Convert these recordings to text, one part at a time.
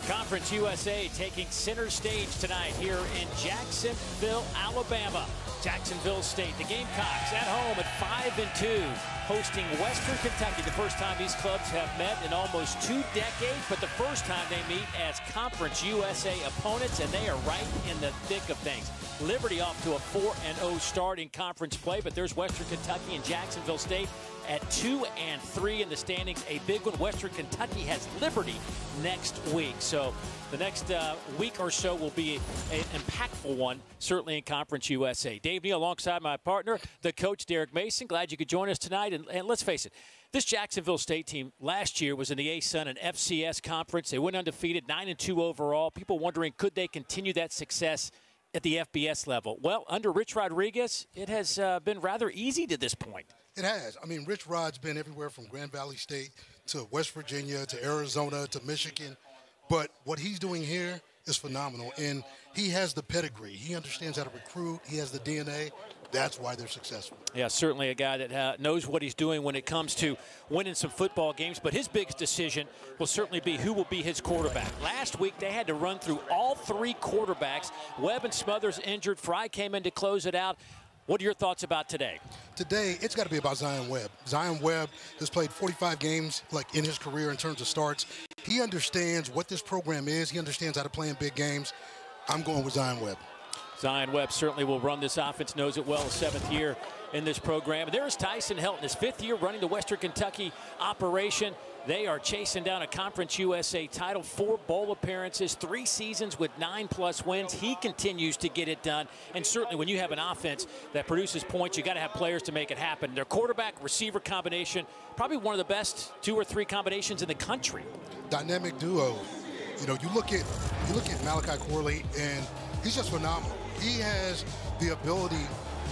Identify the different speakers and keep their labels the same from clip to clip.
Speaker 1: Conference USA taking center stage tonight here in Jacksonville, Alabama. Jacksonville State, the Gamecocks at home at 5-2, hosting Western Kentucky. The first time these clubs have met in almost 2 decades, but the first time they meet as Conference USA opponents, and they are right in the thick of things. Liberty off to a 4-0 start in conference play, but there's Western Kentucky and Jacksonville State at 2-3 in the standings. A big one. Western Kentucky has Liberty next week. So the next week or so will be an impactful one, certainly in Conference USA. Dave Neal alongside my partner, the coach, Derek Mason. Glad you could join us tonight. And let's face it, this Jacksonville State team last year was in the ASUN and FCS conference. They went undefeated, 9-2 overall. People wondering, could they continue that success at the FBS level? Well, under Rich Rodriguez, it has been rather easy to this point.
Speaker 2: It has. I mean, Rich Rod's been everywhere from Grand Valley State to West Virginia to Arizona to Michigan. But what he's doing here is phenomenal. And he has the pedigree. He understands how to recruit. He has the DNA. That's why they're successful.
Speaker 1: Yeah, certainly a guy that knows what he's doing when it comes to winning some football games. But his biggest decision will certainly be who will be his quarterback. Last week, they had to run through all 3 quarterbacks. Webb and Smothers injured. Fry came in to close it out. What are your thoughts about today?
Speaker 2: Today, it's got to be about Zion Webb. Zion Webb has played 45 games in his career in terms of starts. He understands what this program is. He understands how to play in big games. I'm going with Zion Webb.
Speaker 1: Zion Webb certainly will run this offense, knows it well, his 7th year in this program. There's Tyson Helton, his 5th year running the Western Kentucky operation. They are chasing down a Conference USA title, 4 bowl appearances, 3 seasons with 9+ wins. He continues to get it done. And certainly when you have an offense that produces points, you got to have players to make it happen. Their quarterback-receiver combination, probably one of the best 2 or 3 combinations in the country.
Speaker 2: Dynamic duo. You know, you look at Malachi Corley, and he's just phenomenal. He has the ability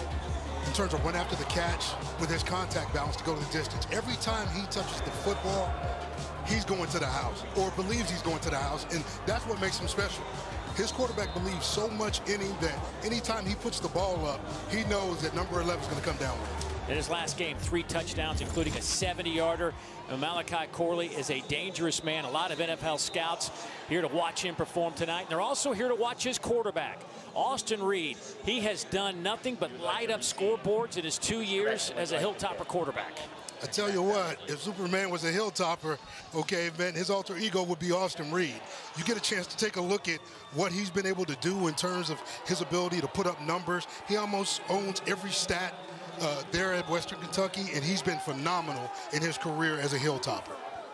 Speaker 2: in terms of run after the catch with his contact balance to go to the distance. Every time he touches the football, he's going to the house or believes he's going to the house, and that's what makes him special. His quarterback believes so much in him that anytime he puts the ball up, he knows that number 11 is going to come down with him.
Speaker 1: In his last game, 3 touchdowns, including a 70-yarder. Malachi Corley is a dangerous man. A lot of NFL scouts here to watch him perform tonight. And they're also here to watch his quarterback, Austin Reed. He has done nothing but light up scoreboards in his 2 years as a Hilltopper quarterback.
Speaker 2: I tell you what, if Superman was a Hilltopper, okay, man, his alter ego would be Austin Reed. You get a chance to take a look at what he's been able to do in terms of his ability to put up numbers. He almost owns every stat there at Western Kentucky, and he's been phenomenal in his career as a Hilltopper.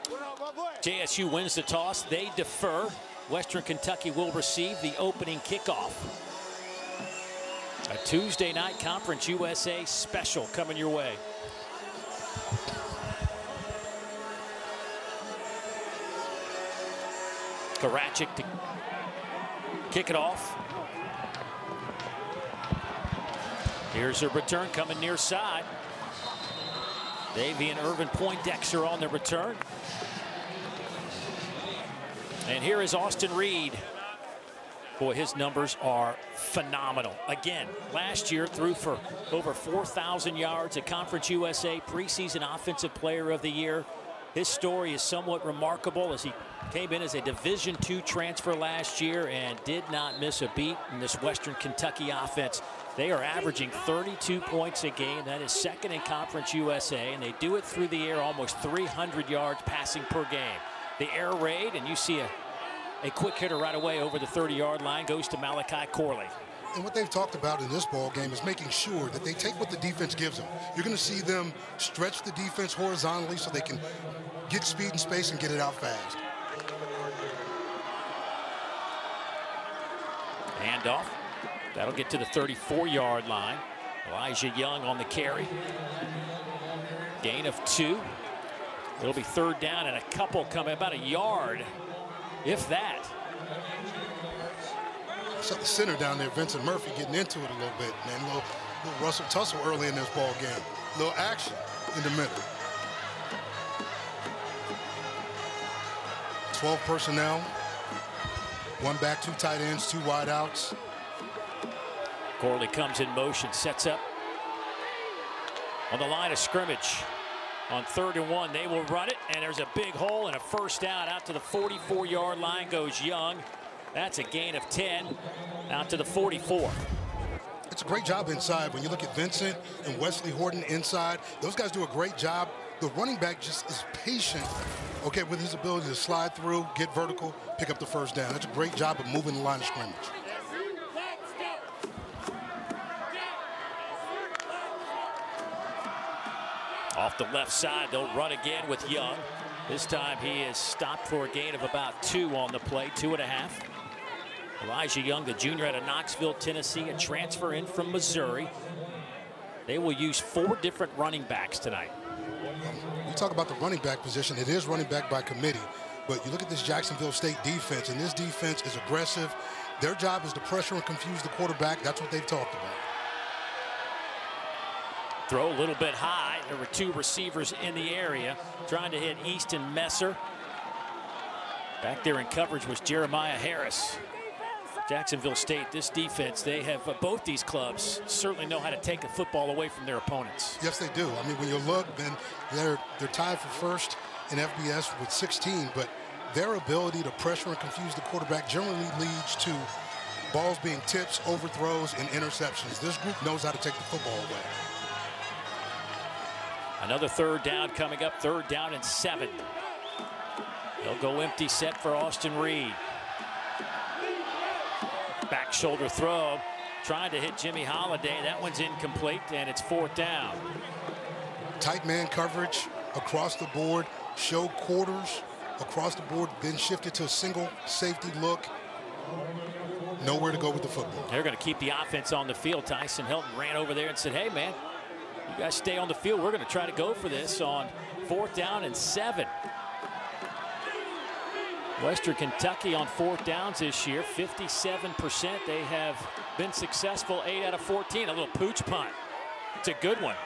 Speaker 1: JSU wins the toss. They defer. Western Kentucky will receive the opening kickoff. A Tuesday night Conference USA special coming your way. Karachik to kick it off. Here's a return coming near side. Davey and Irvin Poindexter on the return. And here is Austin Reed. Boy, his numbers are phenomenal. Again, last year threw for over 4,000 yards at Conference USA, preseason Offensive Player of the Year. His story is somewhat remarkable as he came in as a Division II transfer last year and did not miss a beat in this Western Kentucky offense. They are averaging 32 points a game. That is 2nd in Conference USA, and they do it through the air, almost 300 yards passing per game. The air raid, and you see a quick hitter right away over the 30-yard line, goes to Malachi Corley.
Speaker 2: And what they've talked about in this ball game is making sure that they take what the defense gives them. You're going to see them stretch the defense horizontally so they can get speed and space and get it out fast.
Speaker 1: Handoff. That'll get to the 34-yard line. Elijah Young on the carry. Gain of 2. It'll be 3rd down and a couple coming, about a yard, if that.
Speaker 2: Set the center down there, Vincent Murphy, getting into it a little bit, man. A little Russell Tussle early in this ball game. A little action in the middle. 12 personnel. 1 back, 2 tight ends, 2 wide outs.
Speaker 1: Corley comes in motion, sets up on the line of scrimmage. On 3rd and 1, they will run it, and there's a big hole and a first down. Out to the 44-yard line goes Young. That's a gain of 10 out to the 44.
Speaker 2: It's a great job inside. When you look at Vincent and Wesley Horton inside, those guys do a great job. The running back just is patient, okay, with his ability to slide through, get vertical, pick up the first down. That's a great job of moving the line of scrimmage.
Speaker 1: Off the left side, they'll run again with Young. This time he is stopped for a gain of about 2 on the play, 2.5. Elijah Young, the junior out of Knoxville, Tennessee, a transfer in from Missouri. They will use 4 different running backs tonight.
Speaker 2: You talk about the running back position. It is running back by committee. But you look at this Jacksonville State defense, and this defense is aggressive. Their job is to pressure and confuse the quarterback. That's what they've talked about.
Speaker 1: Throw a little bit high. There were 2 receivers in the area trying to hit Easton Messer. Back there in coverage was Jeremiah Harris. Jacksonville State, this defense, they have both these clubs certainly know how to take the football away from their opponents.
Speaker 2: Yes, they do. I mean, when you look, then they're tied for first in FBS with 16, but their ability to pressure and confuse the quarterback generally leads to balls being tips, overthrows, and interceptions. This group knows how to take the football away.
Speaker 1: Another 3rd down coming up, 3rd down and 7. They'll go empty set for Austin Reed. Back shoulder throw, trying to hit Jimmy Holiday. That one's incomplete, and it's 4th down.
Speaker 2: Tight man coverage across the board, show quarters across the board, then shifted to a single safety look. Nowhere to go with the football.
Speaker 1: They're going to keep the offense on the field. Tyson Hilton ran over there and said, hey, man, you guys stay on the field. We're going to try to go for this on 4th down and 7. Western Kentucky on 4th downs this year, 57%. They have been successful 8 out of 14. A little pooch punt. It's a good one.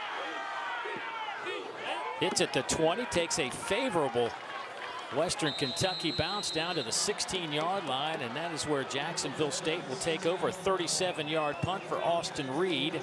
Speaker 1: Hits at the 20, takes a favorable Western Kentucky bounce down to the 16-yard line, and that is where Jacksonville State will take over. A 37-yard punt for Austin Reed.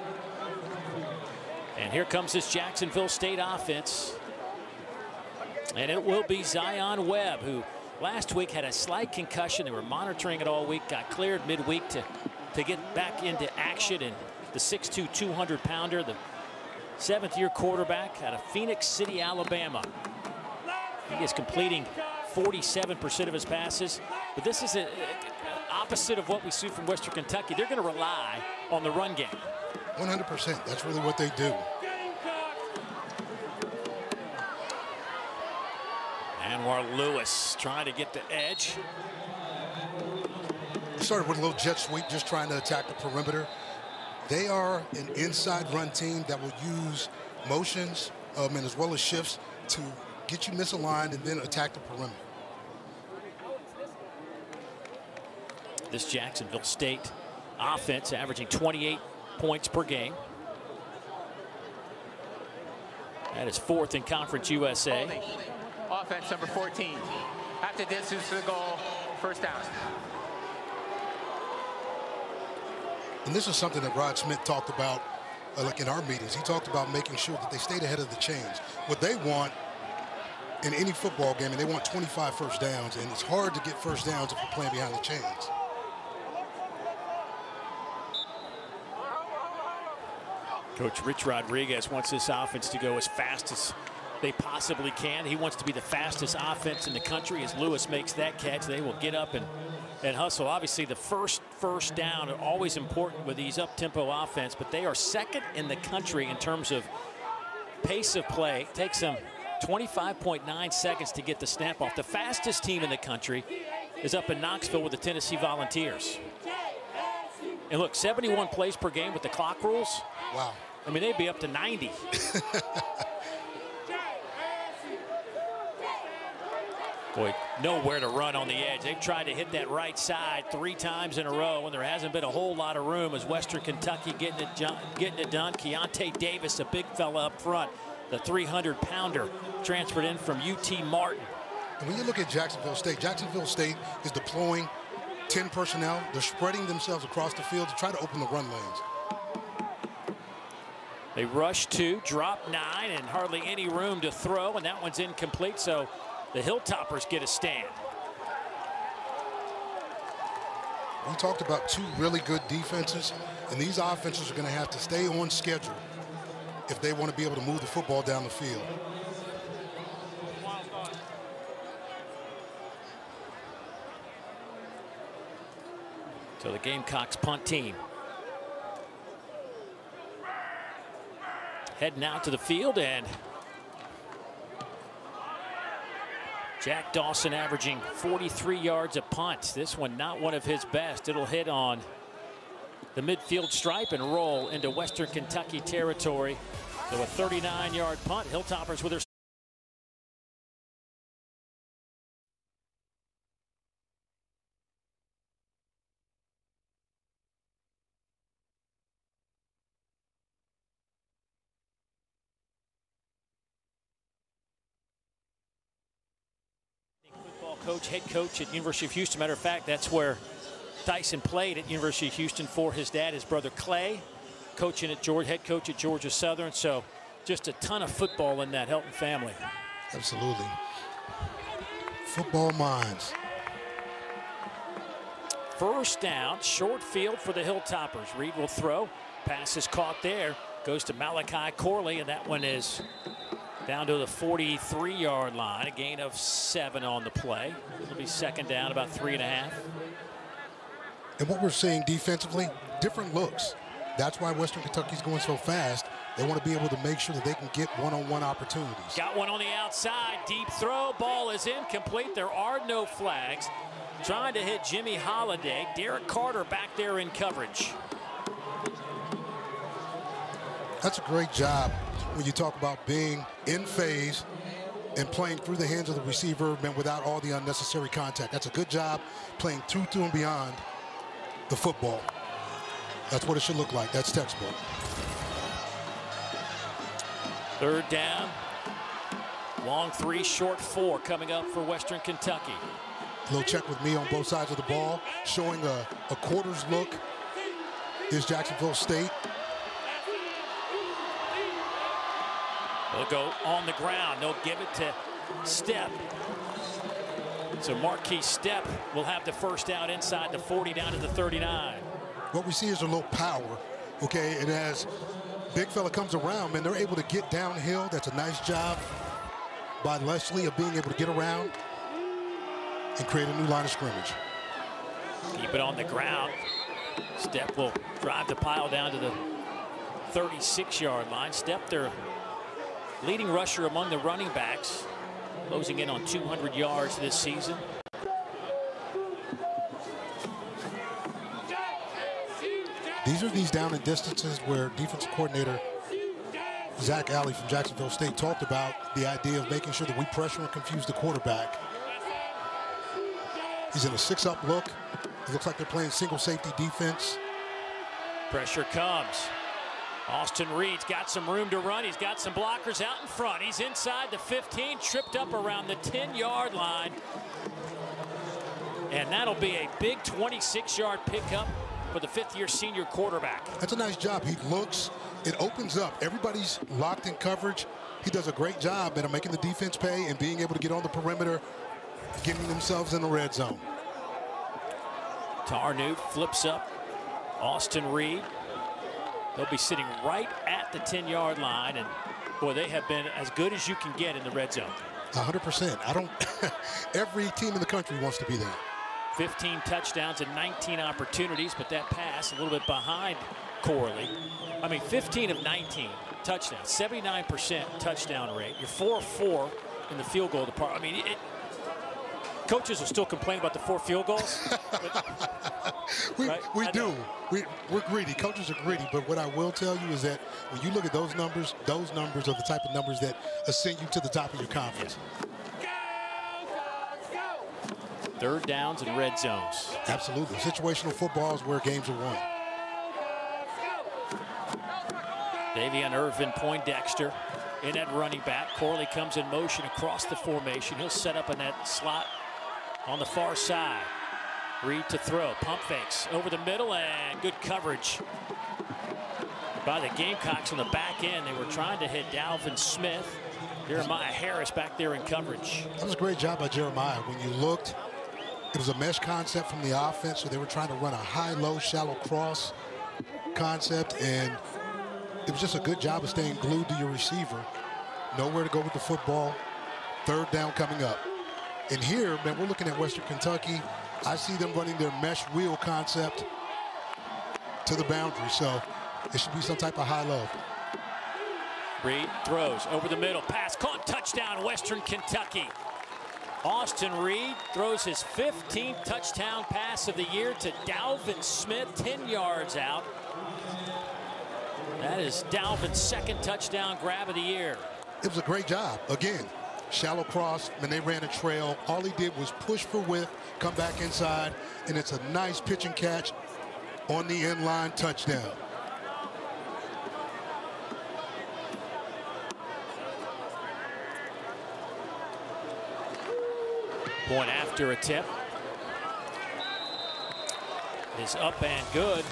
Speaker 1: And here comes this Jacksonville State offense. And it will be Zion Webb, who last week had a slight concussion. They were monitoring it all week, got cleared midweek to get back into action. And the 6'2", 200-pounder, the 7th-year quarterback out of Phoenix City, Alabama. He is completing 47% of his passes. But this is opposite of what we see from Western Kentucky. They're going to rely on the run game.
Speaker 2: 100%. That's really what they do.
Speaker 1: Anwar Lewis trying to get the edge.
Speaker 2: They started with a little jet sweep, just trying to attack the perimeter. They are an inside run team that will use motions and as well as shifts to get you misaligned and then attack the perimeter.
Speaker 1: This Jacksonville State offense averaging 28 points per game. That is 4th in Conference USA.
Speaker 3: Holding. Offense number 14. After distance to the goal, first down.
Speaker 2: And this is something that Rod Smith talked about like in our meetings. He talked about making sure that they stayed ahead of the chains. What they want in any football game, and they want 25 first downs, and it's hard to get first downs if you're playing behind the chains.
Speaker 1: Coach Rich Rodriguez wants this offense to go as fast as they possibly can. He wants to be the fastest offense in the country. As Lewis makes that catch, they will get up and hustle. Obviously, the first down are always important with these up-tempo offense, but they are 2nd in the country in terms of pace of play. It takes them 25.9 seconds to get the snap off. The fastest team in the country is up in Knoxville with the Tennessee Volunteers. And look, 71 plays per game with the clock rules.
Speaker 2: Wow.
Speaker 1: I mean, they'd be up to 90. Boy, nowhere to run on the edge. They've tried to hit that right side 3 times in a row, and there hasn't been a whole lot of room as Western Kentucky getting it done. Keontae Davis, a big fella up front, the 300-pounder, transferred in from UT Martin.
Speaker 2: And when you look at Jacksonville State is deploying 10 personnel. They're spreading themselves across the field to try to open the run lanes.
Speaker 1: They rush 2, drop 9, and hardly any room to throw, and that one's incomplete, so the Hilltoppers get a stand.
Speaker 2: We talked about 2 really good defenses, and these offenses are going to have to stay on schedule if they want to be able to move the football down the field.
Speaker 1: So the Gamecocks punt team heading out to the field, and Jack Dawson averaging 43 yards a punt. This one not one of his best. It'll hit on the midfield stripe and roll into Western Kentucky territory. So a 39-yard punt. Hilltoppers with their coach, head coach at University of Houston. Matter of fact, that's where Tyson played at University of Houston for his dad, his brother Clay, coaching at head coach at Georgia Southern. So just a ton of football in that Helton family.
Speaker 2: Absolutely. Football minds.
Speaker 1: First down, short field for the Hilltoppers. Reed will throw. Pass is caught there. Goes to Malachi Corley, and that one is down to the 43-yard line. A gain of 7 on the play. It'll be second down, about 3.5.
Speaker 2: And what we're seeing defensively, different looks. That's why Western Kentucky's going so fast. They want to be able to make sure that they can get one-on-one opportunities.
Speaker 1: Got one on the outside. Deep throw. Ball is incomplete. There are no flags. Trying to hit Jimmy Holiday. Derek Carter back there in coverage.
Speaker 2: That's a great job when you talk about being in phase and playing through the hands of the receiver and without all the unnecessary contact. That's a good job playing through and beyond the football. That's what it should look like. That's textbook.
Speaker 1: Third down. Long 3, short 4 coming up for Western Kentucky.
Speaker 2: A little check with me on both sides of the ball, showing a quarters look is Jacksonville State.
Speaker 1: They'll go on the ground. They'll give it to Stepp. So Marquis Stepp will have the first down inside the 40 down to the 39.
Speaker 2: What we see is a little power, okay? And as big fella comes around, man, they're able to get downhill. That's a nice job by Leslie of being able to get around and create a new line of scrimmage.
Speaker 1: Keep it on the ground. Stepp will drive the pile down to the 36-yard line. Stepp, their leading rusher among the running backs, closing in on 200 yards this season.
Speaker 2: These are these down and distances where defensive coordinator Zach Alley from Jacksonville State talked about the idea of making sure that we pressure and confuse the quarterback. He's in a 6-up look. It looks like they're playing single safety defense.
Speaker 1: Pressure comes. Austin Reed's got some room to run. He's got some blockers out in front. He's inside the 15, tripped up around the 10-yard line. And that'll be a big 26-yard pickup for the 5th-year senior quarterback.
Speaker 2: That's a nice job. He looks, it opens up. Everybody's locked in coverage. He does a great job at making the defense pay and being able to get on the perimeter, getting themselves in the red zone.
Speaker 1: Tarnute flips up Austin Reed. They'll be sitting right at the 10-yard line, and boy, they have been as good as you can get in the red zone.
Speaker 2: 100%. I don't. Every team in the country wants to be there.
Speaker 1: 15 touchdowns and 19 opportunities, but that pass a little bit behind Corley. I mean, 15 of 19 touchdowns, 79% touchdown rate. You're 4 of 4 in the field goal department. I mean, coaches will still complain about the 4 field goals.
Speaker 2: We do. We're greedy. Coaches are greedy. But what I will tell you is that when you look at those numbers are the type of numbers that ascend you to the top of your conference.
Speaker 1: Third downs and red zones.
Speaker 2: Absolutely. Situational football is where games are won.
Speaker 1: Davion Irvin Poindexter in at running back. Corley comes in motion across the formation. He'll set up in that slot on the far side. Reed to throw. Pump fakes over the middle and good coverage by the Gamecocks on the back end. They were trying to hit Dalvin Smith. Jeremiah Harris back there in coverage.
Speaker 2: That was a great job by Jeremiah. When you looked, it was a mesh concept from the offense, so they were trying to run a high-low, shallow cross concept, and it was just a good job of staying glued to your receiver. Nowhere to go with the football. Third down coming up. And here, man, we're looking at Western Kentucky. I see them running their mesh wheel concept to the boundary, so it should be some type of high-low.
Speaker 1: Reed throws over the middle. Pass caught. Touchdown, Western Kentucky. Austin Reed throws his 15th touchdown pass of the year to Dalvin Smith, 10 yards out. That is Dalvin's second touchdown grab of the year.
Speaker 2: It was a great job. Again, shallow cross, and they ran a trail. All he did was push for width, come back inside, and it's a nice pitch and catch on the inline touchdown.
Speaker 1: Point after attempt is up and good.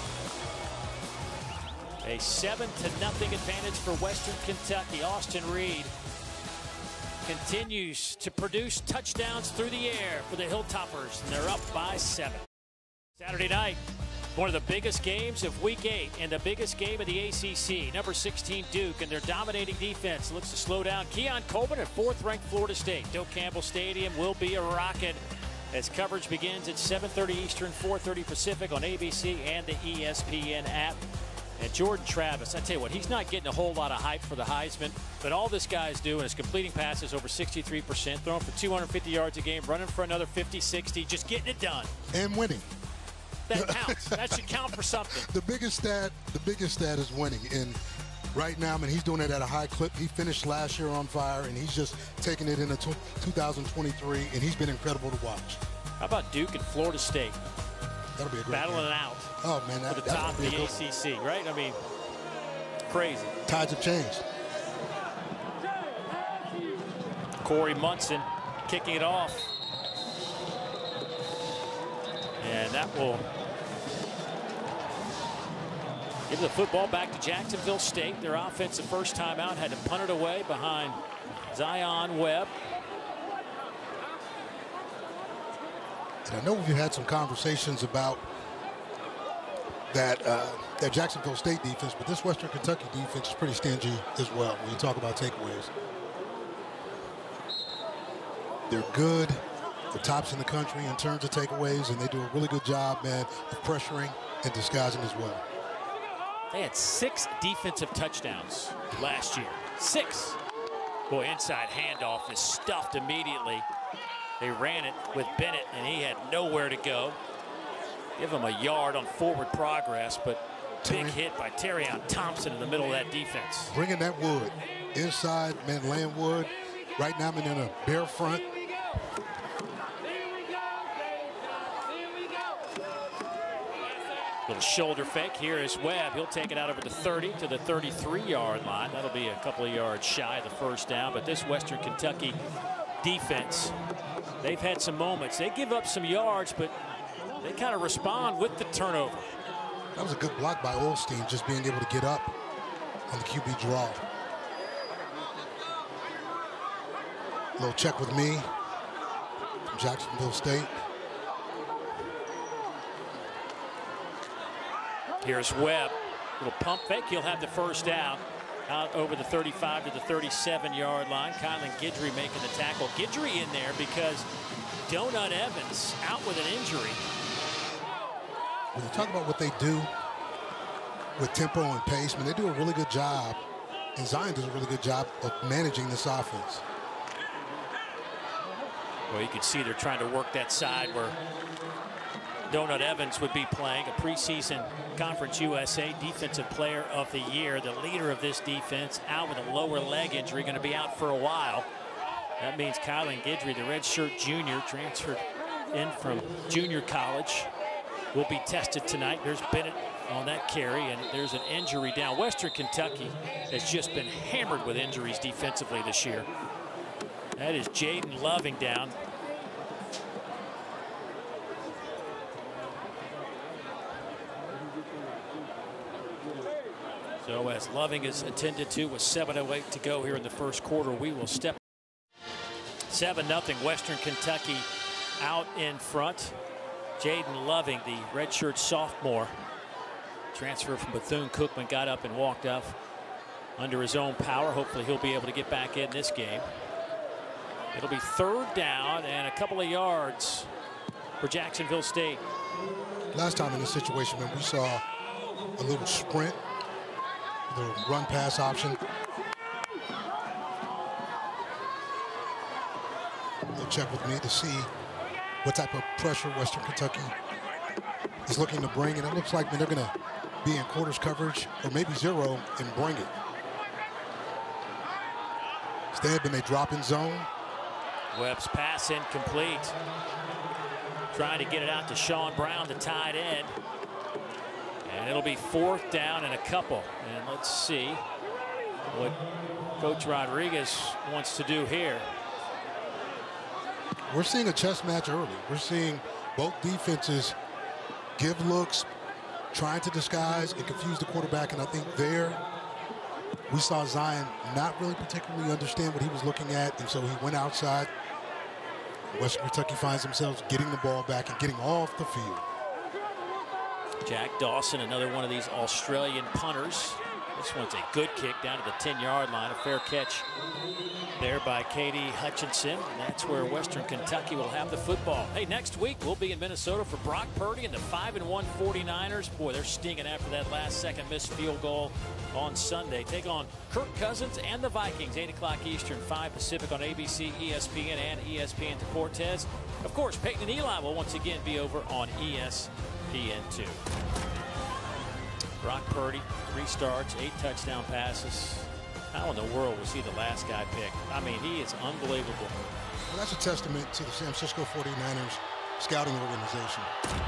Speaker 1: A 7-0 advantage for Western Kentucky. Austin Reed continues to produce touchdowns through the air for the Hilltoppers, and they're up by 7. Saturday night, one of the biggest games of Week 8 and the biggest game of the ACC. Number 16 Duke and their dominating defense looks to slow down Keon Coleman at 4th-ranked Florida State. Doak Campbell Stadium will be a rocket as coverage begins at 7:30 Eastern, 4:30 Pacific on ABC and the ESPN app. And Jordan Travis, I tell you what, he's not getting a whole lot of hype for the Heisman, but all this guy's doing is completing passes over 63%, throwing for 250 yards a game, running for another 50, 60, just getting it done.
Speaker 2: And winning.
Speaker 1: That counts. That should count for something.
Speaker 2: The biggest stat is winning. And right now, I mean, he's doing it at a high clip. He finished last year on fire, and he's just taking it into 2023, and he's been incredible to watch.
Speaker 1: How about Duke and Florida State?
Speaker 2: That'll be a great
Speaker 1: battling
Speaker 2: game.
Speaker 1: it out.
Speaker 2: Oh, man,
Speaker 1: for the top of the ACC, right? I mean, crazy.
Speaker 2: Tides have changed.
Speaker 1: Corey Munson kicking it off. And that will give the football back to Jacksonville State. Their offense the first time out had to punt it away behind Zion Webb.
Speaker 2: And I know we've had some conversations about that Jacksonville State defense, but this Western Kentucky defense is pretty stingy as well when you talk about takeaways. They're good. They're tops in the country in terms of takeaways, and they do a really good job, man, of pressuring and disguising as well.
Speaker 1: They had 6 defensive touchdowns last year. 6. Boy, inside handoff is stuffed immediately. They ran it with Bennett, and he had nowhere to go. Give him a yard on forward progress, but big hit by Terrion Thompson in the middle of that defense.
Speaker 2: Bringing that wood inside, man, laying wood. Right now, I'm in a bare front.
Speaker 1: Little shoulder fake. Here is Webb. He'll take it out over the 30 to the 33-yard line. That'll be a couple of yards shy of the first down. But this Western Kentucky defense, they've had some moments. They give up some yards, but they kind of respond with the turnover.
Speaker 2: That was a good block by Olstein, just being able to get up on the QB draw. A little check with me from Jacksonville State.
Speaker 1: Here's Webb. Little pump fake. He'll have the first down. Out over the 35 to the 37-yard line. Kylan Guidry making the tackle. Guidry in there because Donut Evans out with an injury.
Speaker 2: When you talk about what they do with tempo and pace, I mean, they do a really good job, and Zion does a really good job of managing this offense.
Speaker 1: Well, you can see they're trying to work that side where Donut Evans would be playing, a preseason Conference USA Defensive Player of the Year. The leader of this defense out with a lower leg injury, going to be out for a while. That means Kylan Guidry, the redshirt junior, transferred in from junior college, will be tested tonight. There's Bennett on that carry, and there's an injury down. Western Kentucky has just been hammered with injuries defensively this year. That is Jaden Loving down. So as Loving is attended to with 7:08 to go here in the first quarter, we will step 7-0 Western Kentucky out in front. Jaden Loving, the redshirt sophomore, transfer from Bethune-Cookman, got up and walked up under his own power. Hopefully he'll be able to get back in this game. It'll be 3rd down and a couple of yards for Jacksonville State.
Speaker 2: Last time in this situation, man, we saw a little sprint, a little run pass option. They'll check with me to see what type of pressure Western Kentucky is looking to bring. And it looks like, man, they're going to be in quarters coverage or maybe zero and bring it. Instead, when they drop in zone.
Speaker 1: Webb's pass incomplete. Trying to get it out to Sean Brown, the tight end. And it'll be 4th down and a couple. And let's see what Coach Rodriguez wants to do here.
Speaker 2: We're seeing a chess match early. We're seeing both defenses give looks, trying to disguise and confuse the quarterback. And I think there we saw Zion not really particularly understand what he was looking at. And so he went outside. Western Kentucky finds themselves getting the ball back and getting off the field.
Speaker 1: Jack Dawson, another one of these Australian punters. This one's a good kick down to the 10-yard line. A fair catch there by Katie Hutchinson. And that's where Western Kentucky will have the football. Hey, next week we'll be in Minnesota for Brock Purdy and the 5-1 49ers. Boy, they're stinging after that last-second missed field goal on Sunday. Take on Kirk Cousins and the Vikings, 8 o'clock Eastern, 5 Pacific on ABC, ESPN, and ESPN Deportes. Of course, Peyton and Eli will once again be over on ESPN2. Brock Purdy, 3 starts, 8 touchdown passes. How in the world was he the last guy picked? I mean, he is unbelievable.
Speaker 2: Well, that's a testament to the San Francisco 49ers scouting organization.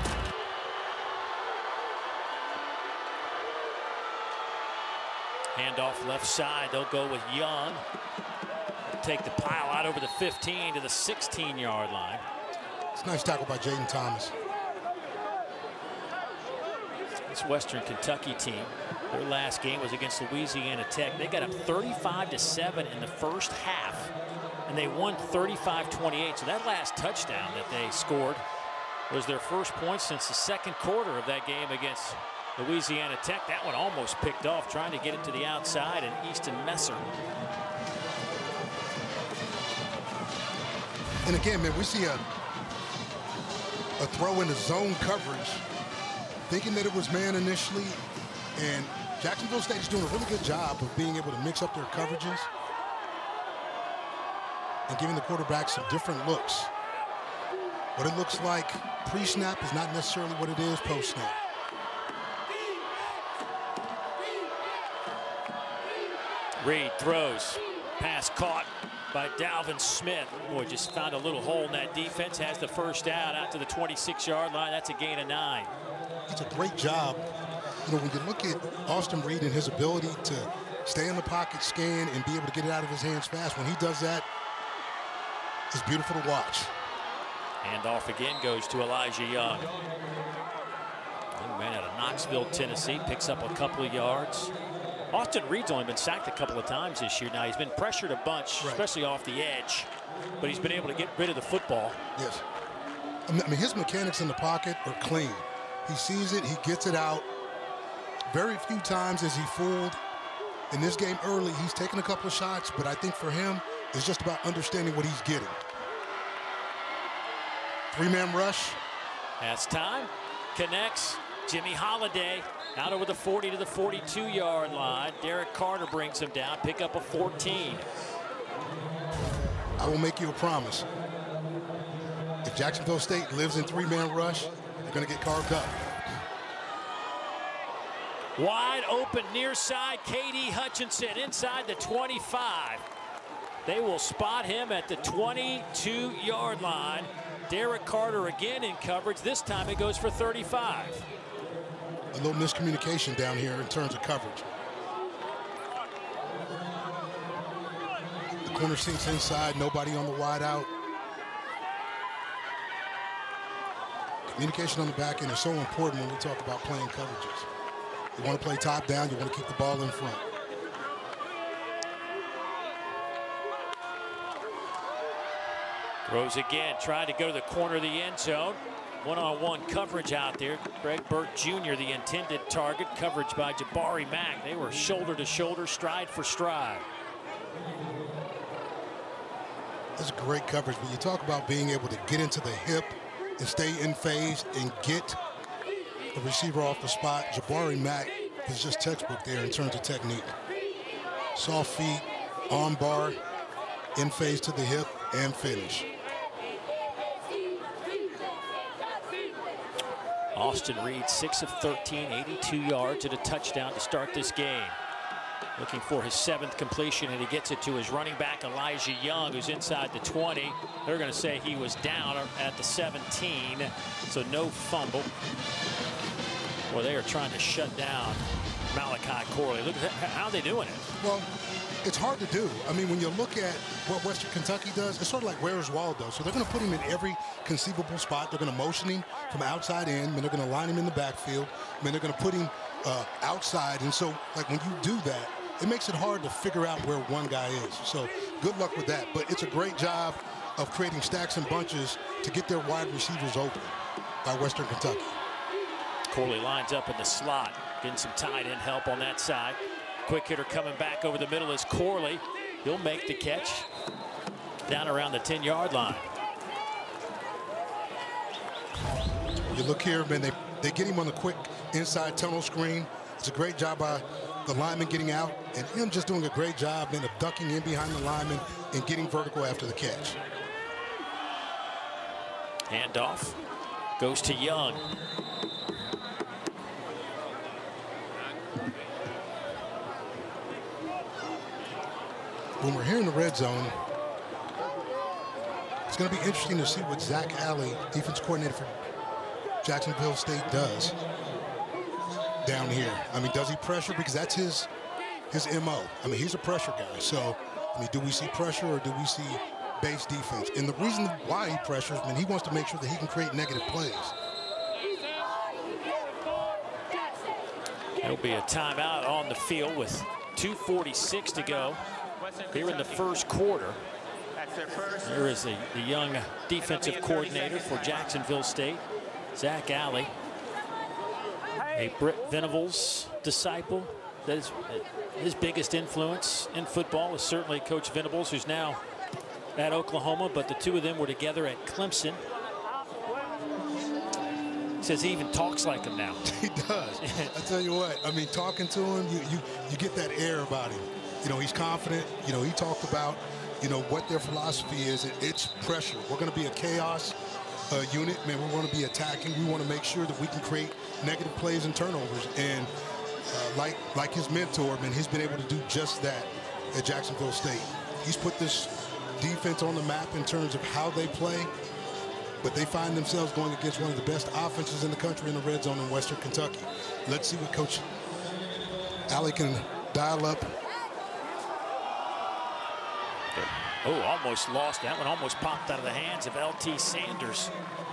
Speaker 1: Handoff left side. They'll go with Young. Take the pile out over the 15 to the 16-yard line.
Speaker 2: It's a nice tackle by Jaden Thomas.
Speaker 1: This Western Kentucky team, their last game was against Louisiana Tech. They got up 35-7 in the first half, and they won 35-28. So that last touchdown that they scored was their first point since the second quarter of that game against Louisiana Tech. That one almost picked off, trying to get it to the outside, and Easton Messer.
Speaker 2: And again, man, we see a throw into zone coverage, thinking that it was man initially, and Jacksonville State is doing a really good job of being able to mix up their coverages and giving the quarterback some different looks. What it looks like pre-snap is not necessarily what it is post-snap.
Speaker 1: Reed throws, pass caught by Dalvin Smith. Boy, just found a little hole in that defense. Has the first down out to the 26-yard line. That's a gain of 9.
Speaker 2: It's a great job. You know, when you look at Austin Reed and his ability to stay in the pocket, scan, and be able to get it out of his hands fast, when he does that, it's beautiful to watch.
Speaker 1: Handoff again goes to Elijah Young. Young man out of Knoxville, Tennessee, picks up a couple of yards. Austin Reed's only been sacked a couple of times this year. Now, he's been pressured a bunch,
Speaker 2: right,
Speaker 1: especially off the edge, but he's been able to get rid of the football.
Speaker 2: Yes. I mean, his mechanics in the pocket are clean. He sees it, he gets it out. Very few times is he fooled. In this game early, he's taken a couple of shots, but I think for him, it's just about understanding what he's getting. 3-man rush.
Speaker 1: That's time. Connects. Jimmy Holiday out over the 40 to the 42-yard line. Derek Carter brings him down. Pick up a 14.
Speaker 2: I will make you a promise. If Jacksonville State lives in 3-man rush, they're going to get carved up.
Speaker 1: Wide open near side, Katie Hutchinson inside the 25. They will spot him at the 22-yard line. Derek Carter again in coverage. This time it goes for 35.
Speaker 2: A little miscommunication down here in terms of coverage. The corner sinks inside, nobody on the wide out. Communication on the back end is so important when we talk about playing coverages. You want to play top down. You want to keep the ball in front.
Speaker 1: Throws again, trying to go to the corner of the end zone. One-on-one coverage out there. Greg Burt Jr., the intended target. Coverage by Jabari Mack. They were shoulder to shoulder, stride for stride.
Speaker 2: That's great coverage. When you talk about being able to get into the hip and stay in phase and get the receiver off the spot, Jabari Mack is just textbook there in terms of technique. Soft feet, arm bar, in phase to the hip, and finish.
Speaker 1: Austin Reed, 6 of 13, 82 yards and a touchdown to start this game. Looking for his 7th completion, and he gets it to his running back, Elijah Young, who's inside the 20. They're going to say he was down at the 17, so no fumble. Well, they are trying to shut down Malachi Corley. Look at how they're doing it.
Speaker 2: Well, it's hard to do. I mean, when you look at what Western Kentucky does, it's sort of like Where's Waldo. So they're going to put him in every conceivable spot. They're going to motion him from outside in, and they're going to line him in the backfield. I mean, they're going to put him outside. And so, like, when you do that, it makes it hard to figure out where one guy is. So good luck with that. But it's a great job of creating stacks and bunches to get their wide receivers open by Western Kentucky.
Speaker 1: Corley lines up in the slot, getting some tight end help on that side. Quick hitter coming back over the middle is Corley. He'll make the catch down around the 10-yard line.
Speaker 2: You look here, man, they get him on the quick inside tunnel screen. It's a great job by the lineman getting out, and him just doing a great job, man, of ducking in behind the lineman and getting vertical after the catch.
Speaker 1: Handoff goes to Young.
Speaker 2: When we're here in the red zone, it's going to be interesting to see what Zach Alley, defense coordinator for Jacksonville State, does down here. I mean, does he pressure? Because that's his MO. I mean, he's a pressure guy. So, I mean, do we see pressure or do we see base defense? And the reason why he pressures, I mean, he wants to make sure that he can create negative plays.
Speaker 1: There'll be a timeout on the field with 2:46 to go here in the first quarter. There is the young defensive coordinator for Jacksonville State, Zach Alley, a Britt Venables disciple. That is his biggest influence in football is certainly Coach Venables, who's now at Oklahoma, but the two of them were together at Clemson. He says he even talks like him now.
Speaker 2: He does. I tell you what, I mean, talking to him, you get that air about him. You know, he's confident. You know, he talked about, you know, what their philosophy is. It's pressure. We're going to be a chaos unit, man. We want to be attacking. We want to make sure that we can create negative plays and turnovers. And like his mentor, man, he's been able to do just that at Jacksonville State. He's put this defense on the map in terms of how they play, but they find themselves going against one of the best offenses in the country in the red zone in Western Kentucky. Let's see what Coach Alley can dial up.
Speaker 1: Oh, almost lost that one. Almost popped out of the hands of LT Sanders.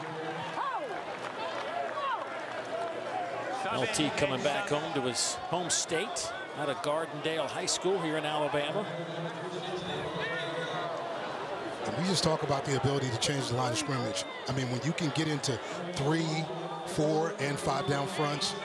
Speaker 1: LT coming back home to his home state out of Gardendale High School here in Alabama.
Speaker 2: And we just talk about the ability to change the line of scrimmage. I mean, when you can get into 3, 4, and 5 down fronts,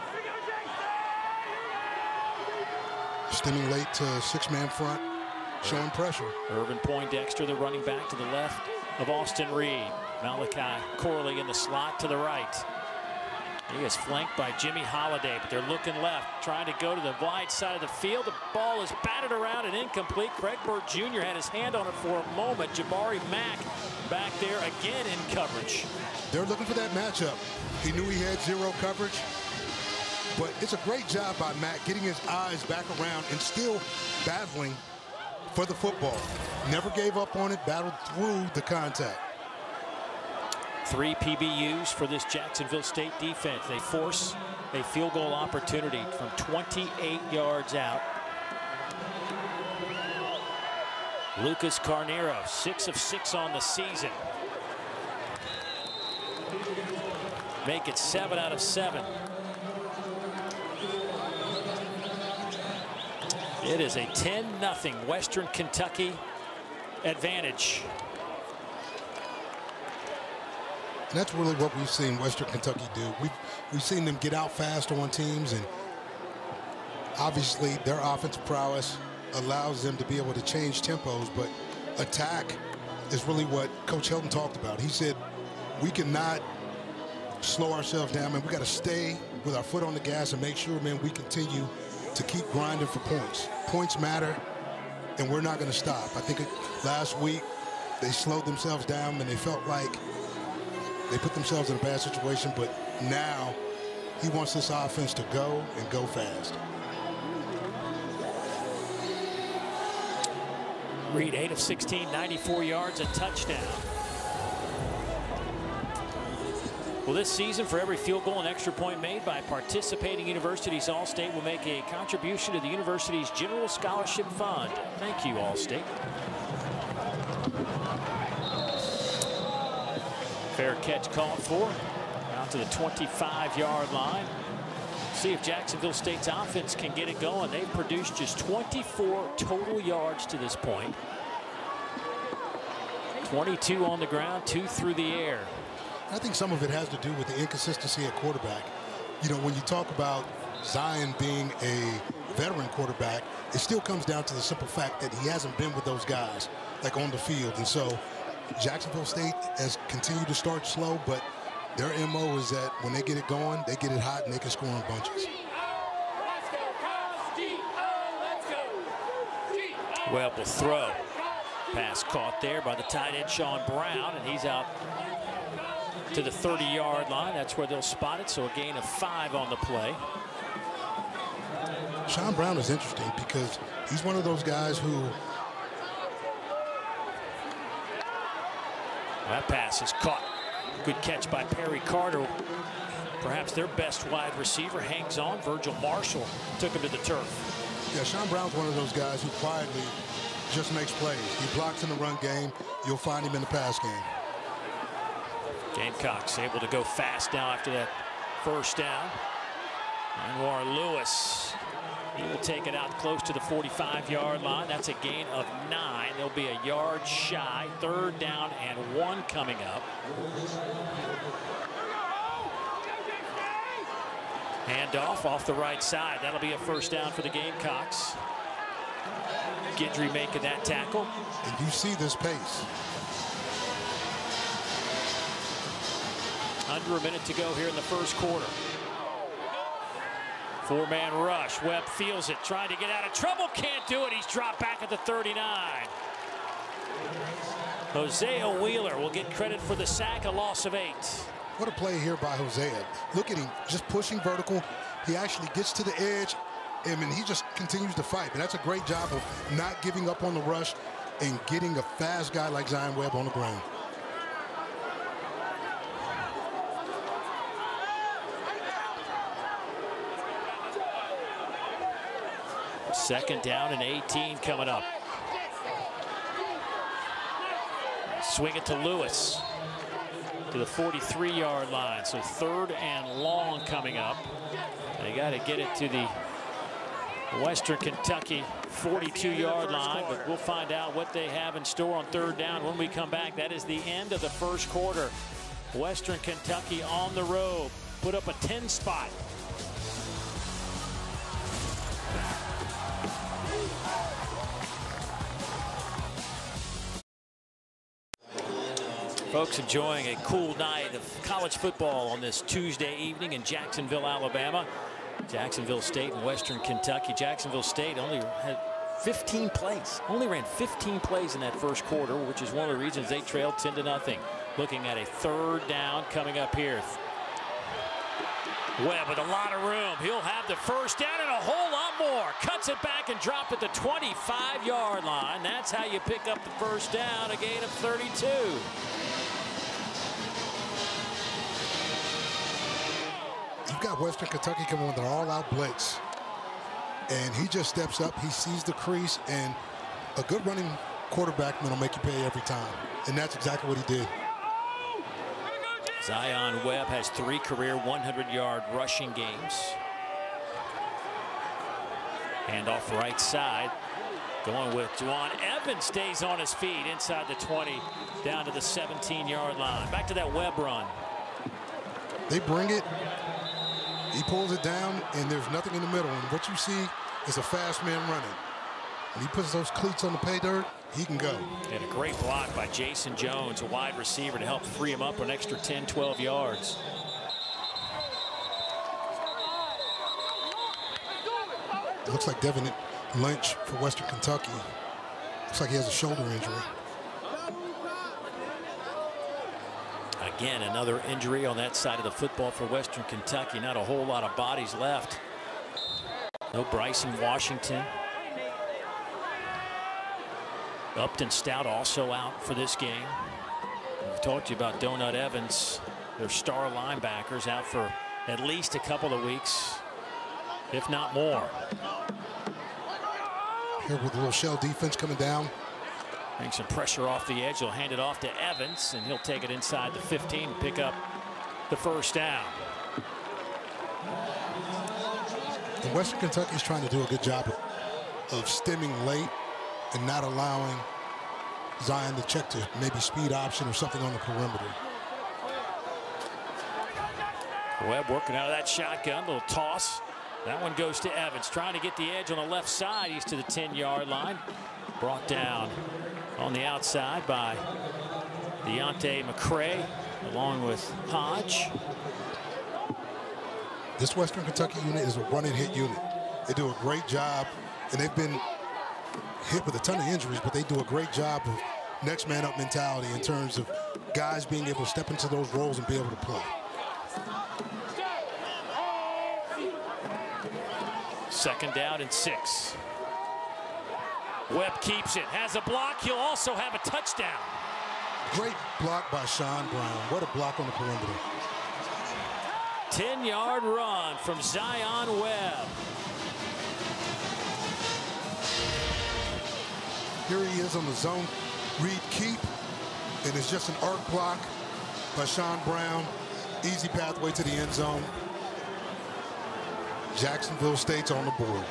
Speaker 2: stimulate to 6-man front, showing pressure.
Speaker 1: Irvin Poindexter, the running back, to the left of Austin Reed. Malachi Corley in the slot to the right. He is flanked by Jimmy Holiday, but they're looking left, trying to go to the wide side of the field. The ball is batted around and incomplete. Greg Burt Jr. had his hand on it for a moment. Jabari Mack back there again in coverage.
Speaker 2: They're looking for that matchup. He knew he had 0 coverage, but it's a great job by Mack getting his eyes back around and still battling for the football. Never gave up on it, battled through the contact.
Speaker 1: 3 PBUs for this Jacksonville State defense. They force a field goal opportunity from 28 yards out. Lucas Carnero, 6 of 6 on the season. Make it 7 out of 7. It is a 10-0 Western Kentucky advantage.
Speaker 2: And that's really what we've seen Western Kentucky do. We've seen them get out fast on teams, and obviously their offensive prowess allows them to be able to change tempos, but attack is really what Coach Hilton talked about. He said we cannot slow ourselves down, man. We got to stay with our foot on the gas and make sure, man, we continue to keep grinding for points. Points matter, and we're not going to stop. I think last week they slowed themselves down and they felt like they put themselves in a bad situation, but now he wants this offense to go and go fast.
Speaker 1: Reed, 8 of 16, 94 yards, a touchdown. Well, this season, for every field goal and extra point made by participating universities, All-State will make a contribution to the university's General Scholarship Fund. Thank you, All-State. Fair catch called for. Out to the 25-yard line. See if Jacksonville State's offense can get it going. They've produced just 24 total yards to this point. 22 on the ground, 2 through the air.
Speaker 2: I think some of it has to do with the inconsistency at quarterback. You know, when you talk about Zion being a veteran quarterback, it still comes down to the simple fact that he hasn't been with those guys, like, on the field. And so Jacksonville State has continued to start slow, but their MO is that when they get it going, they get it hot and they can score in bunches.
Speaker 1: Webb will throw. Pass caught there by the tight end, Sean Brown, and he's out to the 30-yard line. That's where they'll spot it, so a gain of 5 on the play.
Speaker 2: Sean Brown is interesting because he's one of those guys who...
Speaker 1: That pass is caught. Good catch by Perry Carter. Perhaps their best wide receiver hangs on. Virgil Marshall took him to the turf.
Speaker 2: Yeah, Sean Brown's one of those guys who quietly just makes plays. He blocks in the run game. You'll find him in the pass game.
Speaker 1: Gamecocks able to go fast now after that first down. Anwar Lewis, he will take it out close to the 45-yard line. That's a gain of 9. They'll be a yard shy. 3rd down and 1 coming up. Handoff off the right side. That'll be a first down for the Gamecocks. Guidry making that tackle.
Speaker 2: And you see this pace.
Speaker 1: Under a minute to go here in the first quarter. 4-man rush. Webb feels it, trying to get out of trouble. Can't do it. He's dropped back at the 39. Hosea Wheeler will get credit for the sack, a loss of 8.
Speaker 2: What a play here by Hosea. Look at him, just pushing vertical. He actually gets to the edge, and he just continues to fight. But that's a great job of not giving up on the rush and getting a fast guy like Zion Webb on the ground.
Speaker 1: Second down and 18 coming up. Swing it to Lewis to the 43-yard line. So 3rd and long coming up. They got to get it to the Western Kentucky 42-yard line, but we'll find out what they have in store on 3rd down when we come back. That is the end of the first quarter. Western Kentucky on the road put up a 10 spot. Folks enjoying a cool night of college football on this Tuesday evening in Jacksonville, Alabama. Jacksonville State and Western Kentucky. Jacksonville State only had 15 plays. Only ran 15 plays in that first quarter, which is one of the reasons they trailed 10-0. Looking at a 3rd down coming up here. Webb with a lot of room. He'll have the first down and a whole lot more. Cuts it back and dropped at the 25-yard line. That's how you pick up the first down, a gain of 32.
Speaker 2: You've got Western Kentucky coming with an all-out blitz. And he just steps up, he sees the crease, and a good running quarterback will make you pay every time. And that's exactly what he did.
Speaker 1: Zion Webb has 3 career 100-yard rushing games. Hand off right side. Going with Juwan. Evans stays on his feet inside the 20, down to the 17-yard line. Back to that Webb run.
Speaker 2: They bring it. He pulls it down, and there's nothing in the middle. And what you see is a fast man running. When he puts those cleats on the pay dirt, he can go.
Speaker 1: And a great block by Jason Jones, a wide receiver, to help free him up an extra 10, 12 yards.
Speaker 2: It looks like Devin Lynch for Western Kentucky. Looks like he has a shoulder injury.
Speaker 1: Again, another injury on that side of the football for Western Kentucky. Not a whole lot of bodies left. No Bryson Washington. Upton Stout also out for this game. We've talked to you about Donut Evans, their star linebackers, out for at least a couple of weeks, if not more.
Speaker 2: Here with a little shell defense coming down.
Speaker 1: Bring some pressure off the edge. He'll hand it off to Evans, and he'll take it inside the 15 and pick up the first down.
Speaker 2: And Western Kentucky is trying to do a good job of stemming late and not allowing Zion to check to maybe speed option or something on the perimeter.
Speaker 1: Webb working out of that shotgun, little toss. That one goes to Evans, trying to get the edge on the left side. He's to the 10-yard line. Brought down on the outside by Deontay McCray, along with Hodge.
Speaker 2: This Western Kentucky unit is a run and hit unit. They do a great job, and they've been hit with a ton of injuries, but they do a great job of next man up mentality in terms of guys being able to step into those roles and be able to play.
Speaker 1: Second down and 6. Webb keeps it, has a block. He'll also have a touchdown.
Speaker 2: Great block by Sean Brown. What a block on the perimeter.
Speaker 1: 10-yard run from Zion Webb.
Speaker 2: Here he is on the zone read keep, and it's just an arc block by Sean Brown. Easy pathway to the end zone. Jacksonville State's on the board.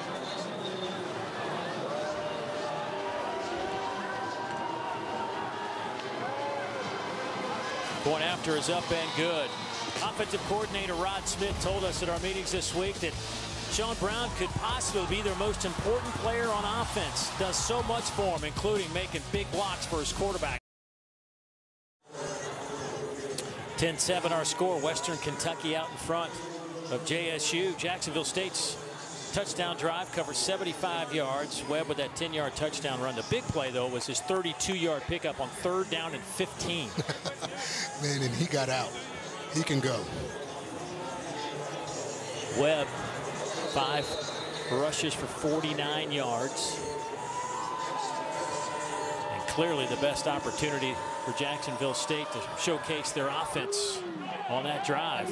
Speaker 1: Going after is up and good. Offensive coordinator Rod Smith told us at our meetings this week that Sean Brown could possibly be their most important player on offense. Does so much for him, including making big blocks for his quarterback. 10-7 our score. Western Kentucky out in front of JSU. Jacksonville State's touchdown drive covers 75 yards. Webb with that 10-yard touchdown run. The big play, though, was his 32-yard pickup on 3rd down and 15.
Speaker 2: Man, and he got out. He can go.
Speaker 1: Webb, 5 rushes for 49 yards. And clearly the best opportunity for Jacksonville State to showcase their offense on that drive.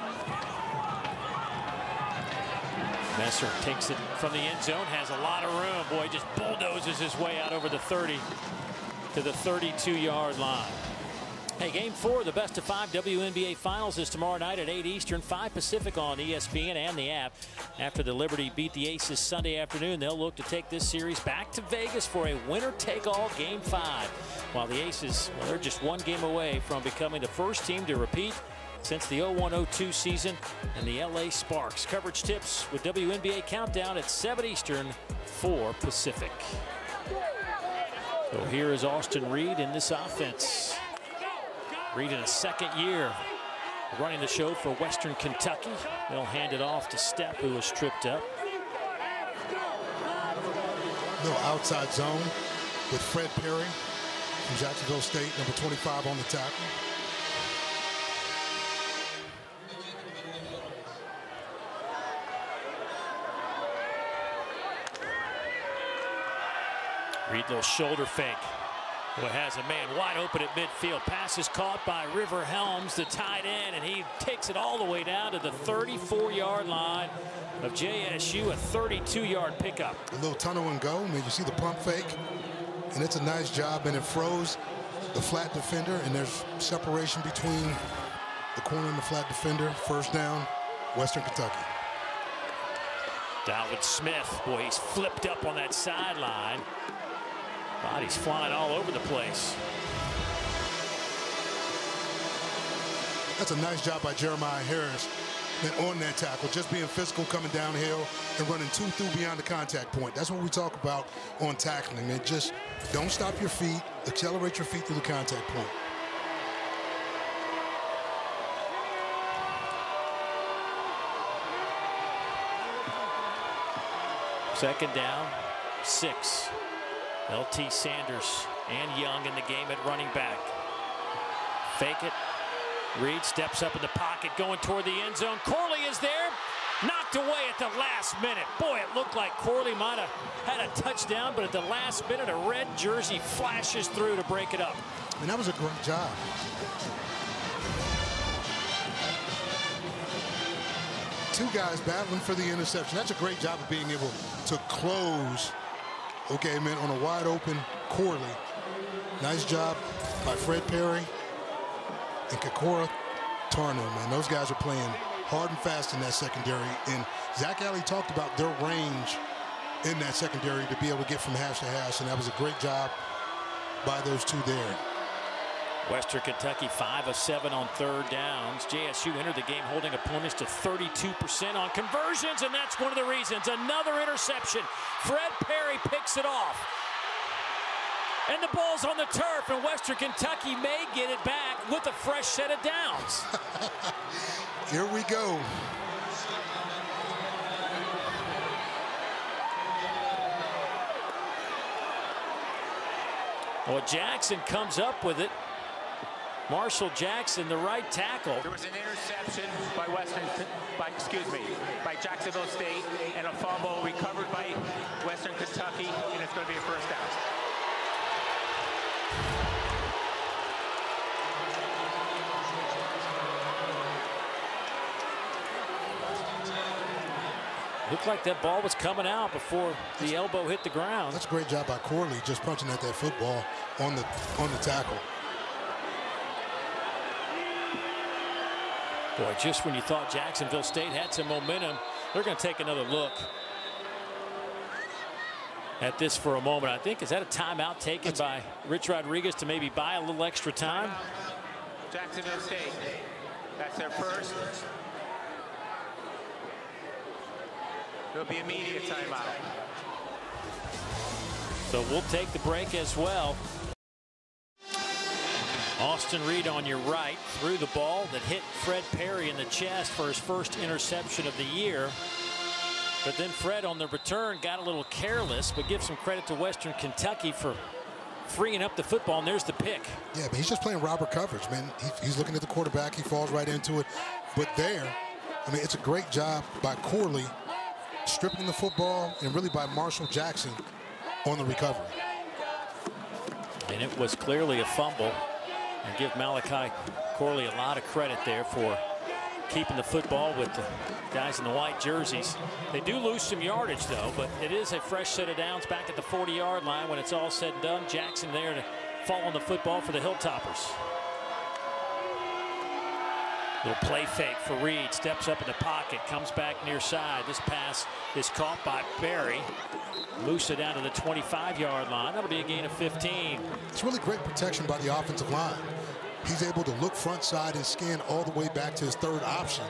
Speaker 1: Messer takes it from the end zone, has a lot of room. Boy, just bulldozes his way out over the 30 to the 32-yard line. Hey, Game 4 of the Best of 5 WNBA Finals is tomorrow night at 8 Eastern, 5 Pacific on ESPN and the app. After the Liberty beat the Aces Sunday afternoon, they'll look to take this series back to Vegas for a winner-take-all Game 5. While the Aces, well, they're just one game away from becoming the first team to repeat since the 01-02 season and the LA Sparks. Coverage tips with WNBA Countdown at 7 Eastern, 4 Pacific. So here is Austin Reed in this offense. Reed in a second year running the show for Western Kentucky. They'll hand it off to Stepp, who was tripped up.
Speaker 2: Little outside zone with Fred Perry from Jacksonville State, number 25 on the tackle.
Speaker 1: Reed, little shoulder fake. Well, has a man wide open at midfield. Pass is caught by River Helms, the tight end, and he takes it all the way down to the 34-yard line of JSU, a 32-yard pickup.
Speaker 2: A little tunnel and go. I mean, you see the pump fake, and it's a nice job, and it froze the flat defender, and there's separation between the corner and the flat defender. First down, Western Kentucky.
Speaker 1: Dalvin Smith, boy, he's flipped up on that sideline. Body's flying all over the place.
Speaker 2: That's a nice job by Jeremiah Harris on that tackle, just being physical, coming downhill and running 2 through beyond the contact point. That's what we talk about on tackling, man. Just don't stop your feet, accelerate your feet through the contact point.
Speaker 1: Second down, 6. LT Sanders and Young in the game at running back. Fake it. Reed steps up in the pocket, going toward the end zone. Corley is there, knocked away at the last minute. Boy, it looked like Corley might have had a touchdown, but at the last minute, a red jersey flashes through to break it up.
Speaker 2: And that was a great job. Two guys battling for the interception. That's a great job of being able to close, okay, man, on a wide open Corley. Nice job by Fred Perry and Kakora Tarno, man. Those guys are playing hard and fast in that secondary. And Zach Alley talked about their range in that secondary to be able to get from hash to hash, and that was a great job by those two there.
Speaker 1: Western Kentucky 5 of 7 on third downs. JSU entered the game holding opponents to 32% on conversions, and that's one of the reasons. Another interception. Fred Perry picks it off. And the ball's on the turf, and Western Kentucky may get it back with a fresh set of downs.
Speaker 2: Here we go.
Speaker 1: Well, Jackson comes up with it. Marshall Jackson, the right tackle.
Speaker 3: There was an interception by Jacksonville State, and a fumble recovered by Western Kentucky, and it's going to be a first down.
Speaker 1: Looked like that ball was coming out before the elbow hit the ground.
Speaker 2: That's a great job by Corley, just punching at that football on the tackle.
Speaker 1: Boy, just when you thought Jacksonville State had some momentum, they're going to take another look at this for a moment. I think, is that a timeout taken by Rich Rodriguez to maybe buy a little extra time?
Speaker 3: Jacksonville State, that's their first. There'll be immediate timeout.
Speaker 1: So we'll take the break as well. Austin Reed on your right threw the ball that hit Fred Perry in the chest for his first interception of the year. But then Fred on the return got a little careless, but give some credit to Western Kentucky for freeing up the football, and there's the pick.
Speaker 2: Yeah, but he's just playing robber coverage, man. He's looking at the quarterback. He falls right into it. But there, I mean, it's a great job by Corley stripping the football, and really by Marshall Jackson on the recovery.
Speaker 1: And it was clearly a fumble. And give Malachi Corley a lot of credit there for keeping the football with the guys in the white jerseys. They do lose some yardage, though, but it is a fresh set of downs back at the 40-yard line when it's all said and done. Jackson there to fall on the football for the Hilltoppers. Little play fake for Reed. Steps up in the pocket, comes back near side. This pass is caught by Barry. Moves it down to the 25-yard line. That'll be a gain of 15.
Speaker 2: It's really great protection by the offensive line. He's able to look front side and scan all the way back to his third option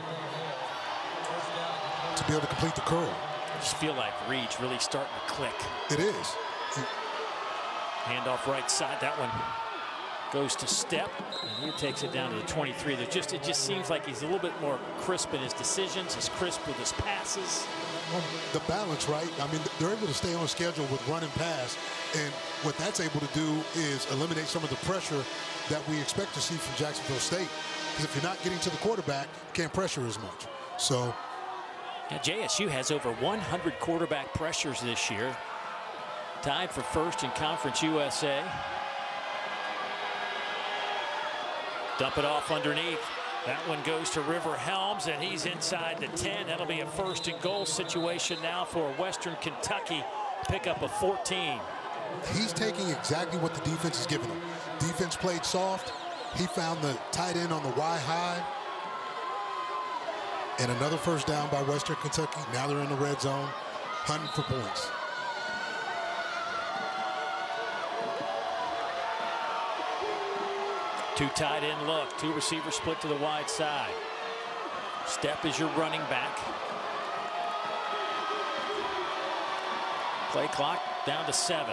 Speaker 2: to be able to complete the curl.
Speaker 1: I just feel like Reed's really starting to click.
Speaker 2: It is.
Speaker 1: Handoff right side. That one goes to Step, and he takes it down to the 23. It just seems like he's a little bit more crisp in his decisions. He's crisp with his passes.
Speaker 2: Well, the balance, right? I mean, they're able to stay on schedule with run and pass, and what that's able to do is eliminate some of the pressure that we expect to see from Jacksonville State. Because if you're not getting to the quarterback, you can't pressure as much. So,
Speaker 1: yeah, JSU has over 100 quarterback pressures this year, tied for first in Conference USA. Dump it off underneath. That one goes to River Helms, and he's inside the 10. That'll be a first and goal situation now for Western Kentucky. Pickup of 14.
Speaker 2: He's taking exactly what the defense is giving him. Defense played soft. He found the tight end on the Y high. And another first down by Western Kentucky. Now they're in the red zone. hunting for points.
Speaker 1: Two tight end look. Two receivers split to the wide side. Step is your running back. Play clock down to 7.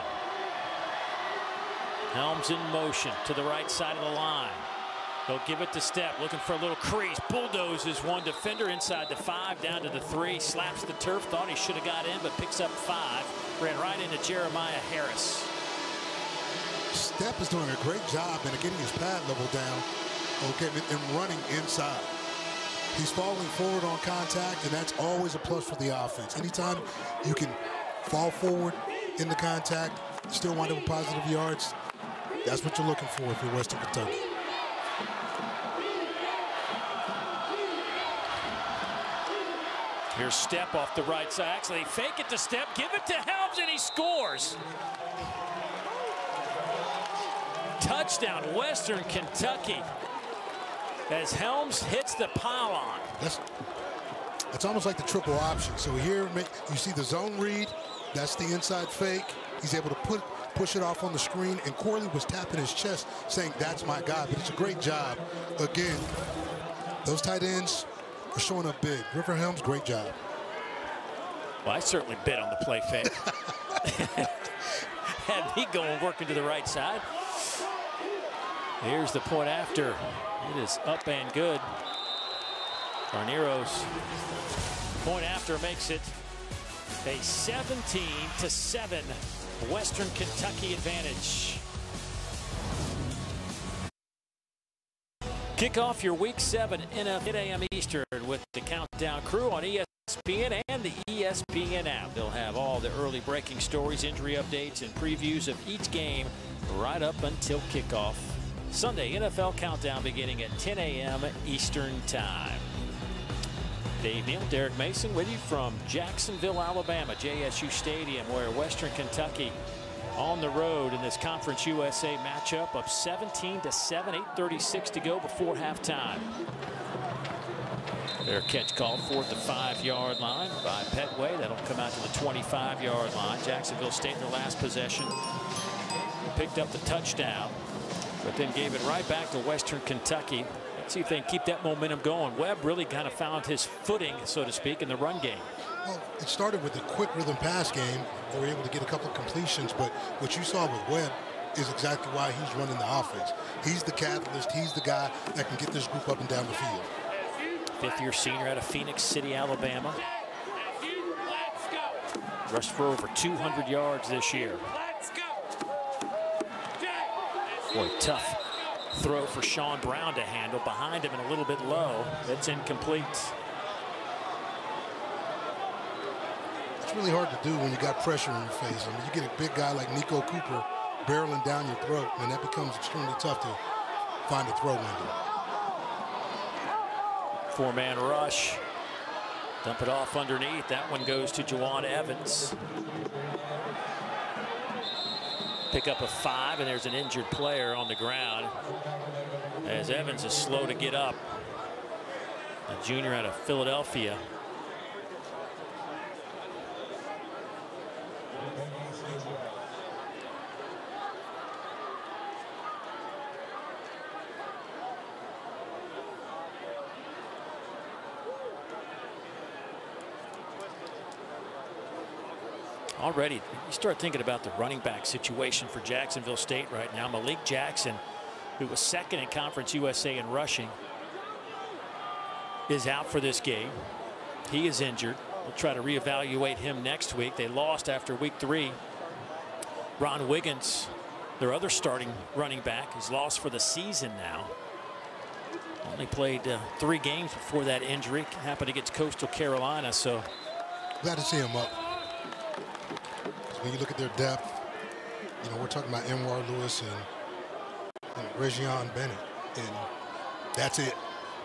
Speaker 1: Helms in motion to the right side of the line. They'll give it to Step, looking for a little crease. Bulldozes one defender inside the 5, down to the 3. Slaps the turf. Thought he should have got in, but picks up 5. Ran right into Jeremiah Harris.
Speaker 2: Step is doing a great job in getting his pad level down, okay, and running inside. He's falling forward on contact, and that's always a plus for the offense. Anytime you can fall forward in the contact, still wind up with positive yards, that's what you're looking for if you're Western Kentucky.
Speaker 1: Here's Step off the right side. Actually, fake it to Step, give it to Helms, and he scores. Touchdown, Western Kentucky, as Helms hits the pylon.
Speaker 2: That's almost like the triple option. So here you see the zone read. That's the inside fake. He's able to push it off on the screen, and Corley was tapping his chest saying, "That's my guy." But it's a great job. Again, those tight ends are showing up big. River Helms, great job.
Speaker 1: Well, I certainly bid on the play fake. Had me going working to the right side. Here's the point after. It is up and good. Carneiro's point after makes it a 17-7 Western Kentucky advantage. Kick off your Week 7 NFL 8 a.m. Eastern with the Countdown crew on ESPN and the ESPN app. They'll have all the early breaking stories, injury updates, and previews of each game right up until kickoff. Sunday NFL Countdown beginning at 10 a.m. Eastern Time. Dave Neal, Derek Mason with you from Jacksonville, Alabama, JSU Stadium, where Western Kentucky on the road in this Conference USA matchup, up 17-7, 8:36 to go before halftime. Their catch called for at the 5-yard line by Petway. That'll come out to the 25-yard line. Jacksonville State in their last possession picked up the touchdown, but then gave it right back to Western Kentucky. Let's see if they can keep that momentum going. Webb really kind of found his footing, so to speak, in the run game.
Speaker 2: Well, it started with a quick rhythm pass game. They were able to get a couple of completions, but what you saw with Webb is exactly why he's running the offense. He's the catalyst. He's the guy that can get this group up and down the field.
Speaker 1: Fifth-year senior out of Phoenix City, Alabama. Rushed for over 200 yards this year. Boy, tough throw for Sean Brown to handle. Behind him and a little bit low. That's incomplete.
Speaker 2: It's really hard to do when you got pressure in your face. I mean, you get a big guy like Nico Cooper barreling down your throat, and that becomes extremely tough to find a throw window.
Speaker 1: 4-man rush. Dump it off underneath. That one goes to Juwan Evans. Pick up a 5, and there's an injured player on the ground as Evans is slow to get up. A junior out of Philadelphia. Already, you start thinking about the running back situation for Jacksonville State right now. Malik Jackson, who was second in Conference USA in rushing, is out for this game. He is injured. We'll try to reevaluate him next week. They lost after week 3. Ron Wiggins, their other starting running back, is lost for the season now. Only played 3 games before that injury. Happened against Coastal Carolina, so.
Speaker 2: Glad to see him up. When you look at their depth, you know, we're talking about Anwar Lewis and Region Bennett, and that's it.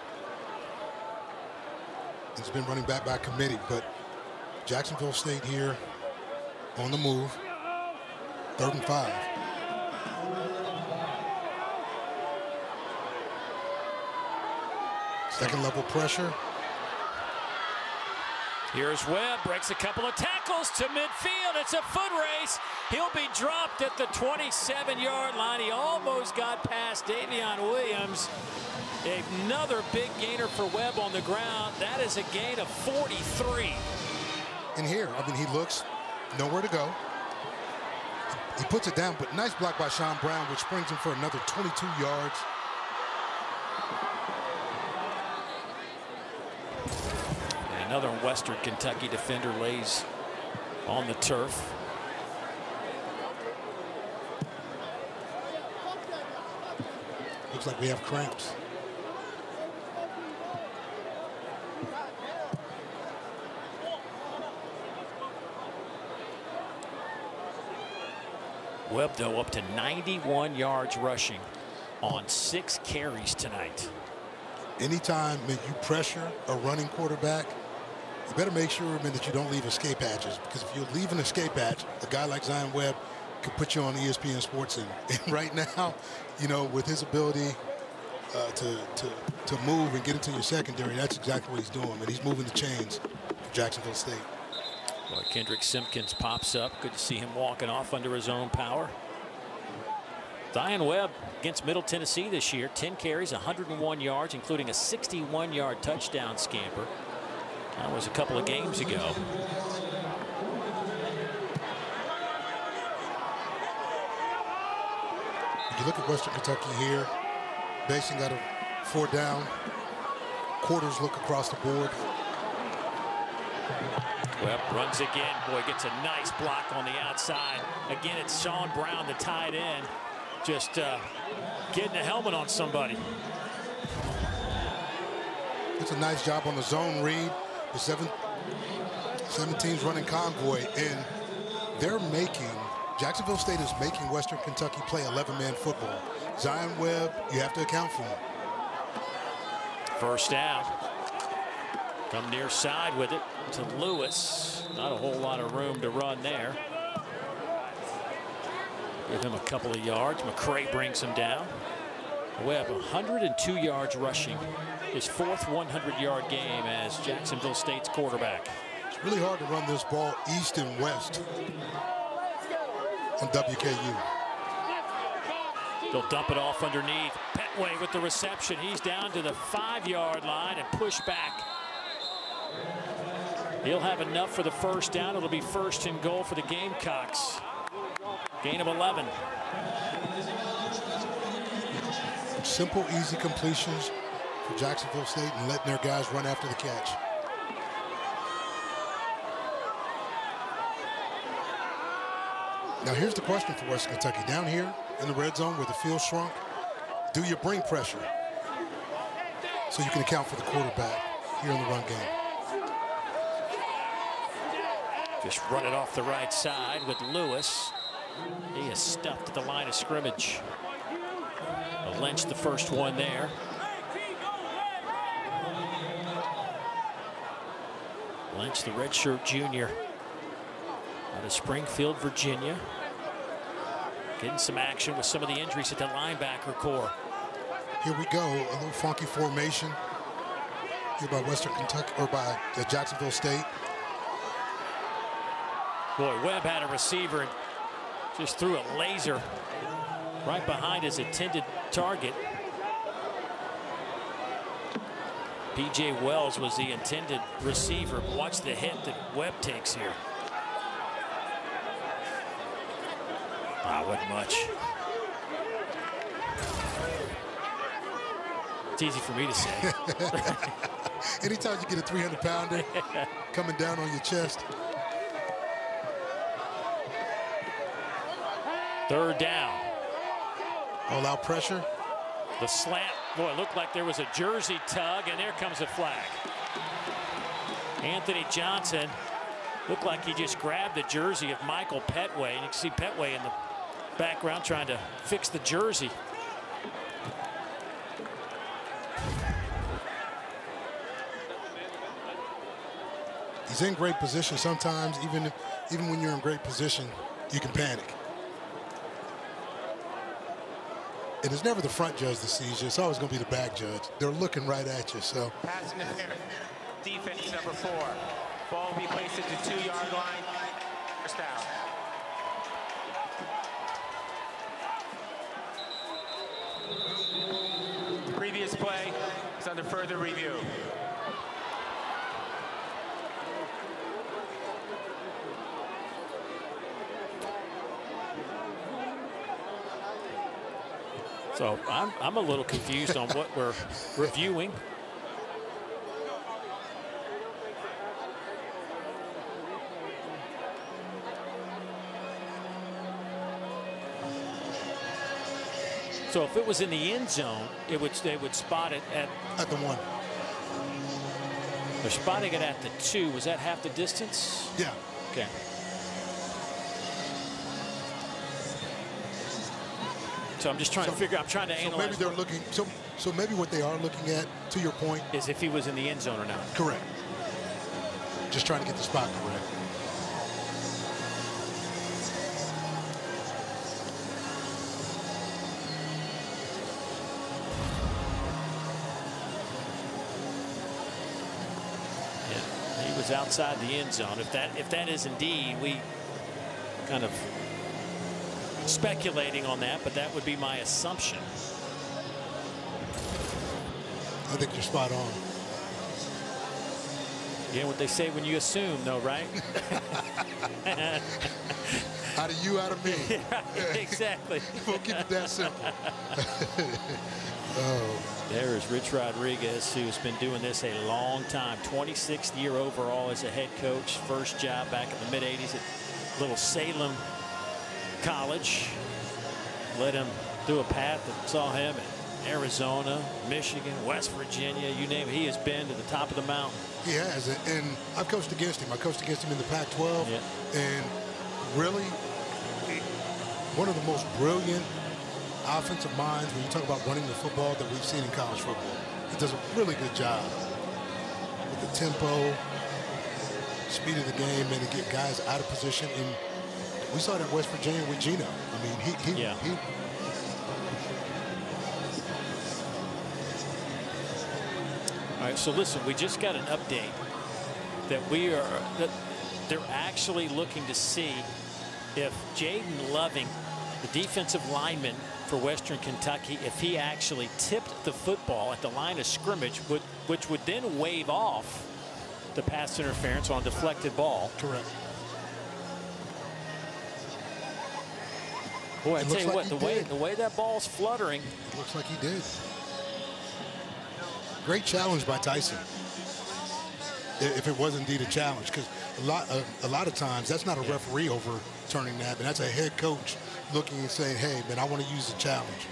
Speaker 2: It's been running back by committee, but Jacksonville State here on the move, 3rd and 5. Second level pressure.
Speaker 1: Here's Webb, breaks a couple of tackles to midfield. It's a foot race. He'll be dropped at the 27-yard line. He almost got past Davion Williams. Another big gainer for Webb on the ground. That is a gain of 43.
Speaker 2: And here, I mean, he looks nowhere to go. He puts it down, but nice block by Sean Brown, which brings him for another 22 yards.
Speaker 1: Another Western Kentucky defender lays on the turf.
Speaker 2: Looks like we have cramps.
Speaker 1: Webb, though, up to 91 yards rushing on 6 carries tonight.
Speaker 2: Anytime you pressure a running quarterback, you better make sure that you don't leave escape hatches, because if you leave an escape hatch, a guy like Zion Webb could put you on ESPN Sports. And right now, you know, with his ability to move and get into your secondary, that's exactly what he's doing. And he's moving the chains for Jacksonville State.
Speaker 1: Well, Kendrick Simpkins pops up. Good to see him walking off under his own power. Zion Webb against Middle Tennessee this year, 10 carries, 101 yards, including a 61-yard touchdown scamper. That was a couple of games ago.
Speaker 2: You look at Western Kentucky here, basing out of 4 down. Quarters look across the board.
Speaker 1: Webb runs again. Boy, gets a nice block on the outside. Again, it's Sean Brown, the tight end, just getting a helmet on somebody.
Speaker 2: It's a nice job on the zone read. The 17's running convoy, and Jacksonville State is making Western Kentucky play 11-man football. Zion Webb, you have to account for him.
Speaker 1: First down. From near side with it to Lewis. Not a whole lot of room to run there. Give him a couple of yards. McCray brings him down. Webb, 102 yards rushing. His 4th 100-yard game as Jacksonville State's quarterback.
Speaker 2: It's really hard to run this ball east and west on WKU.
Speaker 1: They'll dump it off underneath. Petway with the reception. He's down to the 5-yard line and push back. He'll have enough for the first down. It'll be 1st and goal for the Gamecocks. Gain of 11.
Speaker 2: Simple, easy completions for Jacksonville State and letting their guys run after the catch. Now here's the question for Western Kentucky. Down here in the red zone where the field shrunk, do you bring pressure so you can account for the quarterback here in the run game?
Speaker 1: Just run it off the right side with Lewis. He is stuffed at the line of scrimmage. Lynch, the first one there. Lynch, the redshirt junior out of Springfield, Virginia. Getting some action with some of the injuries at the linebacker core.
Speaker 2: Here we go, a little funky formation here by Western Kentucky, or by Jacksonville State.
Speaker 1: Boy, Webb had a receiver and just threw a laser right behind his intended target. P.J. Wells was the intended receiver. Watch the hit that Webb takes here. Wasn't much. It's easy for me to say.
Speaker 2: Anytime you get a 300-pounder coming down on your chest.
Speaker 1: 3rd down.
Speaker 2: All out pressure.
Speaker 1: The slant. Boy, it looked like there was a jersey tug, and there comes a flag. Anthony Johnson looked like he just grabbed the jersey of Michael Petway, and you can see Petway in the background trying to fix the jersey.
Speaker 2: He's in great position. Sometimes, even when you're in great position, you can panic. And it's never the front judge that sees you. It's always going to be the back judge. They're looking right at you. So
Speaker 3: Pass interference. Defense number 4. Ball will be placed at the 2-yard line. First down. Previous play is under further review.
Speaker 1: So I'm a little confused on what we're reviewing. So if it was in the end zone, they would spot it at
Speaker 2: the 1.
Speaker 1: They're spotting it at the 2. Was that half the distance?
Speaker 2: Yeah.
Speaker 1: Okay. So I'm just trying to figure out. I'm trying to analyze.
Speaker 2: Maybe they're looking. So maybe what they are looking at, to your point,
Speaker 1: is if he was in the end zone or not.
Speaker 2: Correct. Just trying to get the spot correct.
Speaker 1: Yeah, he was outside the end zone. If that is indeed, we kind of speculating on that, but that would be my assumption.
Speaker 2: I think you're spot on.
Speaker 1: Yeah, what they say when you assume, though, right?
Speaker 2: Out of you, out of me.
Speaker 1: Right, exactly.
Speaker 2: We'll keep it that simple. Oh.
Speaker 1: There is Rich Rodriguez, who's been doing this a long time. 26th year overall as a head coach. First job back in the mid-'80s at little Salem College. Led him through a path that saw him in Arizona, Michigan, West Virginia, you name it. He has been to the top of the mountain.
Speaker 2: He has, and I've coached against him. I coached against him in the Pac-12, and really one of the most brilliant offensive minds when you talk about running the football that we've seen in college football. He does a really good job with the tempo, speed of the game, and to get guys out of position. And we saw it at West Virginia with Gino. I mean, he All right,
Speaker 1: so listen, we just got an update that they're actually looking to see if Jaden Loving, the defensive lineman for Western Kentucky, if he actually tipped the football at the line of scrimmage, which would then wave off the pass interference on a deflected ball.
Speaker 2: Correct.
Speaker 1: Boy, I tell you what, the way that ball's fluttering.
Speaker 2: It looks like he did. Great challenge by Tyson. If it was indeed a challenge, because a lot of times that's not a referee overturning that, but that's a head coach looking and saying, "Hey, man, I want to use the challenge."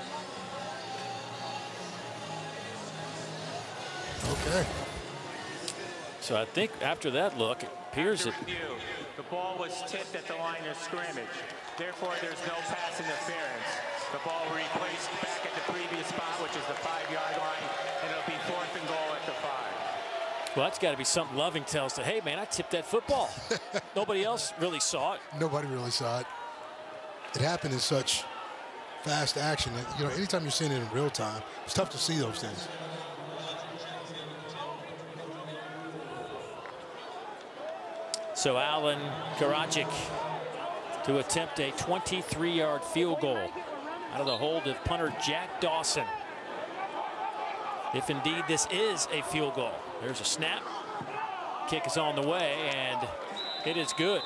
Speaker 2: Okay.
Speaker 1: So I think after that look, it appears that
Speaker 3: the ball was tipped at the line of scrimmage. Therefore, there's no pass interference. The ball will be placed back at the previous spot, which is the 5-yard line, and it'll be 4th and goal at the 5.
Speaker 1: Well, that's got to be something Loving tells to, hey, man, I tipped that football. Nobody else really saw it.
Speaker 2: Nobody really saw it. It happened in such fast action that, anytime you're seeing it in real time, it's tough to see those things.
Speaker 1: So Alan Karadzic to attempt a 23-yard field goal out of the hold of punter Jack Dawson. If indeed this is a field goal. There's a snap. Kick is on the way, and it is good.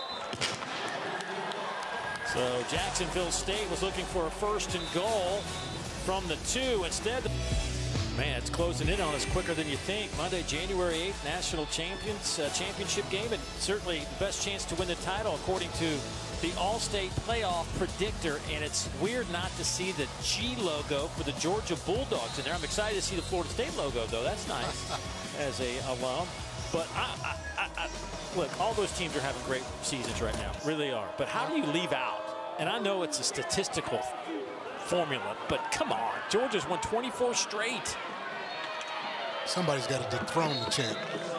Speaker 1: So Jacksonville State was looking for a 1st and goal from the 2. Instead, man, it's closing in on us quicker than you think. Monday, January 8th, national championship game, and certainly the best chance to win the title according to the All-State Playoff Predictor. And it's weird not to see the G logo for the Georgia Bulldogs in there. I'm excited to see the Florida State logo, though. That's nice as a alum. But look, all those teams are having great seasons right now. Really are. But how do you leave out? And I know it's a statistical formula, but come on. Georgia's won 24 straight.
Speaker 2: Somebody's got to dethrone the champ.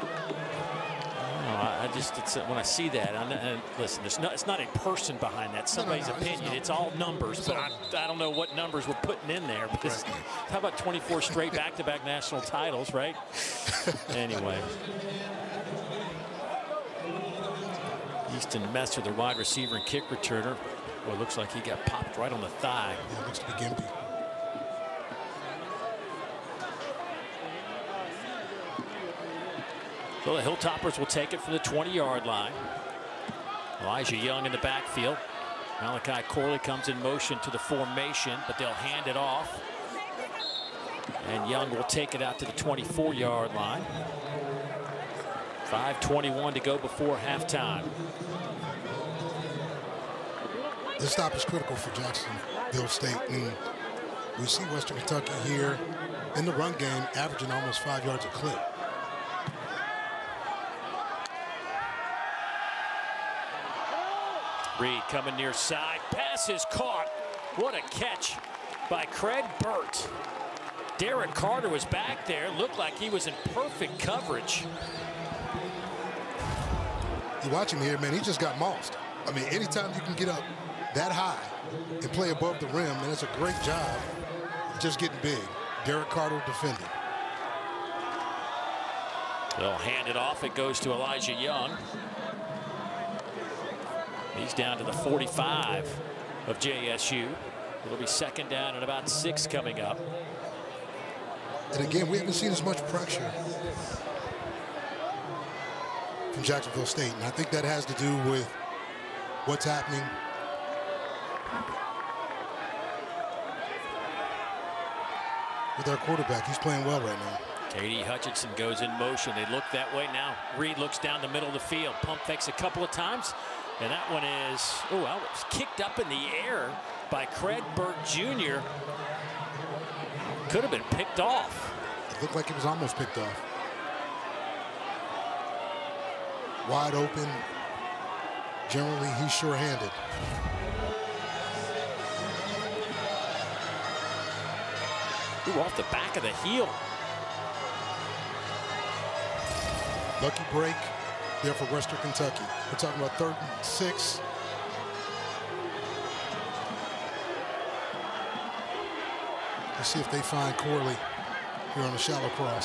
Speaker 1: When I see that, and listen, it's not a person behind that. Somebody's opinion. It's all numbers, but I don't know what numbers we're putting in there. Because how about 24 straight back-to-back national titles, right? Anyway. Easton Messer, the wide receiver and kick returner. Well, it looks like he got popped right on the thigh.
Speaker 2: Yeah, it looks to be gimpy.
Speaker 1: So the Hilltoppers will take it from the 20-yard line. Elijah Young in the backfield. Malachi Corley comes in motion to the formation, but they'll hand it off. And Young will take it out to the 24-yard line. 5:21 to go before halftime.
Speaker 2: This stop is critical for Jacksonville State. And we see Western Kentucky here in the run game averaging almost 5 yards a clip.
Speaker 1: Reed coming near side. Pass is caught. What a catch by Craig Burt. Derek Carter was back there. Looked like he was in perfect coverage.
Speaker 2: You watch him here, man, he just got mossed. I mean, anytime you can get up that high and play above the rim, and it's a great job just getting big. Derek Carter defending.
Speaker 1: They'll hand it off. It goes to Elijah Young. He's down to the 45 of JSU. It'll be second down and about 6 coming up.
Speaker 2: And again, we haven't seen as much pressure from Jacksonville State, and I think that has to do with what's happening with our quarterback. He's playing well right now.
Speaker 1: K.D. Hutchinson goes in motion. They look that way now. Reed looks down the middle of the field. Pump fakes a couple of times. And that one is, oh, well, it was kicked up in the air by Craig Burt Jr. Could have been picked off.
Speaker 2: It looked like it was almost picked off. Wide open. Generally, he's sure-handed.
Speaker 1: Ooh, off the back of the heel.
Speaker 2: Lucky break there for Western Kentucky. We're talking about 3rd and 6. Let's see if they find Corley here on the shallow cross.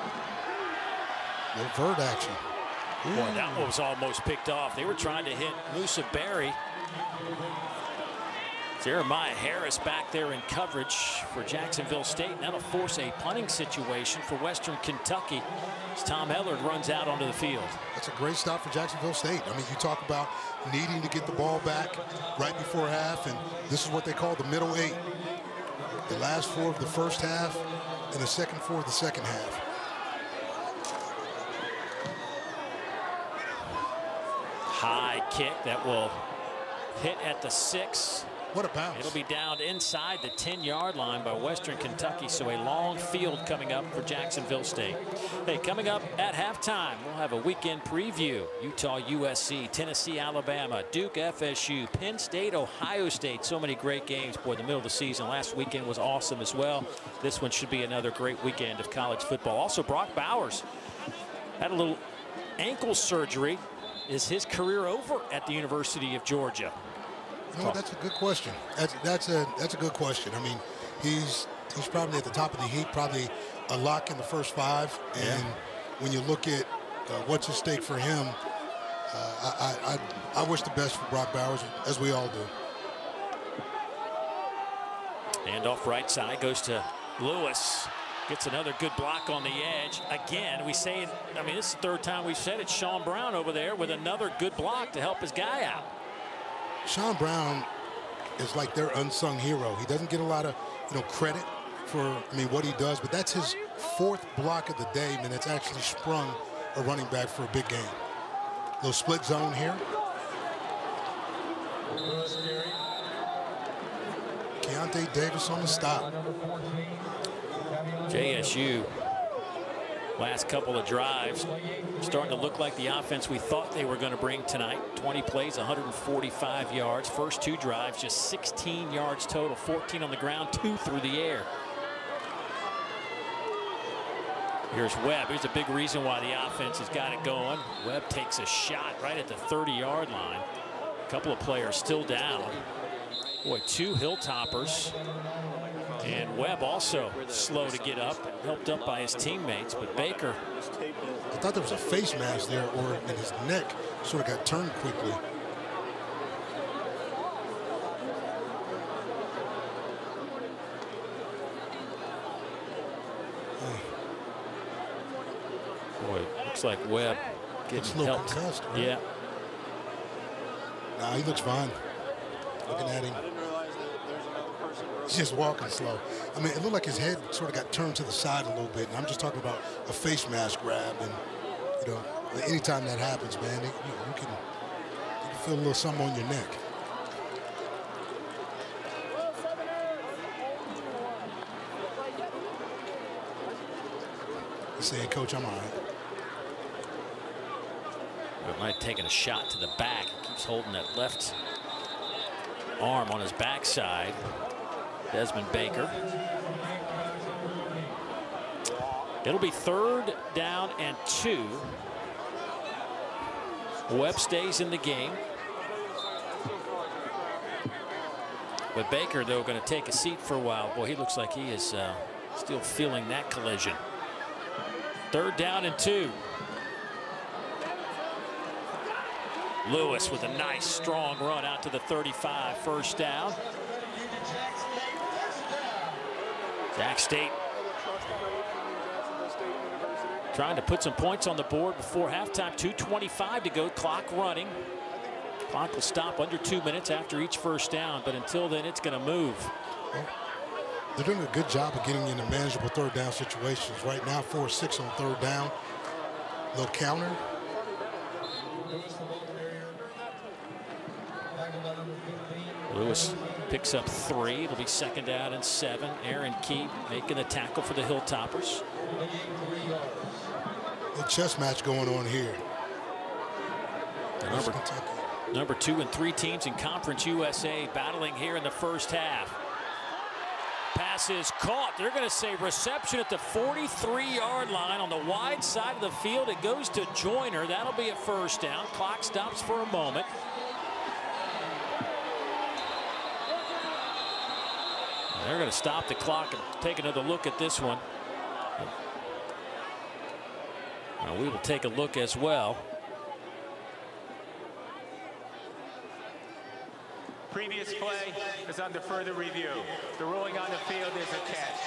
Speaker 2: No vert action.
Speaker 1: Boy, that one was almost picked off. They were trying to hit Musa Berry. Jeremiah Harris back there in coverage for Jacksonville State, and that'll force a punting situation for Western Kentucky as Tom Ellard runs out onto the field.
Speaker 2: That's a great stop for Jacksonville State. I mean, you talk about needing to get the ball back right before half, and this is what they call the middle 8. The last 4 of the first half and the second 4 of the second half.
Speaker 1: High kick that will hit at the 6.
Speaker 2: What a bounce.
Speaker 1: It'll be down inside the 10-yard line by Western Kentucky, so a long field coming up for Jacksonville State. Hey, coming up at halftime, we'll have a weekend preview. Utah, USC, Tennessee, Alabama, Duke, FSU, Penn State, Ohio State. So many great games. Boy, the middle of the season last weekend was awesome as well. This one should be another great weekend of college football. Also, Brock Bowers had a little ankle surgery. Is his career over at the University of Georgia?
Speaker 2: You know what, that's a good question. That's a good question. I mean, he's probably at the top of the heap, probably a lock in the first 5. And when you look at what's at stake for him, I wish the best for Brock Bowers, as we all do.
Speaker 1: And off right side goes to Lewis. Gets another good block on the edge. Again, we say, I mean, this is the 3rd time we've said it. Sean Brown over there with another good block to help his guy out.
Speaker 2: Sean Brown is like their unsung hero. He doesn't get a lot of, credit for, what he does, but that's his 4th block of the day, and it's actually sprung a running back for a big game. Little split zone here. Keontae Davis on the stop.
Speaker 1: JSU, last couple of drives, starting to look like the offense we thought they were going to bring tonight. 20 plays, 145 yards. First 2 drives, just 16 yards total, 14 on the ground, 2 through the air. Here's Webb. Here's a big reason why the offense has got it going. Webb takes a shot right at the 30-yard line. A couple of players still down. Boy, 2 Hilltoppers And Webb also slow to get up, helped up by his teammates, but Baker.
Speaker 2: I thought there was a face mask there, or in his neck sort of got turned quickly.
Speaker 1: Boy, looks like Webb getting helped.
Speaker 2: Concussed, right?
Speaker 1: Yeah.
Speaker 2: Nah, he looks fine. Looking at him. He's just walking slow. I mean, it looked like his head sort of got turned to the side a little bit, and I'm just talking about a face mask grab. And, you know, anytime that happens, man, you can feel a little something on your neck. He's saying, Coach, I'm all right.
Speaker 1: It might have taken a shot to the back. He keeps holding that left arm on his backside. Desmond Baker. It'll be 3rd down and 2. Webb stays in the game. But Baker, though, going to take a seat for a while. Boy, he looks like he is still feeling that collision. 3rd down and 2. Lewis with a nice strong run out to the 35, 1st down. Jack State trying to put some points on the board before halftime. 2:25 to go, clock running. Clock will stop under 2 minutes after each 1st down, but until then it's going to move.
Speaker 2: Well, they're doing a good job of getting into manageable 3rd down situations. Right now, 4-6 on 3rd down. Little counter.
Speaker 1: Lewis picks up 3. It'll be 2nd down and 7. Aaron Key making the tackle for the Hilltoppers.
Speaker 2: A chess match going on here.
Speaker 1: Number 2 and 3 teams in Conference USA battling here in the 1st half. Pass is caught. They're going to say reception at the 43-yard line on the wide side of the field. It goes to Joyner. That'll be a 1st down. Clock stops for a moment. They're going to stop the clock and take another look at this one. Now we will take a look as well.
Speaker 3: Previous play is under further review. The ruling on the field is a catch.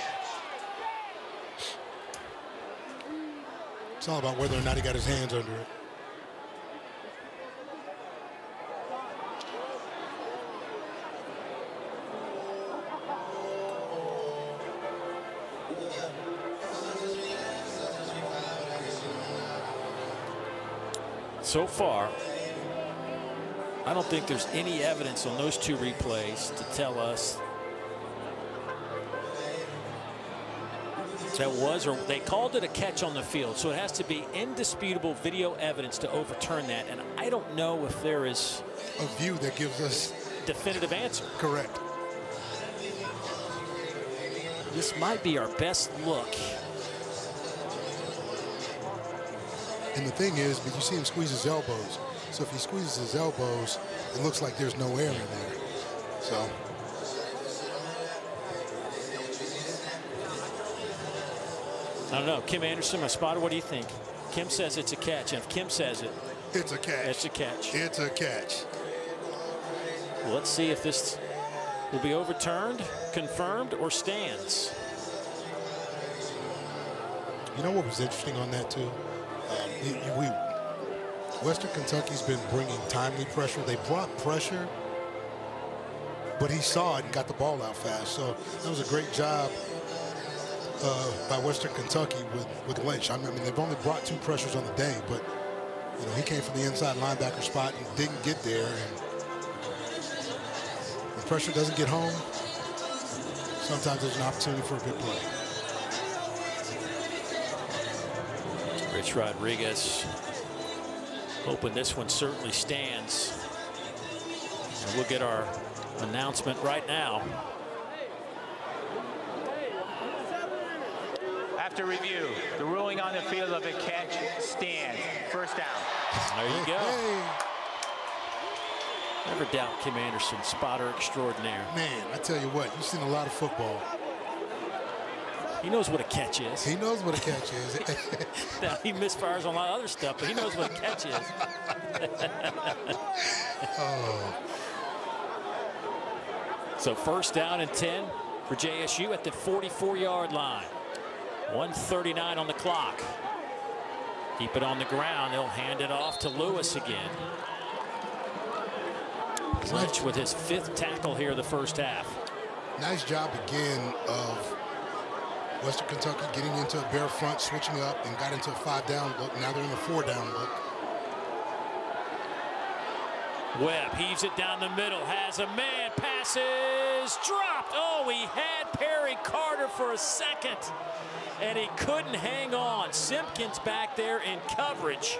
Speaker 2: It's all about whether or not he got his hands under it.
Speaker 1: So far, I don't think there's any evidence on those 2 replays to tell us that was, or they called it a catch on the field. So it has to be indisputable video evidence to overturn that. And I don't know if there is
Speaker 2: a view that gives us
Speaker 1: definitive answer.
Speaker 2: Correct.
Speaker 1: This might be our best look.
Speaker 2: And the thing is, but you see him squeeze his elbows. So if he squeezes his elbows, it looks like there's no air in there. So.
Speaker 1: I don't know. Kim Anderson, my spotter, what do you think? Kim says it's a catch. And if Kim says it,
Speaker 2: it's a catch.
Speaker 1: It's a catch.
Speaker 2: It's a catch.
Speaker 1: Well, let's see if this will be overturned, confirmed, or stands.
Speaker 2: You know what was interesting on that, too? Western Kentucky's been bringing timely pressure. They brought pressure, but he saw it and got the ball out fast. So that was a great job by Western Kentucky with Lynch. I mean, they've only brought 2 pressures on the day, but you know, he came from the inside linebacker spot and didn't get there. And when pressure doesn't get home, sometimes there's an opportunity for a good play.
Speaker 1: Rich Rodriguez hoping this one certainly stands. And we'll get our announcement right now.
Speaker 3: After review, the ruling on the field of a catch stands. 1st down.
Speaker 1: There you go.
Speaker 2: Hey.
Speaker 1: Never doubt Kim Anderson, spotter extraordinaire.
Speaker 2: Man, I tell you what, you've seen a lot of football.
Speaker 1: He knows what a catch is.
Speaker 2: He knows what a catch is.
Speaker 1: Now, he misfires on a lot of other stuff, but he knows what a catch is.
Speaker 2: Oh.
Speaker 1: So first down and 10 for JSU at the 44-yard line. 1:39 on the clock. Keep it on the ground. They'll hand it off to Lewis again. Lynch with his 5th tackle here the first half.
Speaker 2: Nice job again of Western Kentucky getting into a bare front, switching up, and got into a 5-down look. Now they're in a 4-down look.
Speaker 1: Webb heaves it down the middle, has a man, passes, dropped. Oh, he had Perry Carter for a second, and he couldn't hang on. Simpkins back there in coverage.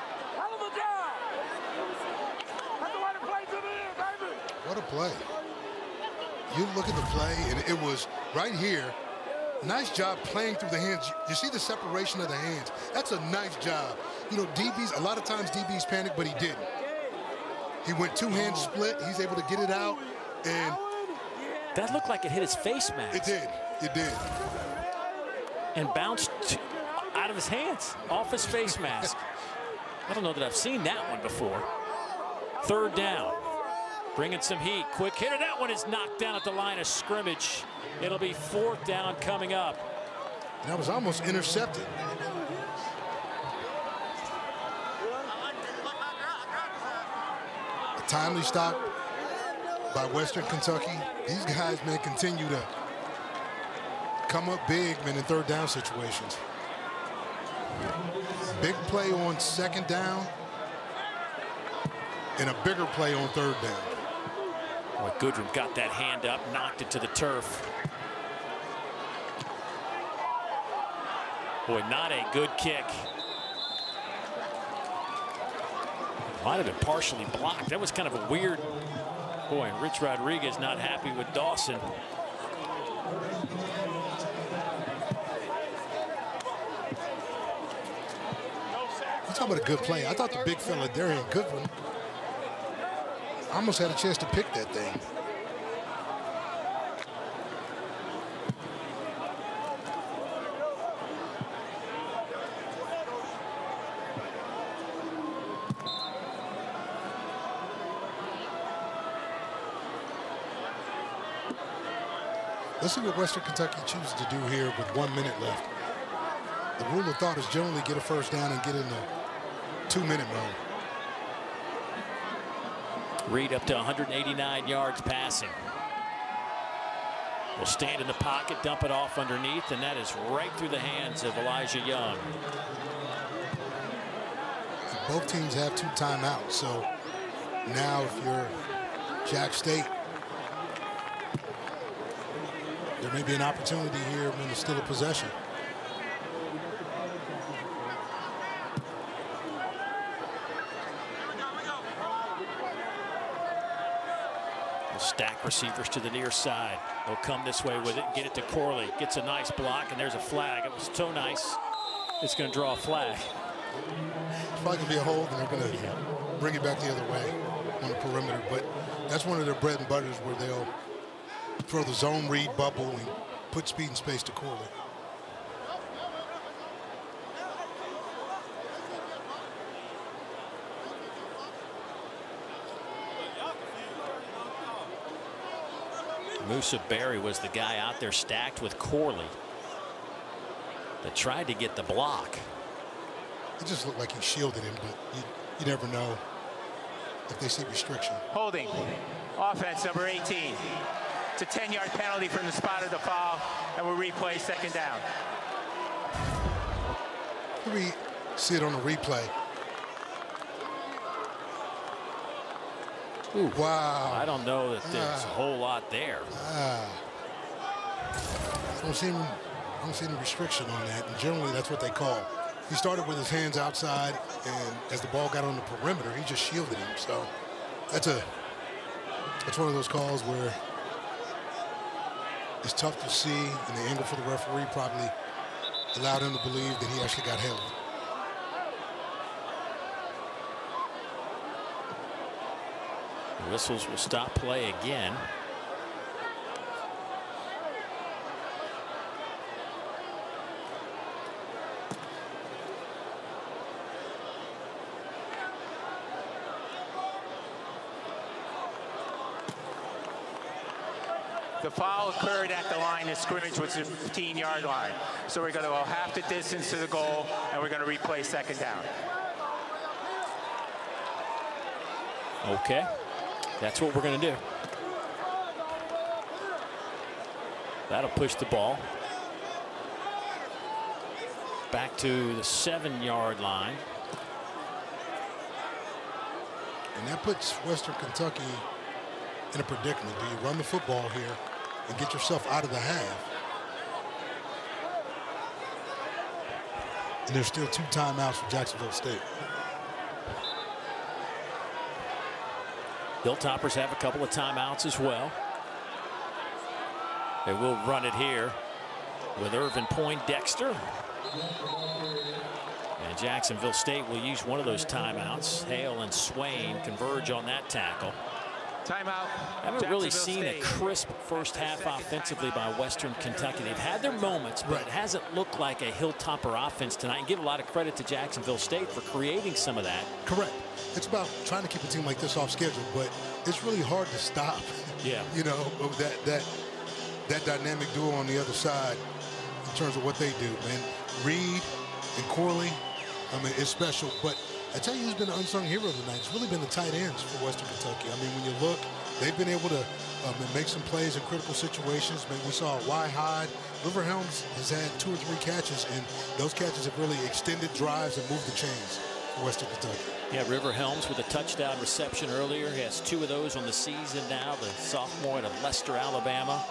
Speaker 2: What a play. You look at the play, and it was right here. Nice job playing through the hands. You see the separation of the hands. That's a nice job. You know, DBs, a lot of times DBs panic, but he didn't. He went 2-hand split. He's able to get it out, and
Speaker 1: that looked like it hit his face mask.
Speaker 2: It did. It did.
Speaker 1: And bounced out of his hands, off his face mask. I don't know that I've seen that one before. 3rd down. Bringing some heat. Quick hitter. That one is knocked down at the line of scrimmage. It'll be 4th down coming up.
Speaker 2: That was almost intercepted. A timely stop by Western Kentucky. These guys may continue to come up big, man, in 3rd down situations. Big play on 2nd down and a bigger play on 3rd down.
Speaker 1: Boy, Goodrum got that hand up, knocked it to the turf. Boy, not a good kick. Might have been partially blocked. That was kind of a weird. Boy, and Rich Rodriguez not happy with Dawson.
Speaker 2: You talk about a good play. I thought the big fella, Darian Goodwin, almost had a chance to pick that thing. Let's see what Western Kentucky chooses to do here with 1 minute left. The rule of thought is generally get a first down and get in the 2-minute mode.
Speaker 1: Reed up to 189 yards passing. Will stand in the pocket, dump it off underneath, and that is right through the hands of Elijah Young.
Speaker 2: Both teams have 2 timeouts, so now if you're Jack State, there may be an opportunity here when there's still a possession.
Speaker 1: Stack receivers to the near side. They'll come this way with it and get it to Corley. Gets a nice block, and there's a flag. It was so nice. It's going to draw a flag.
Speaker 2: It's probably going to be a hold, and they're going to bring it back the other way on the perimeter. But that's one of their bread and butters where they'll throw the zone read bubble and put speed and space to Corley.
Speaker 1: Musa Berry was the guy out there stacked with Corley that tried to get the block.
Speaker 2: It just looked like he shielded him, but you never know if they see restriction.
Speaker 3: Holding. Offense number 18. It's a 10-yard penalty from the spot of the foul, and we'll replay 2nd down.
Speaker 2: We see it on the replay.
Speaker 1: Ooh,
Speaker 2: wow.
Speaker 1: I don't know that there's a whole lot there.
Speaker 2: I don't see any restriction on that, and generally that's what they call. He started with his hands outside, and as the ball got on the perimeter, he just shielded him. So that's one of those calls where it's tough to see, and the angle for the referee probably allowed him to believe that he actually got held.
Speaker 1: Whistles will stop play again.
Speaker 3: The foul occurred at the line of scrimmage, which is the 15-yard line. So we're going to go half the distance to the goal, and we're going to replay second down.
Speaker 1: Okay, that's what we're going to do. That'll push the ball back to the 7-yard line.
Speaker 2: And that puts Western Kentucky in a predicament. Do you run the football here and get yourself out of the half? And there's still 2 timeouts for Jacksonville State.
Speaker 1: Hilltoppers have a couple of timeouts as well. They will run it here with Irvin Poindexter. And Jacksonville State will use one of those timeouts. Hale and Swain converge on that tackle.
Speaker 3: Timeout.
Speaker 1: Haven't really seen a crisp first half offensively by Western Kentucky. They've had their moments, but it hasn't looked like a Hilltopper offense tonight. And give a lot of credit to Jacksonville State for creating some of that.
Speaker 2: Correct. It's about trying to keep a team like this off schedule, but it's really hard to stop.
Speaker 1: Yeah.
Speaker 2: You know, that dynamic duo on the other side in terms of what they do. Man, Reed and Corley, I mean, it's special. But I tell you who's been the unsung hero tonight. It's really been the tight ends for Western Kentucky. I mean, when you look, they've been able to make some plays in critical situations. I mean, we saw Y. Hyde. River Helms has had 2 or 3 catches, and those catches have really extended drives and moved the chains for Western Kentucky.
Speaker 1: Yeah, River Helms with a touchdown reception earlier. He has 2 of those on the season now. The sophomore out of Leicester, Alabama.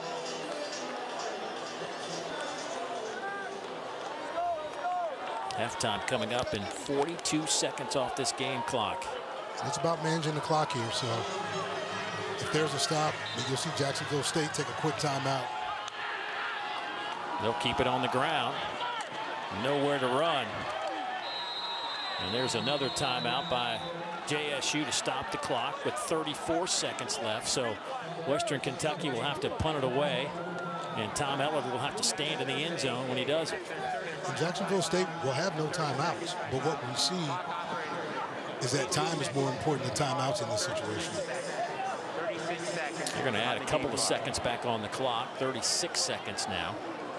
Speaker 1: Halftime coming up in 42 seconds off this game clock.
Speaker 2: It's about managing the clock here. So if there's a stop, you'll see Jacksonville State take a quick timeout.
Speaker 1: They'll keep it on the ground. Nowhere to run. And there's another timeout by JSU to stop the clock with 34 seconds left. So Western Kentucky will have to punt it away. And Tom Ellard will have to stand in the end zone when he does it.
Speaker 2: And Jacksonville State will have no timeouts. But what we see is that time is more important than timeouts in this situation.
Speaker 1: They're going to add a couple of seconds back on the clock. 36 seconds now.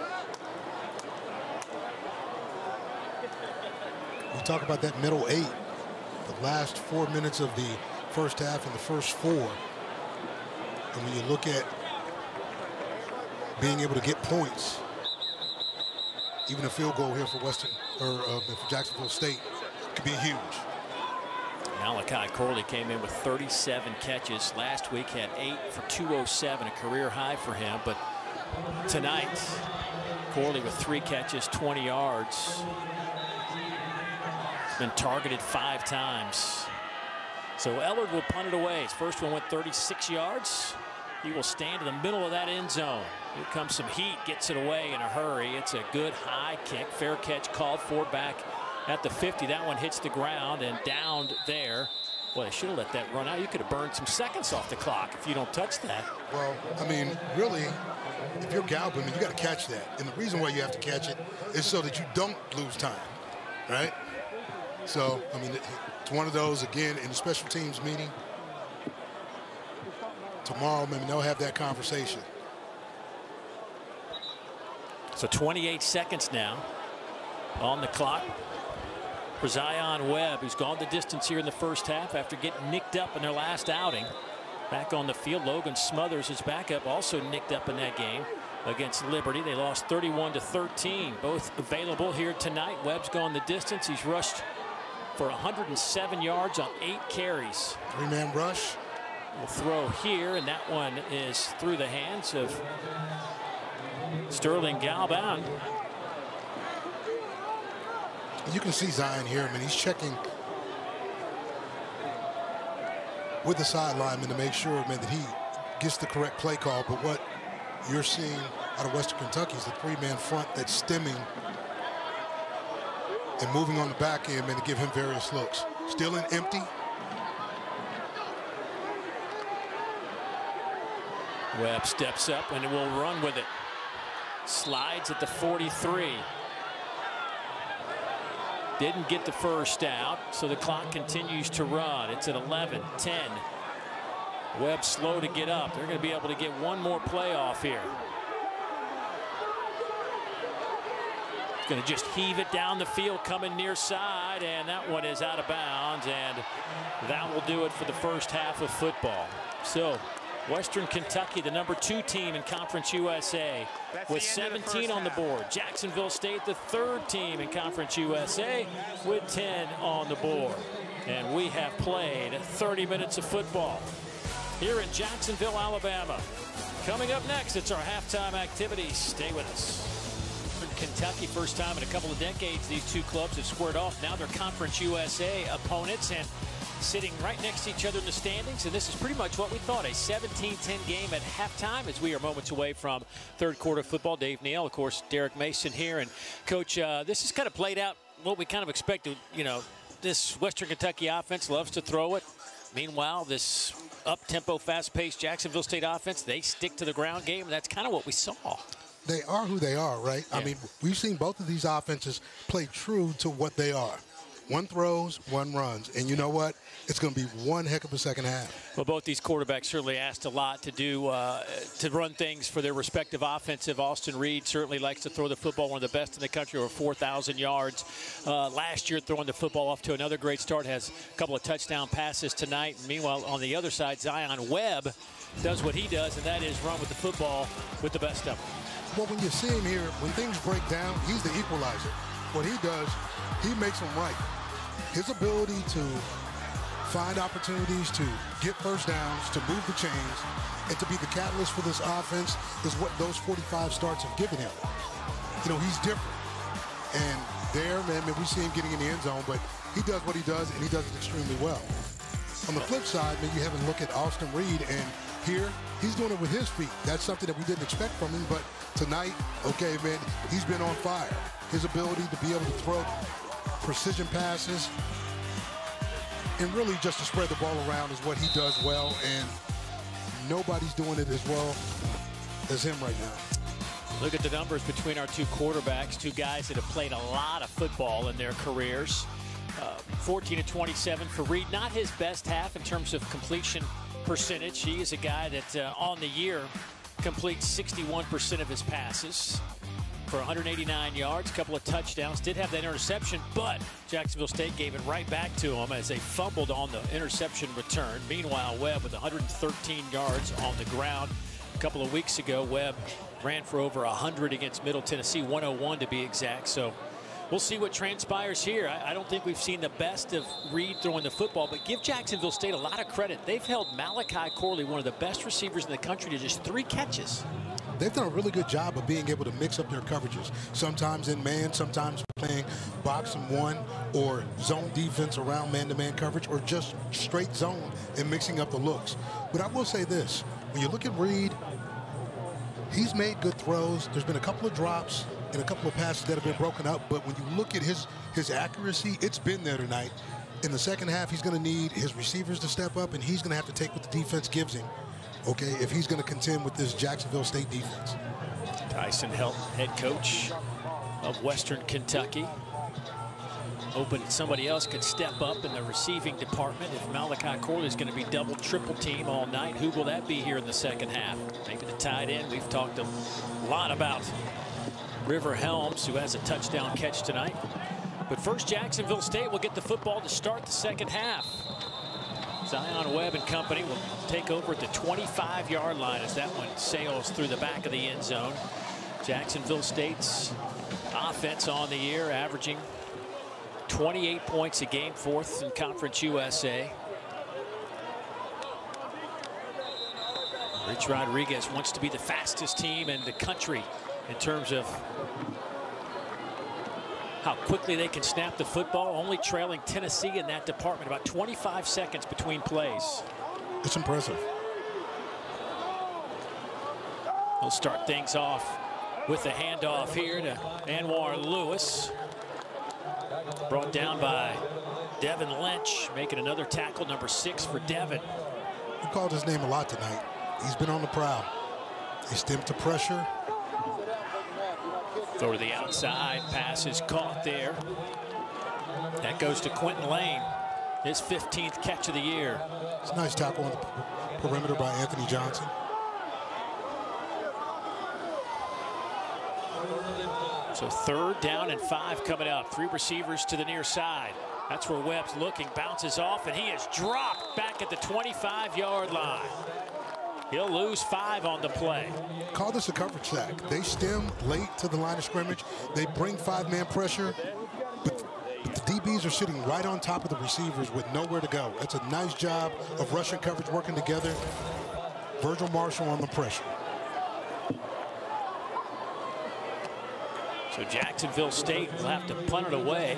Speaker 2: We talk about that middle 8. The last 4 minutes of the first half and the first 4. And when you look at being able to get points, even a field goal here for for Jacksonville State could be huge.
Speaker 1: Malachi Corley came in with 37 catches. Last week had 8 for 207, a career high for him. But tonight, Corley with 3 catches, 20 yards. He's been targeted 5 times. So Ellard will punt it away. His first one went 36 yards. He will stand in the middle of that end zone. Here comes some heat, gets it away in a hurry. It's a good high kick. Fair catch called for back at the 50. That one hits the ground and downed there. Boy, they should have let that run out. You could have burned some seconds off the clock if you don't touch that.
Speaker 2: Well, I mean, really, if you're Galvin, you got to catch that. And the reason why you have to catch it is so that you don't lose time, right? So, I mean, it's one of those, again, in the special teams meeting. Tomorrow, maybe they'll have that conversation.
Speaker 1: So 28 seconds now on the clock for Zion Webb, who's gone the distance here in the first half after getting nicked up in their last outing. Back on the field, Logan Smothers, his backup, also nicked up in that game against Liberty. They lost 31-13. Both available here tonight. Webb's gone the distance. He's rushed for 107 yards on 8 carries.
Speaker 2: 3-man rush.
Speaker 1: Will throw here, and that one is through the hands of Sterling Galban.
Speaker 2: You can see Zion here. I mean, he's checking with the side lineman to make sure, man, that he gets the correct play call. But what you're seeing out of Western Kentucky is the 3-man front that's stemming and moving on the back end, man, to give him various looks. Still in empty.
Speaker 1: Webb steps up and will run with it. Slides at the 43. Didn't get the first out, so the clock continues to run. It's at 11, 10. Webb slow to get up. They're going to be able to get one more play off here. Going to just heave it down the field, coming near side, and that one is out of bounds, and that will do it for the first half of football. So Western Kentucky, the #2 team in Conference USA, with 17 on the board. Jacksonville State, the 3rd team in Conference USA, with 10 on the board. And we have played 30 minutes of football here in Jacksonville, Alabama. Coming up next, it's our halftime activity. Stay with us. Kentucky, first time in a couple of decades these two clubs have squared off. Now they're Conference USA opponents and sitting right next to each other in the standings, and this is pretty much what we thought, a 17-10 game at halftime as we are moments away from third quarter football. Dave Neal, of course, Derek Mason here, and Coach, this has kind of played out what we kind of expected. You know, this Western Kentucky offense loves to throw it. Meanwhile, this up-tempo, fast-paced Jacksonville State offense, they stick to the ground game, and that's kind of what we saw.
Speaker 2: They are who they are, right? Yeah. I mean, we've seen both of these offenses play true to what they are. One throws, one runs. And you know what? It's going to be one heck of a second half.
Speaker 1: Well, both these quarterbacks certainly asked a lot to do, to run things for their respective offensive. Austin Reed certainly likes to throw the football, one of the best in the country, over 4,000 yards. Last year, throwing the football off to another great start, has a couple of touchdown passes tonight. And meanwhile, on the other side, Zion Webb does what he does, and that is run with the football with the best of them.
Speaker 2: Well, when you see him here, when things break down, he's the equalizer. What he does, he makes them right. His ability to find opportunities to get first downs, to move the chains, and to be the catalyst for this offense is what those 45 starts have given him. You know, he's different. And there, man, we see him getting in the end zone, but he does what he does, and he does it extremely well. On the flip side, man, you have a look at Austin Reed, and here, he's doing it with his feet. That's something that we didn't expect from him, but tonight, okay, man, he's been on fire. His ability to be able to throw precision passes and really just to spread the ball around is what he does well, and nobody's doing it as well as him right now.
Speaker 1: Look at the numbers between our two quarterbacks, two guys that have played a lot of football in their careers. 14 of 27 for Reed. Not his best half in terms of completion percentage. He is a guy that on the year completes 61% of his passes for 189 yards, a couple of touchdowns. Did have that interception, but Jacksonville State gave it right back to him as they fumbled on the interception return. Meanwhile, Webb with 113 yards on the ground. A couple of weeks ago, Webb ran for over 100 against Middle Tennessee, 101 to be exact. So we'll see what transpires here. I don't think we've seen the best of Reed throwing the football, but give Jacksonville State a lot of credit. They've held Malachi Corley, one of the best receivers in the country, to just 3 catches.
Speaker 2: They've done a really good job of being able to mix up their coverages. Sometimes in man, sometimes playing box and one, or zone defense around man-to-man coverage, or just straight zone and mixing up the looks. But I will say this, when you look at Reed, he's made good throws. There's been a couple of drops and a couple of passes that have been broken up, but when you look at his accuracy, it's been there tonight. In the second half, he's going to need his receivers to step up, and he's going to have to take what the defense gives him, okay, if he's going to contend with this Jacksonville State defense.
Speaker 1: Tyson Helt, head coach of Western Kentucky, hoping somebody else could step up in the receiving department. If Malachi Corley is going to be double, triple team all night, who will that be here in the second half? Maybe the tight end. We've talked a lot about River Helms, who has a touchdown catch tonight. But first, Jacksonville State will get the football to start the second half. Zion Webb and company will take over at the 25-yard line as that one sails through the back of the end zone. Jacksonville State's offense on the year averaging 28 points a game, 4th in Conference USA. Rich Rodriguez wants to be the fastest team in the country in terms of how quickly they can snap the football, only trailing Tennessee in that department, about 25 seconds between plays.
Speaker 2: It's impressive.
Speaker 1: We'll start things off with the handoff here to Anwar Lewis. Brought down by Devin Lynch, making another tackle, number 6 for Devin.
Speaker 2: We called his name a lot tonight. He's been on the prowl. He stemmed to pressure.
Speaker 1: Throw to the outside, pass is caught there. That goes to Quentin Lane, his 15th catch of the year.
Speaker 2: It's a nice tackle perimeter by Anthony Johnson.
Speaker 1: So 3rd down and 5 coming up. 3 receivers to the near side. That's where Webb's looking, bounces off, and he is dropped back at the 25-yard line. He'll lose 5 on the play.
Speaker 2: Call this a coverage sack. They stem late to the line of scrimmage. They bring 5-man pressure, but the DBs are sitting right on top of the receivers with nowhere to go. That's a nice job of rushing coverage working together. Virgil Marshall on the pressure.
Speaker 1: So Jacksonville State will have to punt it away.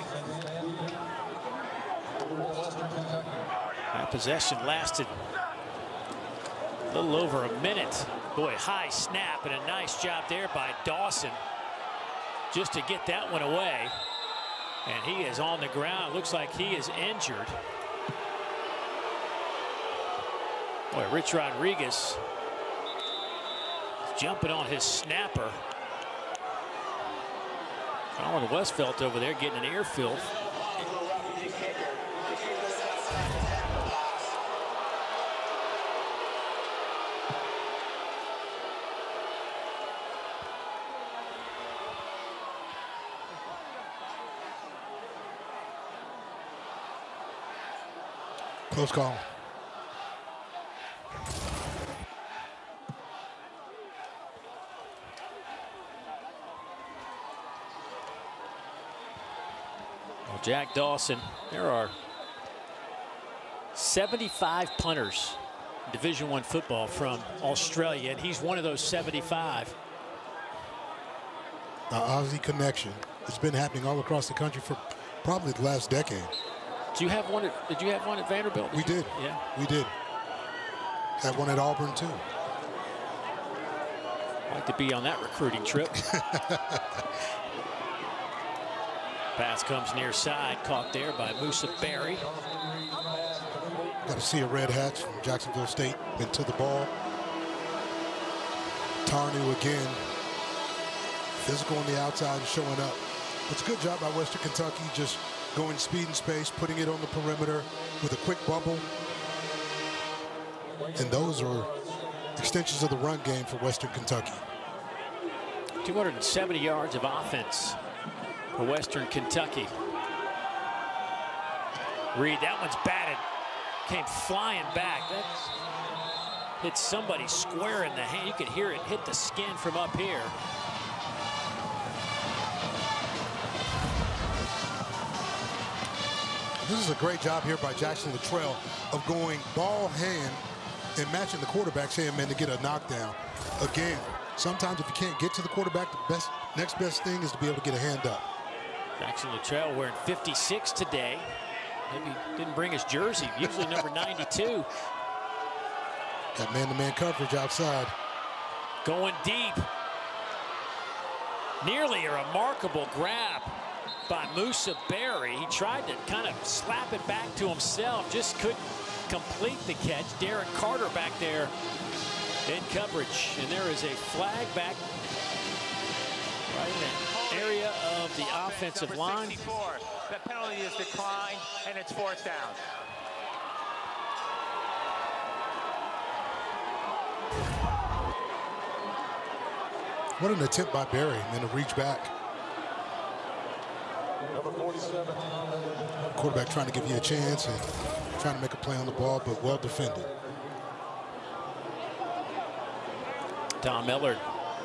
Speaker 1: That possession lasted a little over a minute. Boy, high snap and a nice job there by Dawson just to get that one away. And he is on the ground. Looks like he is injured. Boy, Rich Rodriguez is jumping on his snapper. Colin Westfelt over there getting an earful.
Speaker 2: Close call.
Speaker 1: Well, Jack Dawson, there are 75 punters in Division I football from Australia, and he's one of those 75.
Speaker 2: The Aussie connection. It's been happening all across the country for probably the last decade.
Speaker 1: Did you have one at Vanderbilt?
Speaker 2: We did.
Speaker 1: Yeah.
Speaker 2: We did. Had one at Auburn, too.
Speaker 1: I'd like to be on that recruiting trip. Pass comes near side, caught there by Musa Berry.
Speaker 2: Got to see a red hat from Jacksonville State into the ball. Tarnew again. Physical on the outside and showing up. It's a good job by Western Kentucky, just going speed and space, putting it on the perimeter with a quick bubble. And those are extensions of the run game for Western Kentucky.
Speaker 1: 270 yards of offense for Western Kentucky. Reed, that one's batted. Came flying back. That hit somebody square in the hand. You could hear it hit the skin from up here.
Speaker 2: This is a great job here by Jackson Luttrell of going ball hand and matching the quarterback's hand man to get a knockdown. Again, sometimes if you can't get to the quarterback, the next best thing is to be able to get a hand up.
Speaker 1: Jackson Luttrell wearing 56 today. Maybe didn't bring his jersey, usually number 92.
Speaker 2: Got man-to-man coverage outside.
Speaker 1: Going deep. Nearly a remarkable grab by Musa Berry. He tried to kind of slap it back to himself, just couldn't complete the catch. Derek Carter back there in coverage, and there is a flag back right in that area of the offensive line.
Speaker 3: 64. The penalty is declined, and it's 4th down.
Speaker 2: What an attempt by Berry, and then to reach back.
Speaker 4: Number 47.
Speaker 2: Quarterback trying to give you a chance and trying to make a play on the ball, but well defended.
Speaker 1: Tom Millard,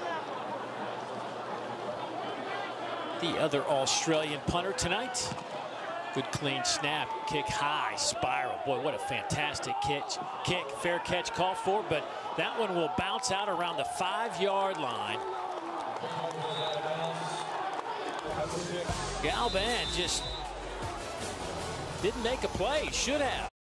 Speaker 1: the other Australian punter tonight. Good clean snap, kick high, spiral. Boy, what a fantastic kick. Fair catch called for, but that one will bounce out around the 5-yard line. Galvan just didn't make a play. Should have.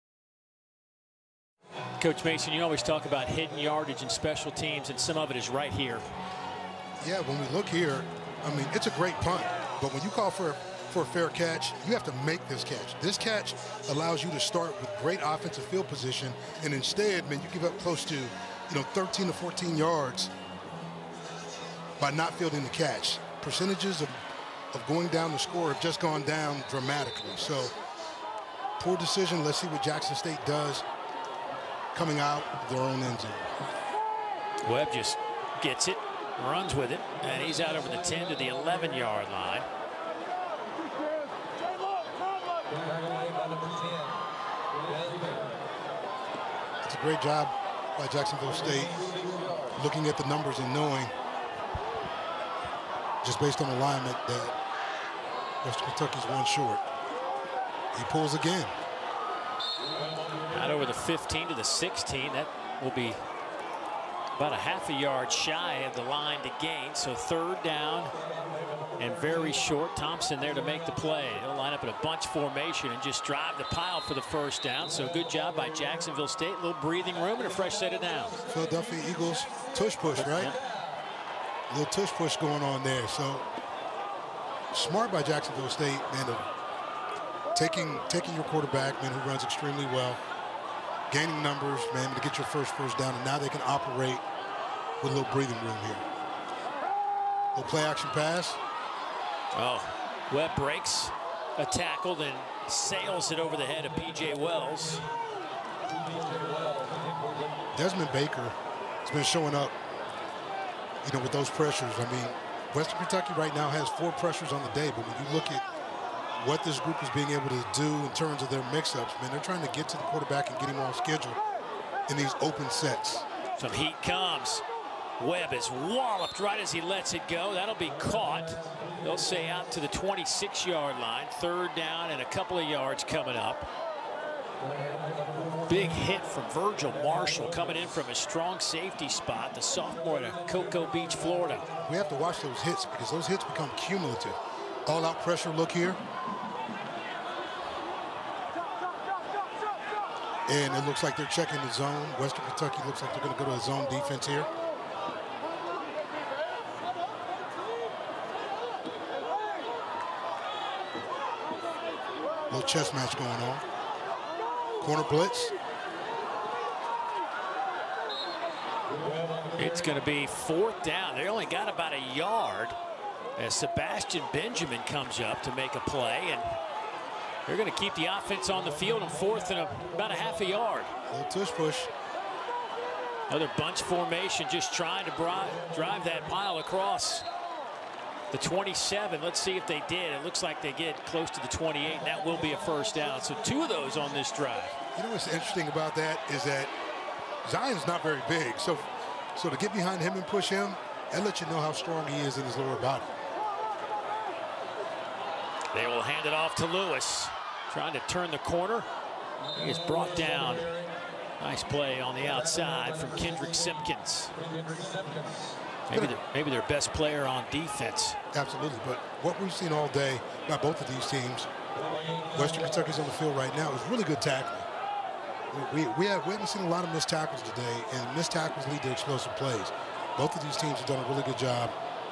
Speaker 1: Coach Mason, you always talk about hidden yardage and special teams, and some of it is right here.
Speaker 2: Yeah, when we look here, I mean, it's a great punt, but when you call for a fair catch, you have to make this catch. This catch allows you to start with great offensive field position, and instead, man, you give up close to, 13 to 14 yards by not fielding the catch. Percentages of going down the score have just gone down dramatically. So, poor decision. Let's see what Jackson State does coming out of their own end zone.
Speaker 1: Webb just gets it, runs with it, and he's out over the 10 to the 11-yard line.
Speaker 2: It's a great job by Jacksonville State looking at the numbers and knowing, just based on alignment, that Western Kentucky's one short. He pulls again.
Speaker 1: Out over the 15 to the 16. That will be about a half a yard shy of the line to gain. So third down and very short. Thompson there to make the play. He'll line up in a bunch formation and just drive the pile for the first down. So good job by Jacksonville State. A little breathing room and a fresh set of downs.
Speaker 2: Philadelphia Eagles tush push, right?
Speaker 1: Yeah.
Speaker 2: A little tush push going on there. So smart by Jacksonville State, man, of taking your quarterback, man, who runs extremely well, gaining numbers, man, to get your first down, and now they can operate with a little breathing room here. Little play action pass.
Speaker 1: Oh, Webb breaks a tackle, then sails it over the head of P.J. Wells.
Speaker 2: Desmond Baker has been showing up, you know, with those pressures. I mean, Western Kentucky right now has 4 pressures on the day, but when you look at what this group is being able to do in terms of their mix-ups, man, they're trying to get to the quarterback and get him off schedule in these open sets.
Speaker 1: Some heat comes. Webb is walloped right as he lets it go. That'll be caught. They'll say out to the 26-yard line. Third down and a couple of yards coming up. Big hit from Virgil Marshall coming in from a strong safety spot, the sophomore at Cocoa Beach, Florida.
Speaker 2: We have to watch those hits because those hits become cumulative. All-out pressure look here. And it looks like they're checking the zone. Western Kentucky looks like they're going to go to a zone defense here. Little chess match going on. Corner blitz.
Speaker 1: It's going to be fourth down. They only got about a yard as Sebastian Benjamin comes up to make a play, and they're going to keep the offense on the field on fourth and about a half a yard.
Speaker 2: Little tush push.
Speaker 1: Another bunch formation, just trying to drive that pile across the 27. Let's see if they did. It looks like they get close to the 28, and that will be a first down. So 2 of those on this drive.
Speaker 2: You know what's interesting about that is that Zion's not very big. So to get behind him and push him, that lets you know how strong he is in his lower body.
Speaker 1: They will hand it off to Lewis, trying to turn the corner. He is brought down. Nice play on the outside from Kendrick Simpkins. Maybe their best player on defense.
Speaker 2: Absolutely, but what we've seen all day by both of these teams, Western Kentucky's on the field right now, is really good tackling. We haven't seen a lot of missed tackles today, and missed tackles lead to explosive plays. Both of these teams have done a really good job.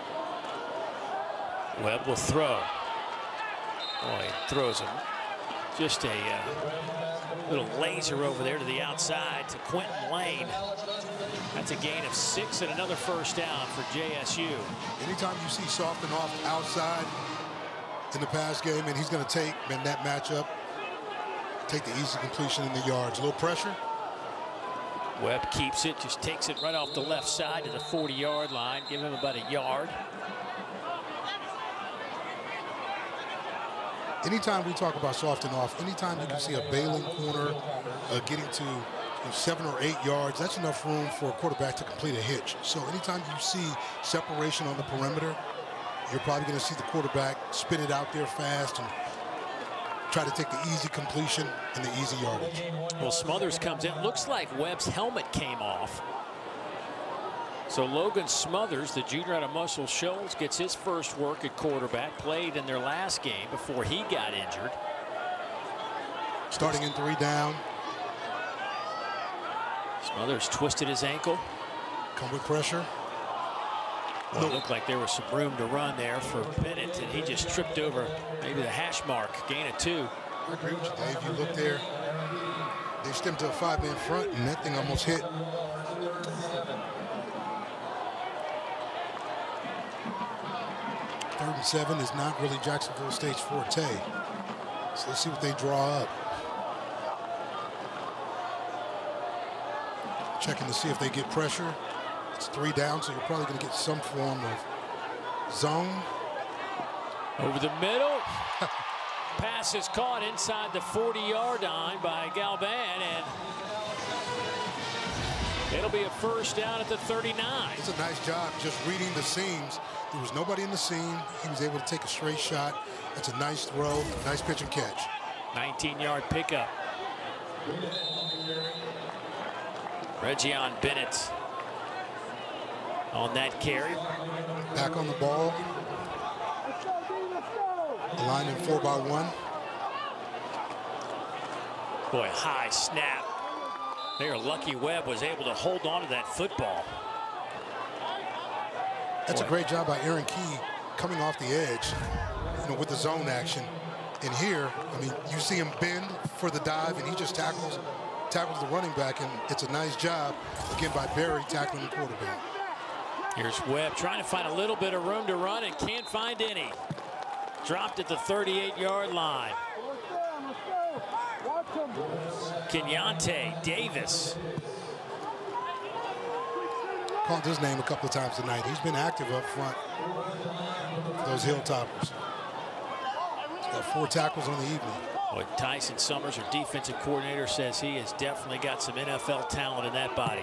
Speaker 1: Webb will throw. Boy, he throws him. Just a little laser over there to the outside to Quentin Lane. That's a gain of 6 and another first down for JSU.
Speaker 2: Anytime you see soft and off outside in the pass game, and he's going to take, man, that matchup, take the easy completion in the yards. A little pressure.
Speaker 1: Webb keeps it, just takes it right off the left side to the 40-yard line, give him about a yard.
Speaker 2: Anytime we talk about soft and off, anytime you can see a bailing corner getting to 7 or 8 yards, that's enough room for a quarterback to complete a hitch. So anytime you see separation on the perimeter, you're probably going to see the quarterback spin it out there fast and try to take the easy completion and the easy yardage.
Speaker 1: Well, Smothers comes in. Looks like Webb's helmet came off. So Logan Smothers, the junior out of Muscle Shoals, gets his first work at quarterback. Played in their last game before he got injured.
Speaker 2: Starting in 3 down.
Speaker 1: Smothers twisted his ankle.
Speaker 2: Come with pressure.
Speaker 1: Well, it looked like there was some room to run there for Bennett, and he just tripped over maybe the hash mark. Gain of 2.
Speaker 2: I agree with you, Dave. You look there, they stepped to a 5-man front, and that thing almost hit. Third and 7 is not really Jacksonville State's forte. So let's see what they draw up. Checking to see if they get pressure. It's 3 down, so you're probably going to get some form of zone.
Speaker 1: Over the middle. Pass is caught inside the 40-yard line by Galvan, and it'll be a first down at the 39.
Speaker 2: It's a nice job just reading the seams. There was nobody in the seam. He was able to take a straight shot. It's a nice throw, nice pitch and catch.
Speaker 1: 19-yard pickup. Reggion Bennett on that carry.
Speaker 2: Back on the ball. The line in 4-by-1.
Speaker 1: Boy, high snap. They are lucky Webb was able to hold on to that football.
Speaker 2: That's a great job by Aaron Key coming off the edge, with the zone action. And here, I mean, you see him bend for the dive, and he just tackles the running back, and it's a nice job, again, by Barry tackling the quarterback.
Speaker 1: Here's Webb trying to find a little bit of room to run and can't find any. Dropped at the 38-yard line. Kenyante Davis.
Speaker 2: Called his name a couple of times tonight. He's been active up front for those Hilltoppers. He's got 4 tackles on the evening.
Speaker 1: Boy, Tyson Summers, our defensive coordinator, says he has definitely got some NFL talent in that body.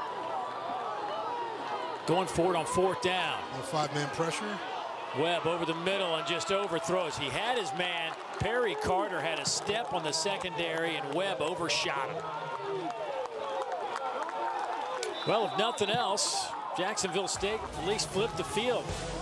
Speaker 1: Going forward on 4th down.
Speaker 2: On 5-man pressure.
Speaker 1: Webb over the middle and just overthrows. He had his man. Perry Carter had a step on the secondary, and Webb overshot him. Well, if nothing else, Jacksonville State at least flipped the field.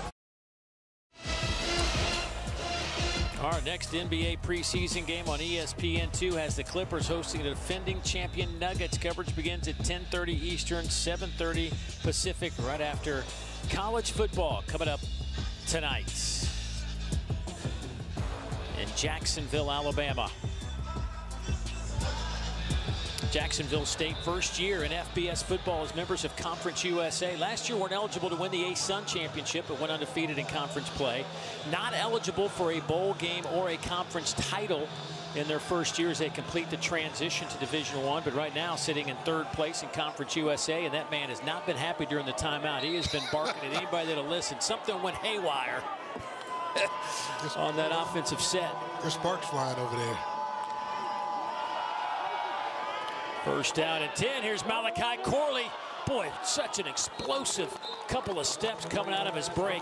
Speaker 1: Our next NBA preseason game on ESPN2 has the Clippers hosting the defending champion Nuggets. Coverage begins at 10:30 Eastern, 7:30 Pacific, right after college football coming up tonight in Jacksonville, Alabama. Jacksonville State first year in FBS football as members of Conference USA. Last year weren't eligible to win the A-Sun Championship, but went undefeated in conference play. Not eligible for a bowl game or a conference title in their first year as they complete the transition to Division I, but right now sitting in 3rd place in Conference USA, and that man has not been happy during the timeout. He has been barking at anybody that'll listen. Something went haywire on that offensive set.
Speaker 2: There's sparks flying over there.
Speaker 1: First down and 10. Here's Malachi Corley. Boy, such an explosive couple of steps coming out of his break.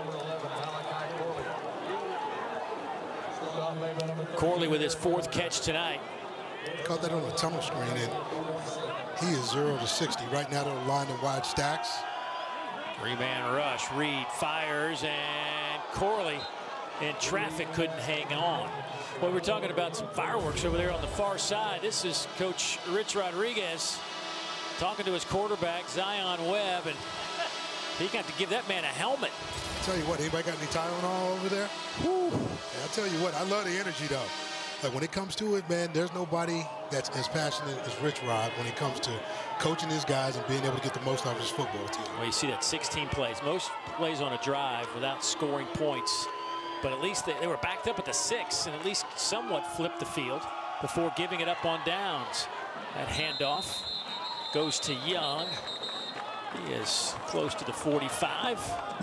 Speaker 1: Corley with his 4th catch tonight.
Speaker 2: Caught that on the tunnel screen, and he is 0 to 60. Right now they're lined in wide stacks.
Speaker 1: 3-man rush. Reed fires, and Corley in traffic couldn't hang on. Well, we're talking about some fireworks over there on the far side. This is Coach Rich Rodriguez talking to his quarterback, Zion Webb, and he got to give that man a helmet.
Speaker 2: I'll tell you what, anybody got any Tylenol over there?
Speaker 1: Whew.
Speaker 2: Yeah, I'll tell you what, I love the energy, though. Like, when it comes to it, man, there's nobody that's as passionate as Rich Rod when it comes to coaching his guys and being able to get the most out of his football team.
Speaker 1: Well, you see that 16 plays. Most plays on a drive without scoring points. But at least they were backed up at the 6 and at least somewhat flipped the field before giving it up on downs. That handoff goes to Young. He is close to the 45.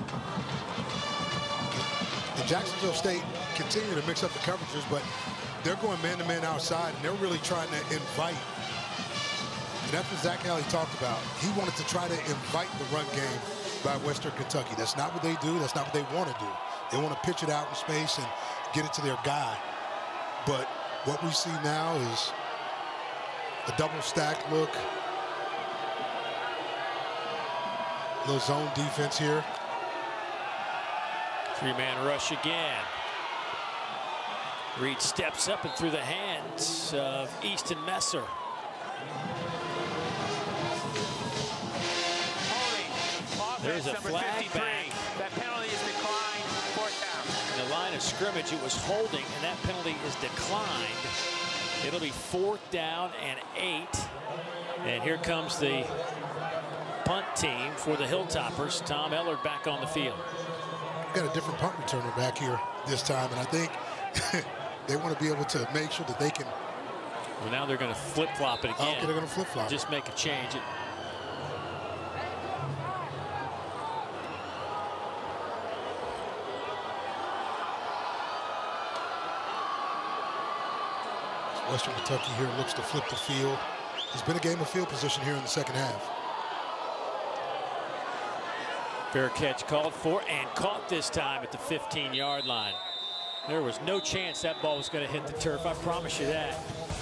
Speaker 2: And Jacksonville State continue to mix up the coverages, but they're going man-to-man outside, and they're really trying to invite. And that's what Zach Alley talked about. He wanted to try to invite the run game by Western Kentucky. That's not what they do. That's not what they want to do. They want to pitch it out in space and get it to their guy. But what we see now is a double stack look. A little zone defense here.
Speaker 1: 3-man rush again. Reed steps up and through the hands of Easton Messer. There's a flag back.
Speaker 3: That penalty is declined. 4th down.
Speaker 1: In the line of scrimmage, it was holding, and that penalty is declined. It'll be 4th down and 8. And here comes the punt team for the Hilltoppers. Tom Ellard back on the field.
Speaker 2: We've got a different punt returner back here this time, and I think they want to be able to make sure that they can.
Speaker 1: Well, now they're going to flip-flop it again.
Speaker 2: Okay, they're going to flip-flop.
Speaker 1: Just make a change.
Speaker 2: Western Kentucky here looks to flip the field. It's been a game of field position here in the second half.
Speaker 1: Fair catch called for and caught this time at the 15-yard line. There was no chance that ball was going to hit the turf. I promise you that.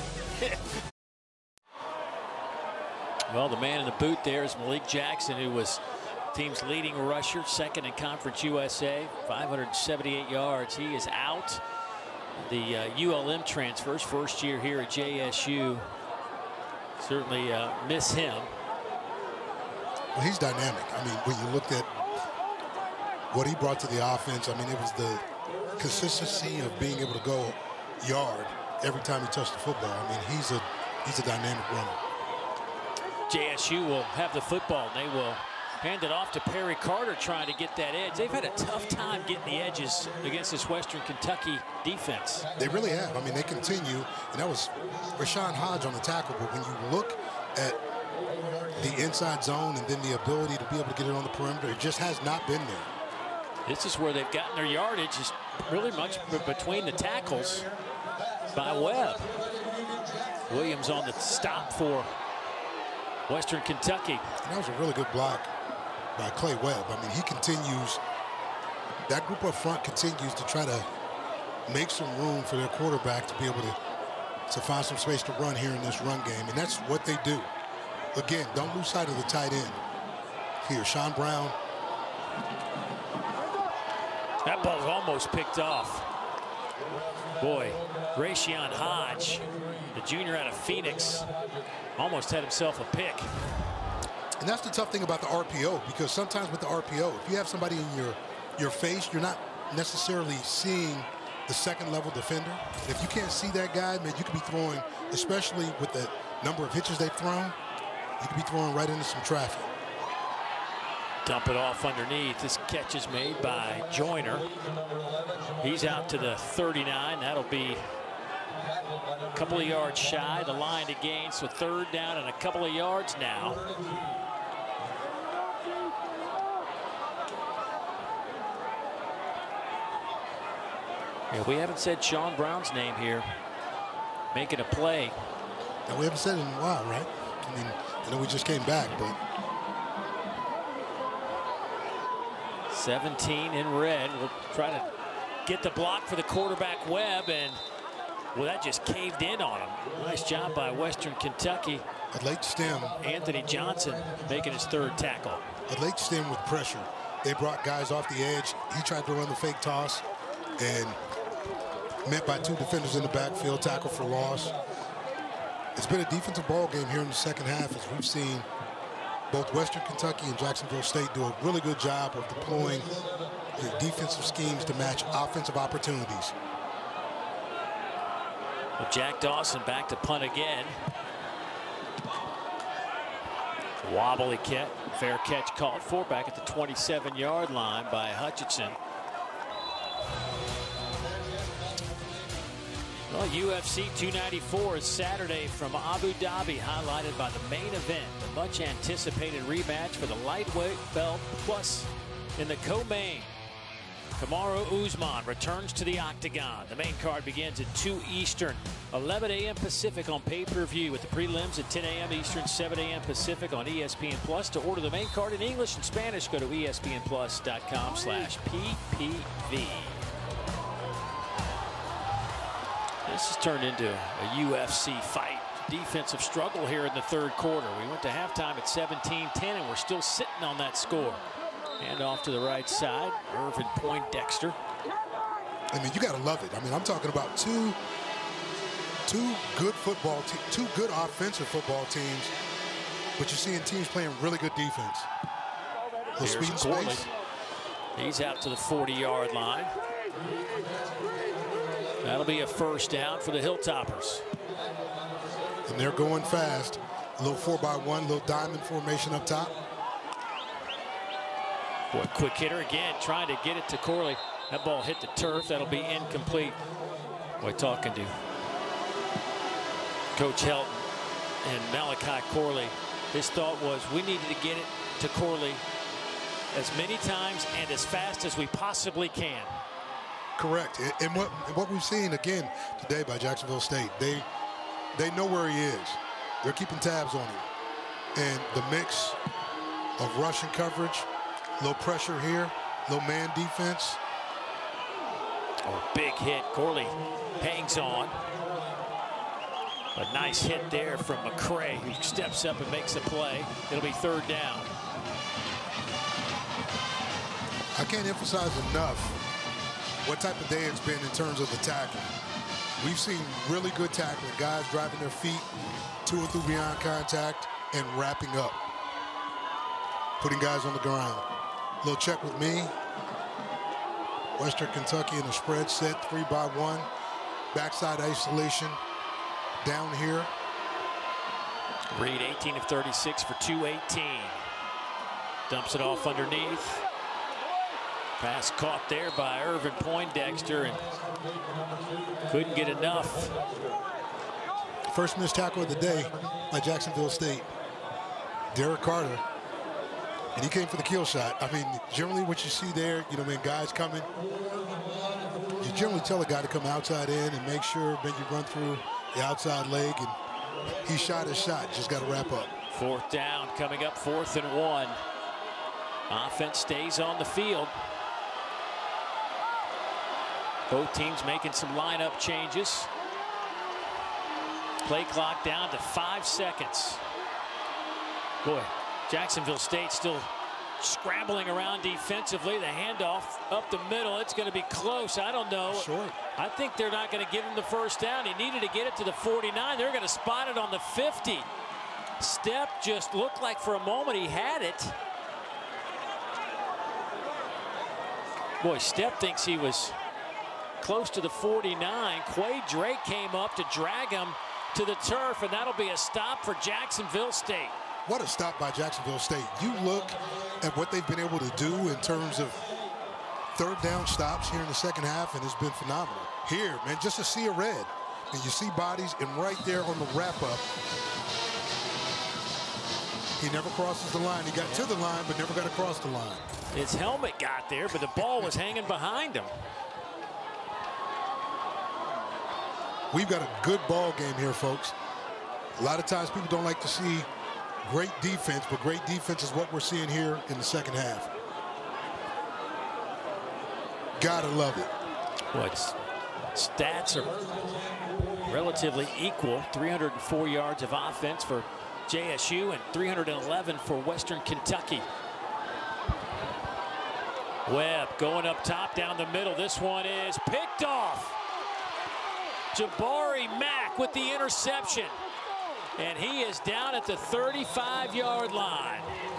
Speaker 1: Well, the man in the boot there is Malik Jackson, who was team's leading rusher, second in Conference USA, 578 yards. He is out. The ULM transfers, first year here at JSU. Certainly miss him.
Speaker 2: Well, he's dynamic. I mean, when you looked at what he brought to the offense, I mean, it was the consistency of being able to go yard every time he touched the football. I mean, he's a dynamic runner.
Speaker 1: JSU will have the football. They will hand it off to Perry Carter trying to get that edge. They've had a tough time getting the edges against this Western Kentucky defense.
Speaker 2: They really have. I mean, they continue, and that was Rashawn Hodge on the tackle, but when you look at the inside zone and then the ability to be able to get it on the perimeter, it just has not been there.
Speaker 1: This is where they've gotten their yardage, is really much between the tackles by Webb. Williams on the stop for Western Kentucky.
Speaker 2: And that was a really good block by Clay Webb. I mean, he continues, that group up front continues to try to make some room for their quarterback to be able to find some space to run here in this run game. And that's what they do. Again, don't lose sight of the tight end. Here, Sean Brown.
Speaker 1: That ball's almost picked off. Boy, Rashawn Hodge, the junior out of Phoenix, almost had himself a pick.
Speaker 2: And that's the tough thing about the RPO, because sometimes with the RPO, if you have somebody in your face, you're not necessarily seeing the second level defender. If you can't see that guy, man, you could be throwing, especially with the number of hitches they've thrown, you could be throwing right into some traffic.
Speaker 1: Dump it off underneath. This catch is made by Joyner. He's out to the 39. That'll be a couple of yards shy. The line to gain, so third down and a couple of yards now. Yeah, we haven't said Sean Brown's name here. Making a play.
Speaker 2: Now, we haven't said it in a while, right? I mean, I know we just came back, but
Speaker 1: 17 in red. We'll try to get the block for the quarterback Webb, and well, that just caved in on him. Nice job by Western Kentucky.
Speaker 2: A late stem.
Speaker 1: Anthony Johnson making his third tackle.
Speaker 2: A late stem with pressure. They brought guys off the edge. He tried to run the fake toss and met by two defenders in the backfield, tackle for loss. It's been a defensive ball game here in the second half, as we've seen both Western Kentucky and Jacksonville State do a really good job of deploying their defensive schemes to match offensive opportunities.
Speaker 1: Well, Jack Dawson back to punt again. Wobbly catch, fair catch called for back at the 27-yard line by Hutchinson. Well, UFC 294 is Saturday from Abu Dhabi, highlighted by the main event, the much anticipated rematch for the lightweight belt, plus in the co-main, Kamaru Usman returns to the octagon. The main card begins at 2 Eastern, 11 a.m. Pacific on pay-per-view, with the prelims at 10 a.m. Eastern, 7 a.m. Pacific on ESPN Plus. To order the main card in English and Spanish, go to espnplus.com/ppv. This has turned into a UFC fight. Defensive struggle here in the third quarter. We went to halftime at 17-10, and we're still sitting on that score. And off to the right side, Irvin Poindexter.
Speaker 2: I mean, you got to love it. I mean, I'm talking about two good football teams, two good offensive football teams, but you're seeing teams playing really good defense. The speed and space.
Speaker 1: He's out to the 40-yard line. That'll be a first down for the Hilltoppers.
Speaker 2: And they're going fast. A little 4x1, little diamond formation up top.
Speaker 1: Boy, quick hitter again, trying to get it to Corley. That ball hit the turf. That'll be incomplete. Boy, talking to Coach Helton and Malachi Corley, his thought was we needed to get it to Corley as many times and as fast as we possibly can.
Speaker 2: Correct. And what we've seen again today by Jacksonville State, they They know where he is. They're keeping tabs on him. And the mix of rushing coverage, low pressure here, low man defense.
Speaker 1: Oh, big hit. Corley hangs on. A nice hit there from McCray, who steps up and makes a play. It'll be 3rd down.
Speaker 2: I can't emphasize enough what type of day it's been in terms of the tackling. We've seen really good tackling, guys driving their feet to and through beyond contact and wrapping up, putting guys on the ground. Little check with me. Western Kentucky in a spread set, 3-by-1, backside isolation down here.
Speaker 1: Reed 18 of 36 for 218. Dumps it off underneath. Pass caught there by Irvin Poindexter and couldn't get enough.
Speaker 2: First missed tackle of the day by Jacksonville State. Derek Carter. And he came for the kill shot. I mean, generally what you see there, you know, when guys coming, you generally tell a guy to come outside in and make sure maybe you run through the outside leg, and he shot his shot. Just got to wrap up.
Speaker 1: 4th down coming up, 4th and 1. Offense stays on the field. Both teams making some lineup changes. Play clock down to 5 seconds. Boy, Jacksonville State still scrambling around defensively. The handoff up the middle. It's going to be close. I don't know.
Speaker 2: Short.
Speaker 1: I think they're not going to give him the 1st down. He needed to get it to the 49. They're going to spot it on the 50. Step just looked like for a moment he had it. Boy, Step thinks he was close to the 49. Quay Drake came up to drag him to the turf, and that'll be a stop for Jacksonville State.
Speaker 2: What a stop by Jacksonville State. You look at what they've been able to do in terms of 3rd down stops here in the 2nd half, and it's been phenomenal. Here, man, just a sea of red. And you see bodies, and right there on the wrap-up, he never crosses the line. He got to the line, but never got across the line.
Speaker 1: His helmet got there, but the ball was hanging behind him.
Speaker 2: We've got a good ball game here, folks. A lot of times people don't like to see great defense, but great defense is what we're seeing here in the 2nd half. Gotta love it.
Speaker 1: What stats are relatively equal. 304 yards of offense for JSU and 311 for Western Kentucky. Webb going up top down the middle. This one is picked off. Jabari Mack with the interception. And he is down at the 35-yard line.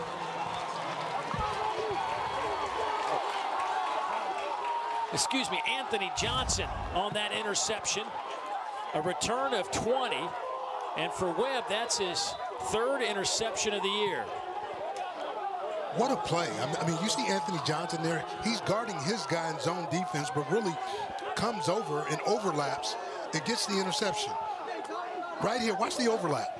Speaker 1: Excuse me, Anthony Johnson on that interception. A return of 20. And for Webb, that's his 3rd interception of the year.
Speaker 2: What a play. I mean, you see Anthony Johnson there. He's guarding his guy in zone defense, but really comes over and overlaps and gets the interception. Right here, watch the overlap.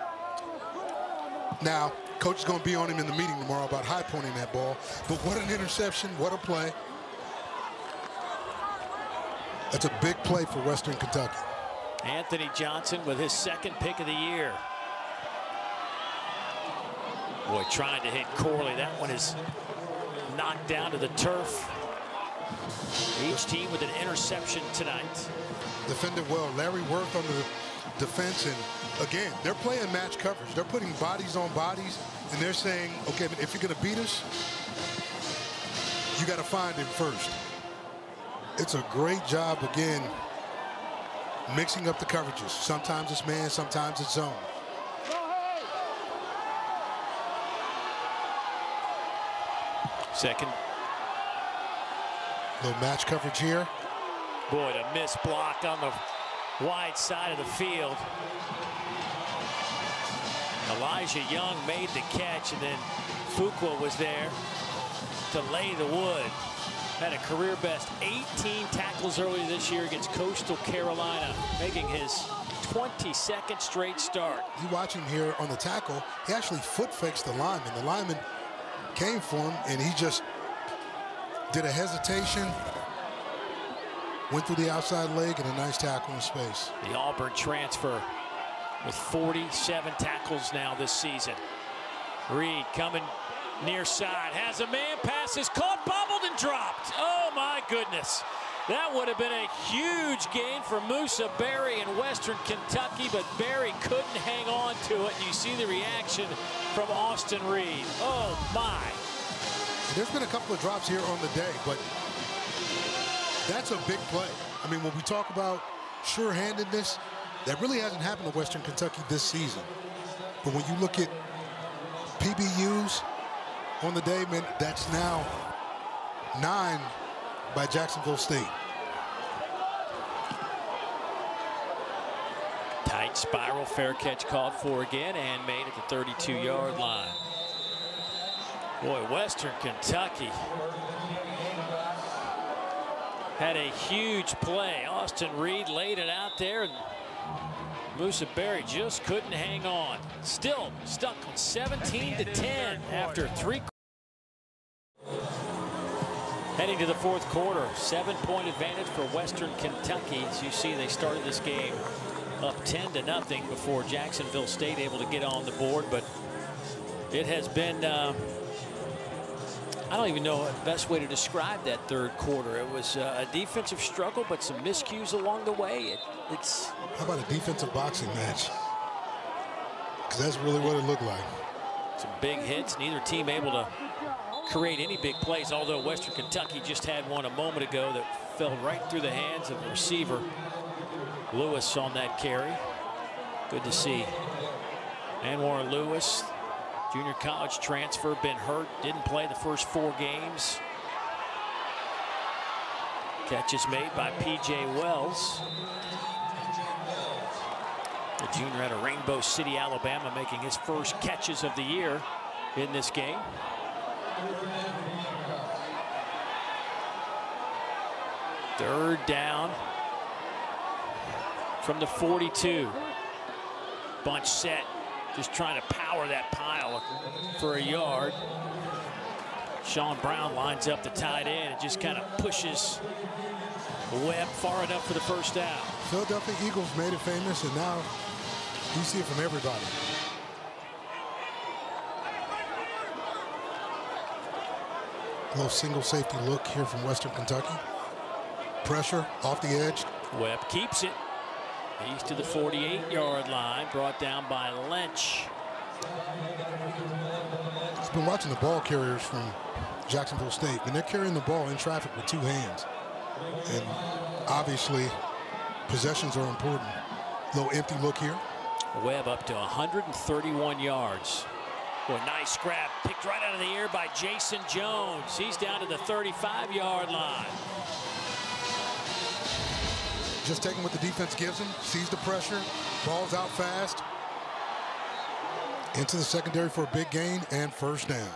Speaker 2: Now, coach is going to be on him in the meeting tomorrow about high pointing that ball. But what an interception, what a play. That's a big play for Western Kentucky.
Speaker 1: Anthony Johnson with his 2nd pick of the year. Boy, trying to hit Corley. That one is knocked down to the turf. Each team with an interception tonight.
Speaker 2: Defended well. Larry worked on the defense, and again, they're playing match coverage. They're putting bodies on bodies, and they're saying, okay, but if you're going to beat us, you got to find him first. It's a great job, again, mixing up the coverages. Sometimes it's man, sometimes it's zone.
Speaker 1: Second.
Speaker 2: Little match coverage here.
Speaker 1: Boy, the missed block on the wide side of the field. Elijah Young made the catch, and then Fuqua was there to lay the wood. Had a career best 18 tackles earlier this year against Coastal Carolina, making his 22nd straight start.
Speaker 2: You watch him here on the tackle. He actually foot fakes the lineman. The lineman came for him, and he just did a hesitation, went through the outside leg, and a nice tackle in space.
Speaker 1: The Auburn transfer with 47 tackles now this season. Reed coming near side, has a man, passes caught, bobbled and dropped. Oh my goodness. That would have been a huge gain for Musa Berry in Western Kentucky, but Berry couldn't hang on to it. And you see the reaction from Austin Reed. Oh my.
Speaker 2: There's been a couple of drops here on the day, but that's a big play. I mean, when we talk about sure-handedness, that really hasn't happened to Western Kentucky this season. But when you look at PBUs on the day, man, that's now 9 by Jacksonville State.
Speaker 1: Tight spiral, fair catch called for again and made at the 32-yard line. Boy, Western Kentucky had a huge play. Austin Reed laid it out there, and Musa Berry just couldn't hang on. Still stuck on 17-10 after 3. Heading to the fourth quarter, 7-point advantage for Western Kentucky. As you see, they started this game up 10-0 before Jacksonville State able to get on the board. But it has been, I don't even know the best way to describe that third quarter. It was a defensive struggle, but some miscues along the way. It's
Speaker 2: How about a defensive boxing match? Because that's really what it looked like.
Speaker 1: Some big hits, neither team able to create any big plays, although Western Kentucky just had one a moment ago that fell right through the hands of the receiver Lewis on that carry. Good to see. Anwar Lewis, junior college transfer, been hurt, didn't play the first 4 games. Catches made by P.J. Wells, the junior out of Rainbow City, Alabama, making his first catches of the year in this game. Third down from the 42. Bunch set, just trying to power that pile for a yard. Sean Brown lines up the tight end and just kind of pushes Webb far enough for the first down.
Speaker 2: Philadelphia Eagles made it famous, and now you see it from everybody. A little single safety look here from Western Kentucky. Pressure off the edge.
Speaker 1: Webb keeps it. He's to the 48-yard line, brought down by Lynch.
Speaker 2: He's been watching the ball carriers from Jacksonville State, and they're carrying the ball in traffic with 2 hands. And obviously, possessions are important. Little empty look here.
Speaker 1: Webb up to 131 yards. Boy, nice grab, picked right out of the air by Jason Jones. He's down to the 35-yard line.
Speaker 2: Just taking what the defense gives him, sees the pressure, ball's out fast. Into the secondary for a big gain and first down.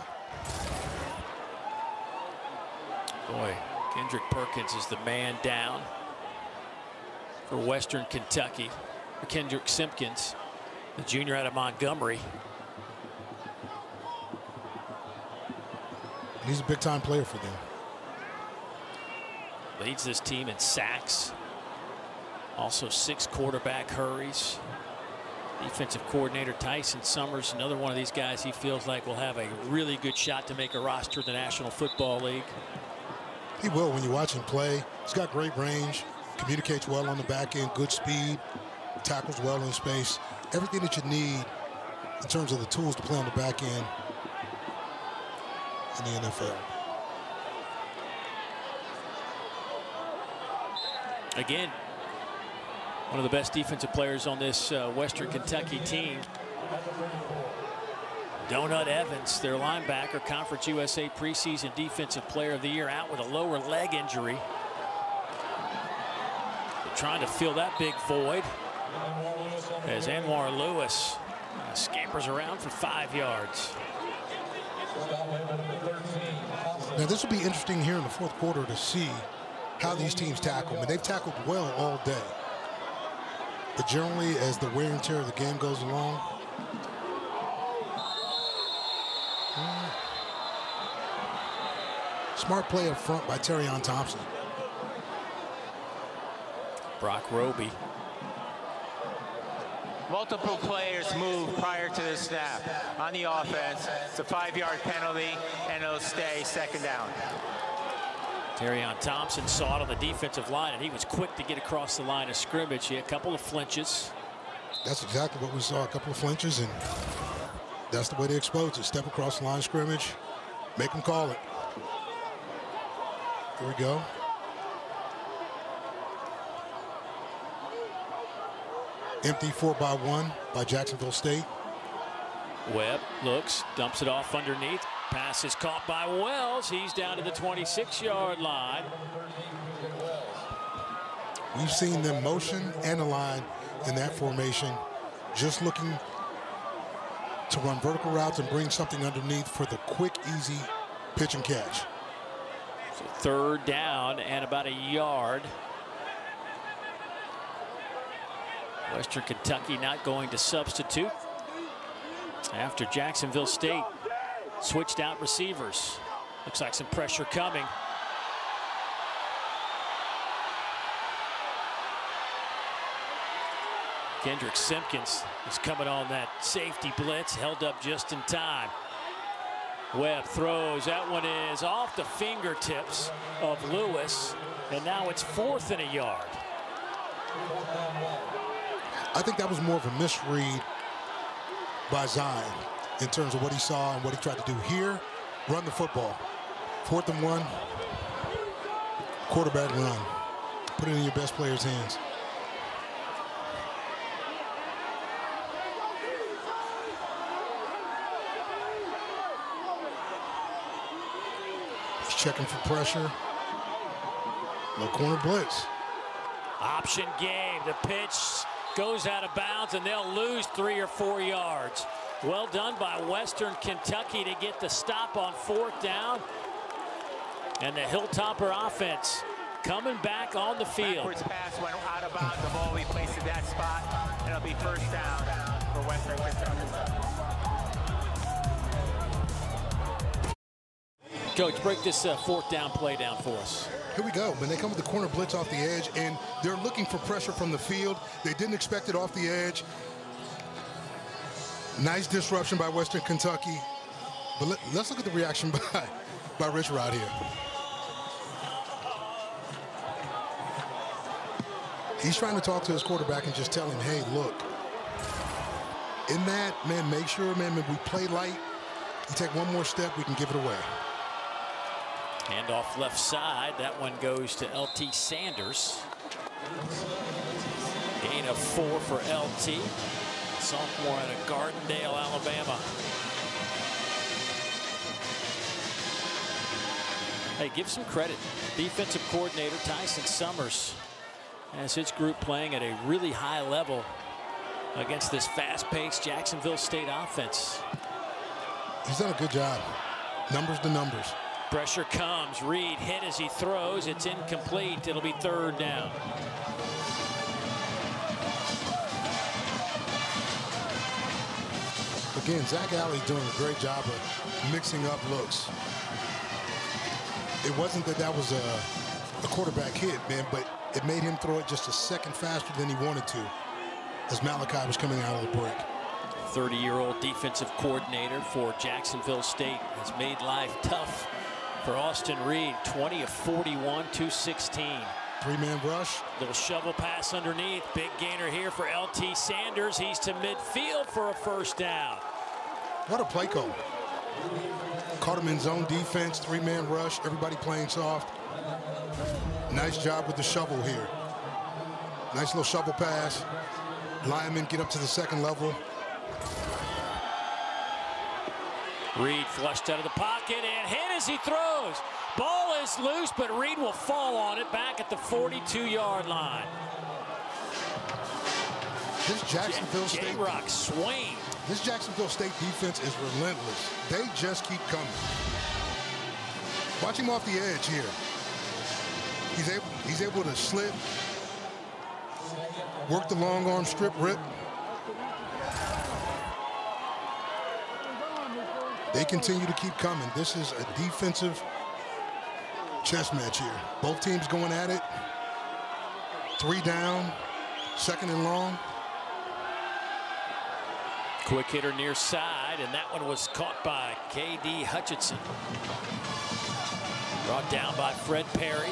Speaker 1: Boy, Kendrick Perkins is the man down for Western Kentucky. Kendrick Simpkins, the junior out of Montgomery.
Speaker 2: He's a big-time player for them.
Speaker 1: Leads this team in sacks. Also 6 quarterback hurries. Defensive coordinator Tyson Summers, another one of these guys he feels like will have a really good shot to make a roster in the National Football League.
Speaker 2: He will when you watch him play. He's got great range, communicates well on the back end, good speed, tackles well in space. Everything that you need in terms of the tools to play on the back end in the NFL.
Speaker 1: Again, one of the best defensive players on this Western Kentucky team. Donut Evans, their linebacker, Conference USA preseason defensive player of the year, out with a lower leg injury. They're trying to fill that big void as Anwar Lewis scampers around for 5 yards.
Speaker 2: Now this will be interesting here in the fourth quarter to see how these teams tackle. I mean, they've tackled well all day. But generally, as the wear and tear of the game goes along, smart play up front by Terrion Thompson.
Speaker 1: Brock Roby
Speaker 3: multiple players move prior to the snap. On the offense, it's a 5-yard penalty, and it'll stay second down.
Speaker 1: Terrion Thompson saw it on the defensive line, and he was quick to get across the line of scrimmage. He had a couple of flinches.
Speaker 2: That's exactly what we saw, a couple of flinches, and that's the way they expose it. Step across the line of scrimmage, make them call it. Here we go. Empty 4-by-1 by Jacksonville State.
Speaker 1: Webb looks, dumps it off underneath. Pass is caught by Wells. He's down to the 26-yard line.
Speaker 2: We've seen them motion and align in that formation, just looking to run vertical routes and bring something underneath for the quick, easy pitch and catch.
Speaker 1: So third down and about a yard. Western Kentucky not going to substitute after Jacksonville State switched out receivers. Looks like some pressure coming. Kendrick Simpkins is coming on that safety blitz, held up just in time. Webb throws. That one is off the fingertips of Lewis, and now it's 4th and a yard.
Speaker 2: I think that was more of a misread by Zion in terms of what he saw and what he tried to do here. Run the football. 4th and 1. Quarterback run. Put it in your best player's hands. He's checking for pressure. No corner blitz.
Speaker 1: Option game. The pitch goes out of bounds, and they'll lose 3 or 4 yards. Well done by Western Kentucky to get the stop on 4th down. And the Hilltopper offense coming back on the field.
Speaker 3: Backwards pass went out of bounds. The ball we placed at that spot, and it'll be first down for Western Kentucky.
Speaker 1: Coach, break this 4th down play down for us.
Speaker 2: Here we go. When they come with the corner blitz off the edge, and they're looking for pressure from the field. They didn't expect it off the edge. Nice disruption by Western Kentucky. But let's look at the reaction by Rich Rod here. He's trying to talk to his quarterback and just tell him, hey, look, in that, man, make sure, man, when we play light, you take one more step, we can give it away.
Speaker 1: Handoff left side. That one goes to LT Sanders. Gain of 4 for LT. Sophomore out of Gardendale, Alabama. Hey, give some credit. Defensive coordinator Tyson Summers has his group playing at a really high level against this fast-paced Jacksonville State offense.
Speaker 2: He's done a good job. Numbers to numbers.
Speaker 1: Pressure comes. Reed hit as he throws. It's incomplete. It'll be 3rd down.
Speaker 2: Again, Zach Alley doing a great job of mixing up looks. It wasn't that that was a quarterback hit, man, but it made him throw it just a second faster than he wanted to as Malachi was coming out of the break.
Speaker 1: 30-year-old defensive coordinator for Jacksonville State has made life tough for Austin Reed. 20 of 41, 216.
Speaker 2: 3-man rush.
Speaker 1: Little shovel pass underneath. Big gainer here for LT Sanders. He's to midfield for a 1st down.
Speaker 2: What a play call. Caught him in zone defense, 3-man rush, everybody playing soft. Nice job with the shovel here. Nice little shovel pass. Linemen get up to the 2nd level.
Speaker 1: Reed flushed out of the pocket and hit as he throws. Ball is loose, but Reed will fall on it back at the 42-yard line.
Speaker 2: This Jacksonville State
Speaker 1: J-Rock Swain.
Speaker 2: This Jacksonville State defense is relentless. They just keep coming. Watch him off the edge here. He's able to slip, work the long arm strip rip. They continue to keep coming. This is a defensive chess match here. Both teams going at it. 3 down, 2nd and long.
Speaker 1: Quick hitter near side, and that one was caught by K.D. Hutchinson. Brought down by Fred Perry.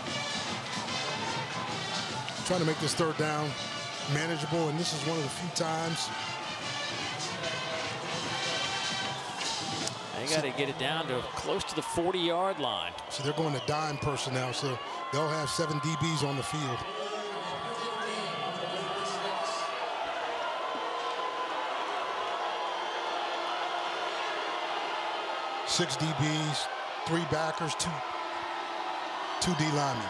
Speaker 2: Trying to make this third down manageable, and this is one of the few times.
Speaker 1: They got to get it down to close to the 40-yard line.
Speaker 2: So they're going to dime personnel, so they'll have 7 DBs on the field. Six DBs, 3 backers, two D linemen.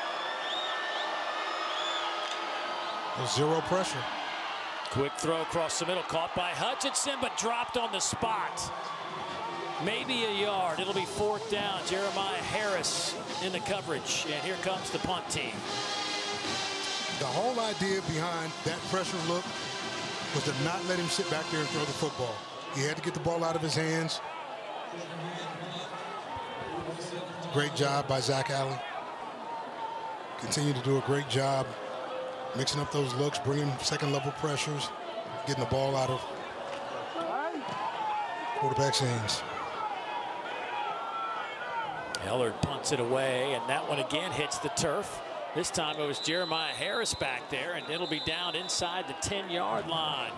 Speaker 2: There's 0 pressure.
Speaker 1: Quick throw across the middle, caught by Hutchinson, but dropped on the spot. Maybe a yard. It'll be 4th down. Jeremiah Harris in the coverage, and here comes the punt team.
Speaker 2: The whole idea behind that pressure look was to not let him sit back there and throw the football. He had to get the ball out of his hands. Great job by Zach Allen. Continue to do a great job mixing up those looks, bringing second-level pressures, getting the ball out of quarterback's hands.
Speaker 1: Ellard punts it away, and that one again hits the turf. This time it was Jeremiah Harris back there, and it'll be down inside the 10-yard line.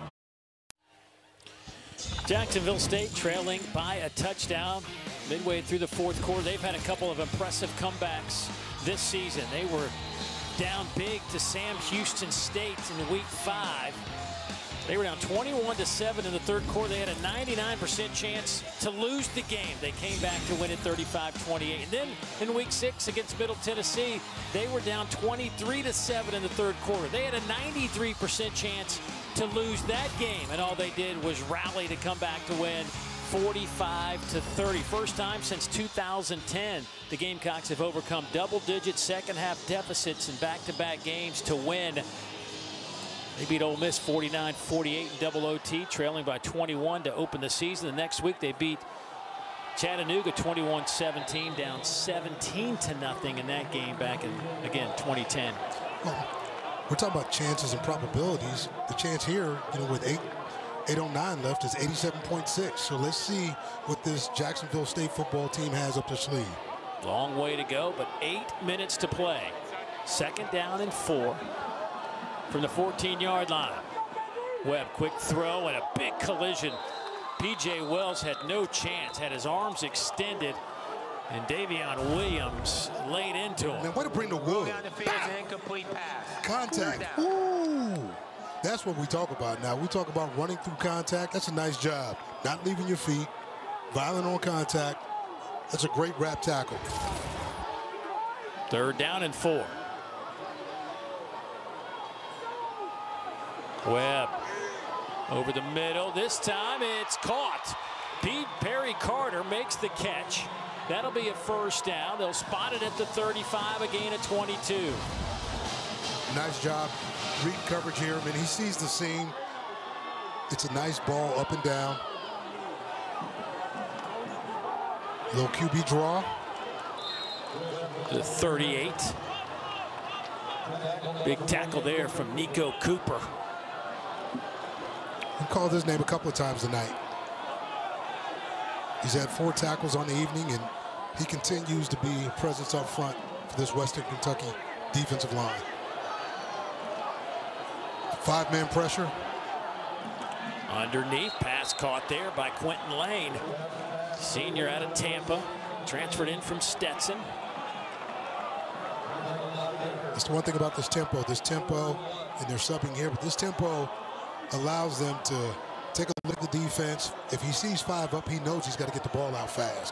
Speaker 1: Jacksonville State trailing by a touchdown midway through the 4th quarter. They've had a couple of impressive comebacks this season. They were down big to Sam Houston State in week 5. They were down 21-7 in the 3rd quarter. They had a 99% chance to lose the game. They came back to win it 35-28. And then in week 6 against Middle Tennessee, they were down 23-7 in the 3rd quarter. They had a 93% chance to lose that game, and all they did was rally to come back to win 45-30. First time since 2010 the Gamecocks have overcome double-digit second-half deficits in back-to-back games to win. They beat Ole Miss 49-48 in double OT, trailing by 21 to open the season. The next week they beat Chattanooga 21-17, down 17-0 in that game back in, again, 2010.
Speaker 2: Well, we're talking about chances and probabilities. The chance here, with 8:09 left is 87.6. So let's see what this Jacksonville State football team has up their sleeve.
Speaker 1: Long way to go, but 8 minutes to play. 2nd down and 4 from the 14-yard line. Webb, quick throw and a big collision. P.J. Wells had no chance, had his arms extended, and Davion Williams laid into him.
Speaker 2: Man, way to bring the wood.
Speaker 3: Down the field, an incomplete pass.
Speaker 2: Contact. Ooh. That's what we talk about now. We talk about running through contact. That's a nice job. Not leaving your feet. Violent on contact. That's a great wrap tackle.
Speaker 1: 3rd down and 4. Webb over the middle. This time it's caught. Perry Carter makes the catch. That'll be a 1st down. They'll spot it at the 35, a gain of 22.
Speaker 2: Nice job. Read coverage here. I mean, he sees the seam. It's a nice ball up and down. Little QB draw.
Speaker 1: The 38. Big tackle there from Nico Cooper.
Speaker 2: He called his name a couple of times tonight. He's had 4 tackles on the evening, and he continues to be a presence up front for this Western Kentucky defensive line. 5-man pressure.
Speaker 1: Underneath, pass caught there by Quentin Lane. Senior out of Tampa, transferred in from Stetson.
Speaker 2: That's the one thing about this tempo. And they're subbing here, but this tempo allows them to take a look at the defense. If he sees 5 up, he knows he's got to get the ball out fast.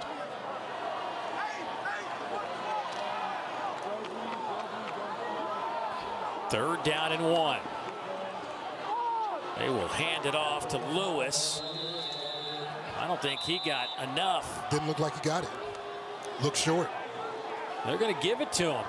Speaker 1: Third down and 1. They will hand it off to Lewis. I don't think he got enough.
Speaker 2: Didn't look like he got it. Looked short.
Speaker 1: They're going to give it to him.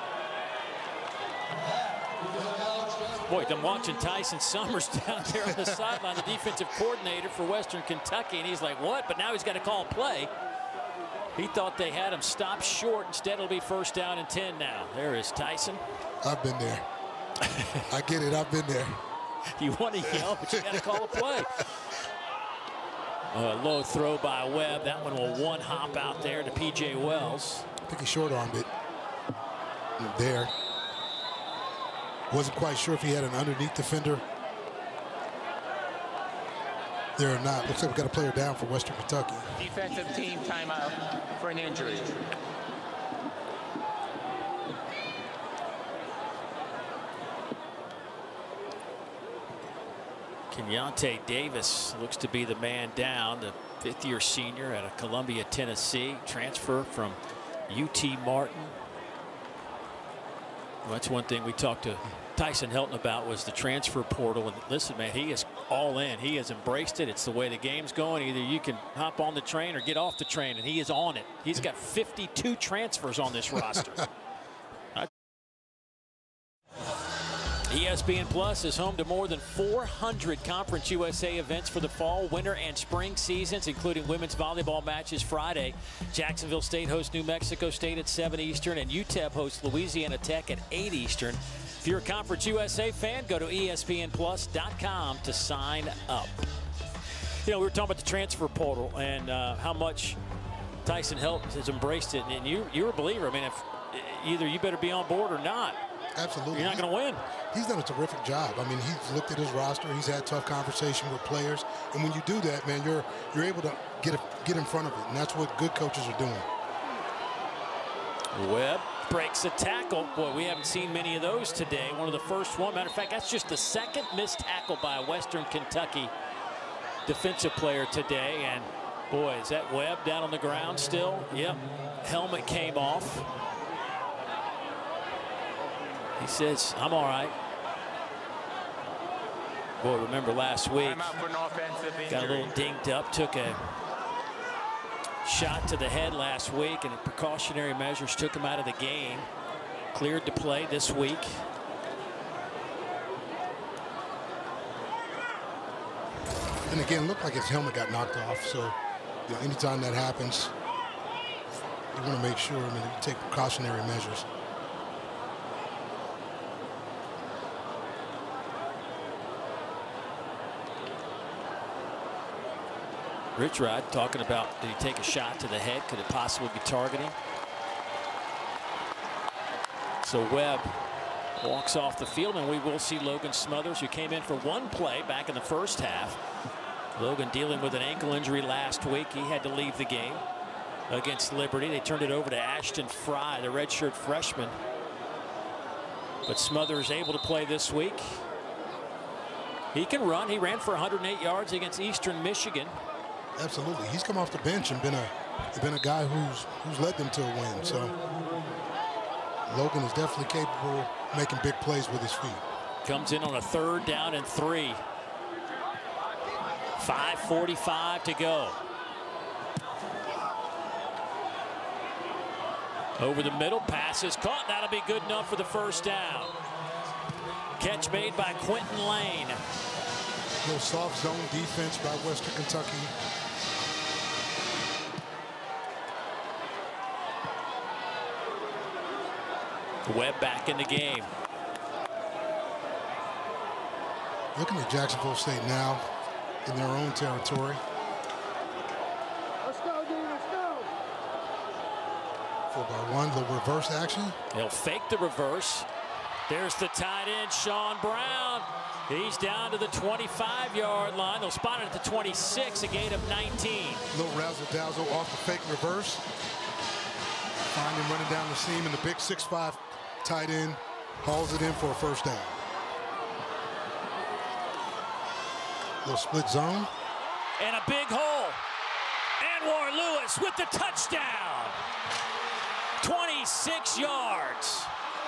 Speaker 1: Boy, I'm watching Tyson Summers down there on the sideline, the defensive coordinator for Western Kentucky, and he's like, what? But now he's got to call a play. He thought they had him stopped short. Instead, it'll be 1st down and 10 now. There is Tyson.
Speaker 2: I've been there. I get it. I've been there.
Speaker 1: You want to yell, but you got to call a play. A low throw by Webb. That one will one hop out there to P.J. Wells.
Speaker 2: I think he short-armed it there. Wasn't quite sure if he had an underneath defender there or not. Looks like we've got a player down for Western Kentucky.
Speaker 3: Defensive team timeout for an injury.
Speaker 1: Kenyante Davis looks to be the man down, the fifth-year senior out of Columbia, Tennessee, transfer from UT Martin. Well, that's one thing we talked to Tyson Helton about, was the transfer portal. And listen, man, he is all in. He has embraced it. It's the way the game's going. Either you can hop on the train or get off the train, and he is on it. He's got 52 transfers on this roster. ESPN Plus is home to more than 400 Conference USA events for the fall, winter, and spring seasons, including women's volleyball matches Friday. Jacksonville State hosts New Mexico State at 7 Eastern, and UTEP hosts Louisiana Tech at 8 Eastern. If you're a Conference USA fan, go to ESPNplus.com to sign up. You know, we were talking about the transfer portal and how much Tyson Helton has embraced it, and you're a believer. I mean, if either you better be on board or not.
Speaker 2: Absolutely.
Speaker 1: You're not going to win.
Speaker 2: He's done a terrific job. I mean, he's looked at his roster. He's had tough conversation with players. And when you do that, man, you're able to get in front of it. And that's what good coaches are doing.
Speaker 1: Webb breaks a tackle. Boy, we haven't seen many of those today. One of the first one. Matter of fact, that's just the second missed tackle by a Western Kentucky defensive player today. And boy, is that Webb down on the ground still? Yep. Helmet came off. He says, I'm all right. Boy, remember last week, got a little dinged up, took a shot to the head last week, and precautionary measures took him out of the game. Cleared to play this week.
Speaker 2: And again, looked like his helmet got knocked off. So, you know, anytime that happens, you want to make sure, I mean, you take precautionary measures.
Speaker 1: Rich Rod talking about, did he take a shot to the head? Could it possibly be targeting? So Webb walks off the field, and we will see Logan Smothers, who came in for one play back in the first half. Logan dealing with an ankle injury last week. He had to leave the game against Liberty. They turned it over to Ashton Fry, the redshirt freshman. But Smothers able to play this week. He can run. He ran for 108 yards against Eastern Michigan.
Speaker 2: Absolutely. He's come off the bench and been a guy who's led them to a win. So Logan is definitely capable of making big plays with his feet.
Speaker 1: Comes in on a 3rd down and 3. 5:45 to go. Over the middle, pass is caught. That'll be good enough for the first down. Catch made by Quentin Lane.
Speaker 2: A little soft zone defense by Western Kentucky.
Speaker 1: Webb back in the game.
Speaker 2: Looking at Jacksonville State now in their own territory.
Speaker 4: Let's go, dude, let's go.
Speaker 2: 4-by-1, little reverse action.
Speaker 1: He'll fake the reverse. There's the tight end, Sean Brown. He's down to the 25-yard line. They'll spot it at the 26, a gain of 19.
Speaker 2: Little razzle-dazzle off the fake reverse. Find him running down the seam, and the big 6'5" tight end hauls it in for a first down. Little split zone.
Speaker 1: And a big hole. Anwar Lewis with the touchdown. 26 yards.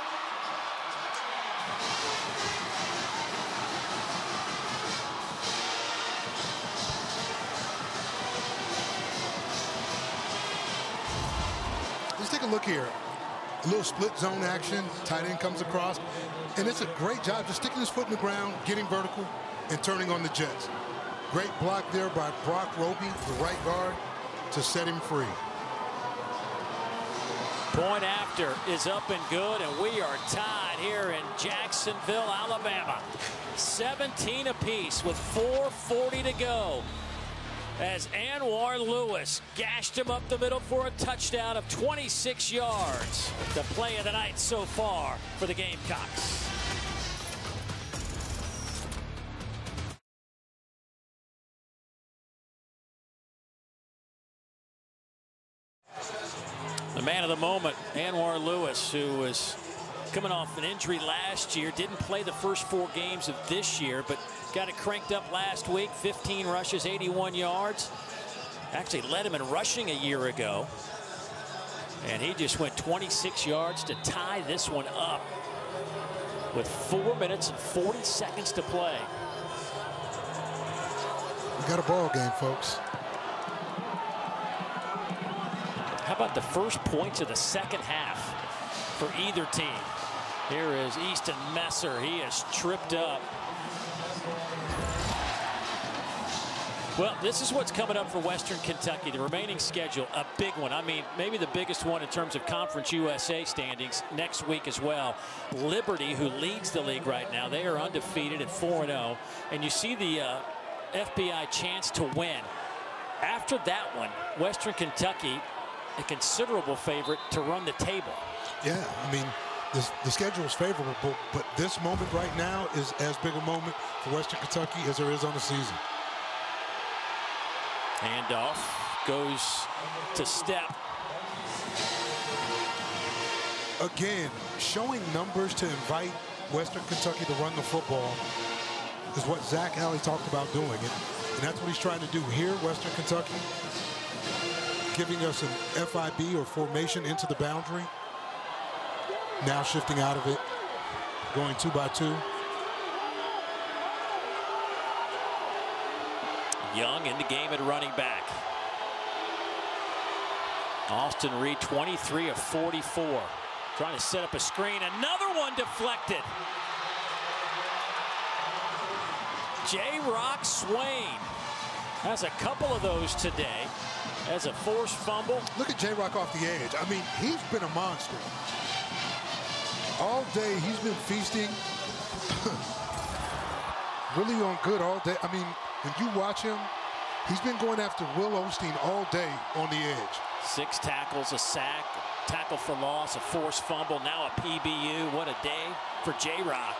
Speaker 2: Let's take a look here. A little split zone action. Tight end comes across. And it's a great job just sticking his foot in the ground, getting vertical, and turning on the jets. Great block there by Brock Roby, the right guard, to set him free.
Speaker 1: Point after is up and good, and we are tied here in Jacksonville, Alabama. 17 apiece with 4:40 to go, as Anwar Lewis gashed him up the middle for a touchdown of 26 yards. The play of the night so far for the Gamecocks. The man of the moment, Anwar Lewis, who was coming off an injury last year, didn't play the first 4 games of this year, but got it cranked up last week. 15 rushes, 81 yards. Actually led him in rushing a year ago. And he just went 26 yards to tie this one up with 4 minutes and 40 seconds to play.
Speaker 2: We got a ball game, folks.
Speaker 1: How about the first points of the second half for either team? Here is Easton Messer. He is tripped up. Well, this is what's coming up for Western Kentucky. The remaining schedule, a big one. I mean, maybe the biggest one in terms of Conference USA standings next week as well. Liberty, who leads the league right now, they are undefeated at 4-0. And you see the FBI chance to win. After that one, Western Kentucky, a considerable favorite to run the table.
Speaker 2: Yeah, I mean, the schedule is favorable, but this moment right now is as big a moment for Western Kentucky as there is on the season.
Speaker 1: Handoff goes to Step.
Speaker 2: Again, showing numbers to invite Western Kentucky to run the football is what Zach Alley talked about doing. And that's what he's trying to do here, Western Kentucky. Giving us an FIB or formation into the boundary. Now shifting out of it, going 2-by-2.
Speaker 1: Young in the game at running back. Austin Reed, 23 of 44. Trying to set up a screen. Another one deflected. J-Rock Swain has a couple of those today. As a forced fumble.
Speaker 2: Look at J-Rock off the edge. I mean, he's been a monster. All day, he's been feasting. Really on good all day. I mean, when you watch him, he's been going after Will Osteen all day on the edge. 6
Speaker 1: tackles, a sack, tackle for loss, a forced fumble, now a PBU. What a day for J-Rock.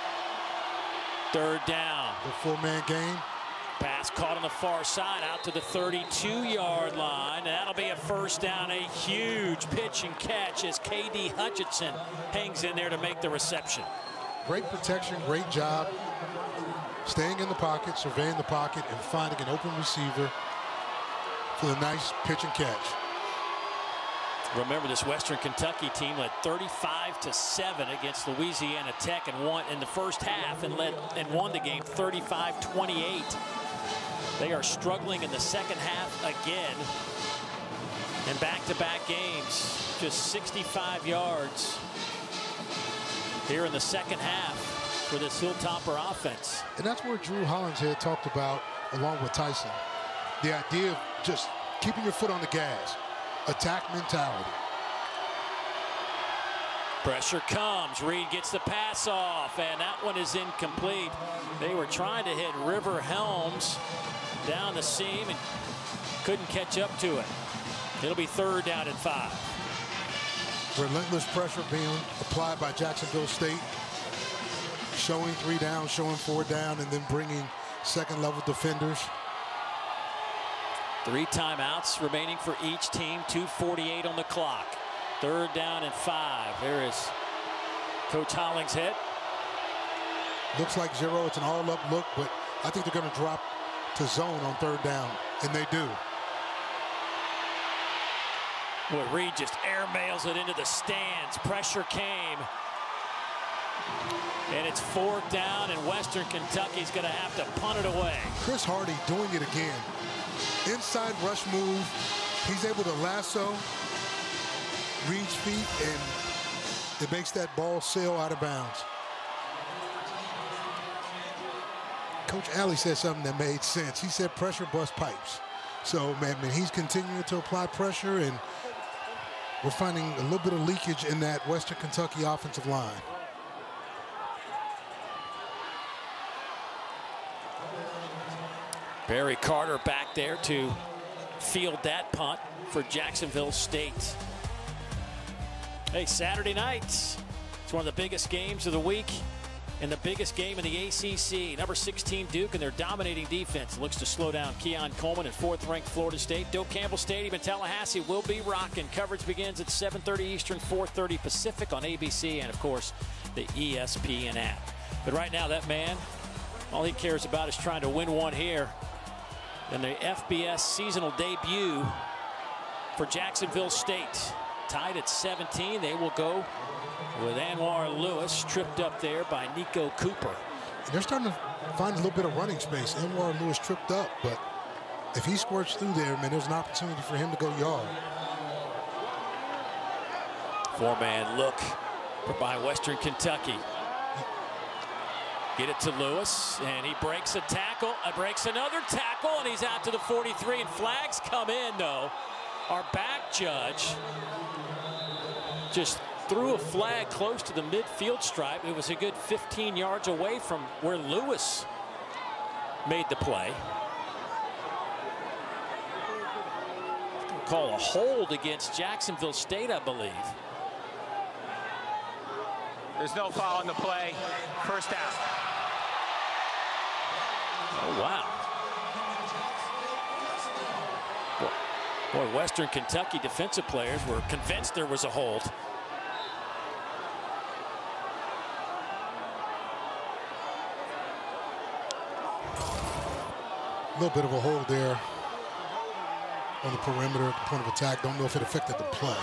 Speaker 1: 3rd down.
Speaker 2: The 4-man game.
Speaker 1: Pass caught on the far side out to the 32-yard line. And that'll be a first down. A huge pitch and catch as K.D. Hutchinson hangs in there to make the reception.
Speaker 2: Great protection, great job. Staying in the pocket, surveying the pocket, and finding an open receiver for the nice pitch and catch.
Speaker 1: Remember, this Western Kentucky team led 35-7 against Louisiana Tech and won in the first half and won the game 35-28. They are struggling in the second half again. In back-to-back games, just 65 yards here in the second half for this Hilltopper offense.
Speaker 2: And that's where Drew Hollingshead talked about, along with Tyson, the idea of just keeping your foot on the gas. Attack mentality.
Speaker 1: Pressure comes. Reed gets the pass off, and that one is incomplete. They were trying to hit River Helms down the seam and couldn't catch up to it. It'll be 3rd down and 5.
Speaker 2: Relentless pressure being applied by Jacksonville State. Showing 3 down, showing 4 down, and then bringing second-level defenders.
Speaker 1: 3 timeouts remaining for each team. 2:48 on the clock. 3rd down and 5. There is Coach Hollingshead.
Speaker 2: Looks like 0. It's an all-up look, but I think they're going to drop to zone on 3rd down, and they do.
Speaker 1: Boy, Reed just airmails it into the stands. Pressure came. And it's 4th down, and Western Kentucky's going to have to punt it away.
Speaker 2: Chris Hardy doing it again. Inside rush move. He's able to lasso Reed's feet, and it makes that ball sail out of bounds. Coach Alley said something that made sense. He said pressure bust pipes. So, man, he's continuing to apply pressure, and we're finding a little bit of leakage in that Western Kentucky offensive line.
Speaker 1: Barry Carter back there to field that punt for Jacksonville State. Hey, Saturday night, it's one of the biggest games of the week and the biggest game in the ACC. Number 16 Duke and their dominating defense looks to slow down Keon Coleman and 4th-ranked Florida State. Doak Campbell Stadium in Tallahassee will be rocking. Coverage begins at 7:30 Eastern, 4:30 Pacific on ABC and, of course, the ESPN app. But right now, that man, all he cares about is trying to win one here in the FBS seasonal debut for Jacksonville State. Tied at 17, they will go with Anwar Lewis, tripped up there by Nico Cooper.
Speaker 2: They're starting to find a little bit of running space. Anwar Lewis tripped up, but if he squirts through there, man, there's an opportunity for him to go yard.
Speaker 1: 4-man look by Western Kentucky. Get it to Lewis, and he breaks a tackle, breaks another tackle, and he's out to the 43, and flags come in, though. Our back judge just threw a flag close to the midfield stripe. It was a good 15 yards away from where Lewis made the play. Call a hold against Jacksonville State, I believe.
Speaker 3: There's no foul on the play. First down.
Speaker 1: Oh, wow. Boy, Western Kentucky defensive players were convinced there was a hold.
Speaker 2: A little bit of a hold there on the perimeter at the point of attack. Don't know if it affected the play.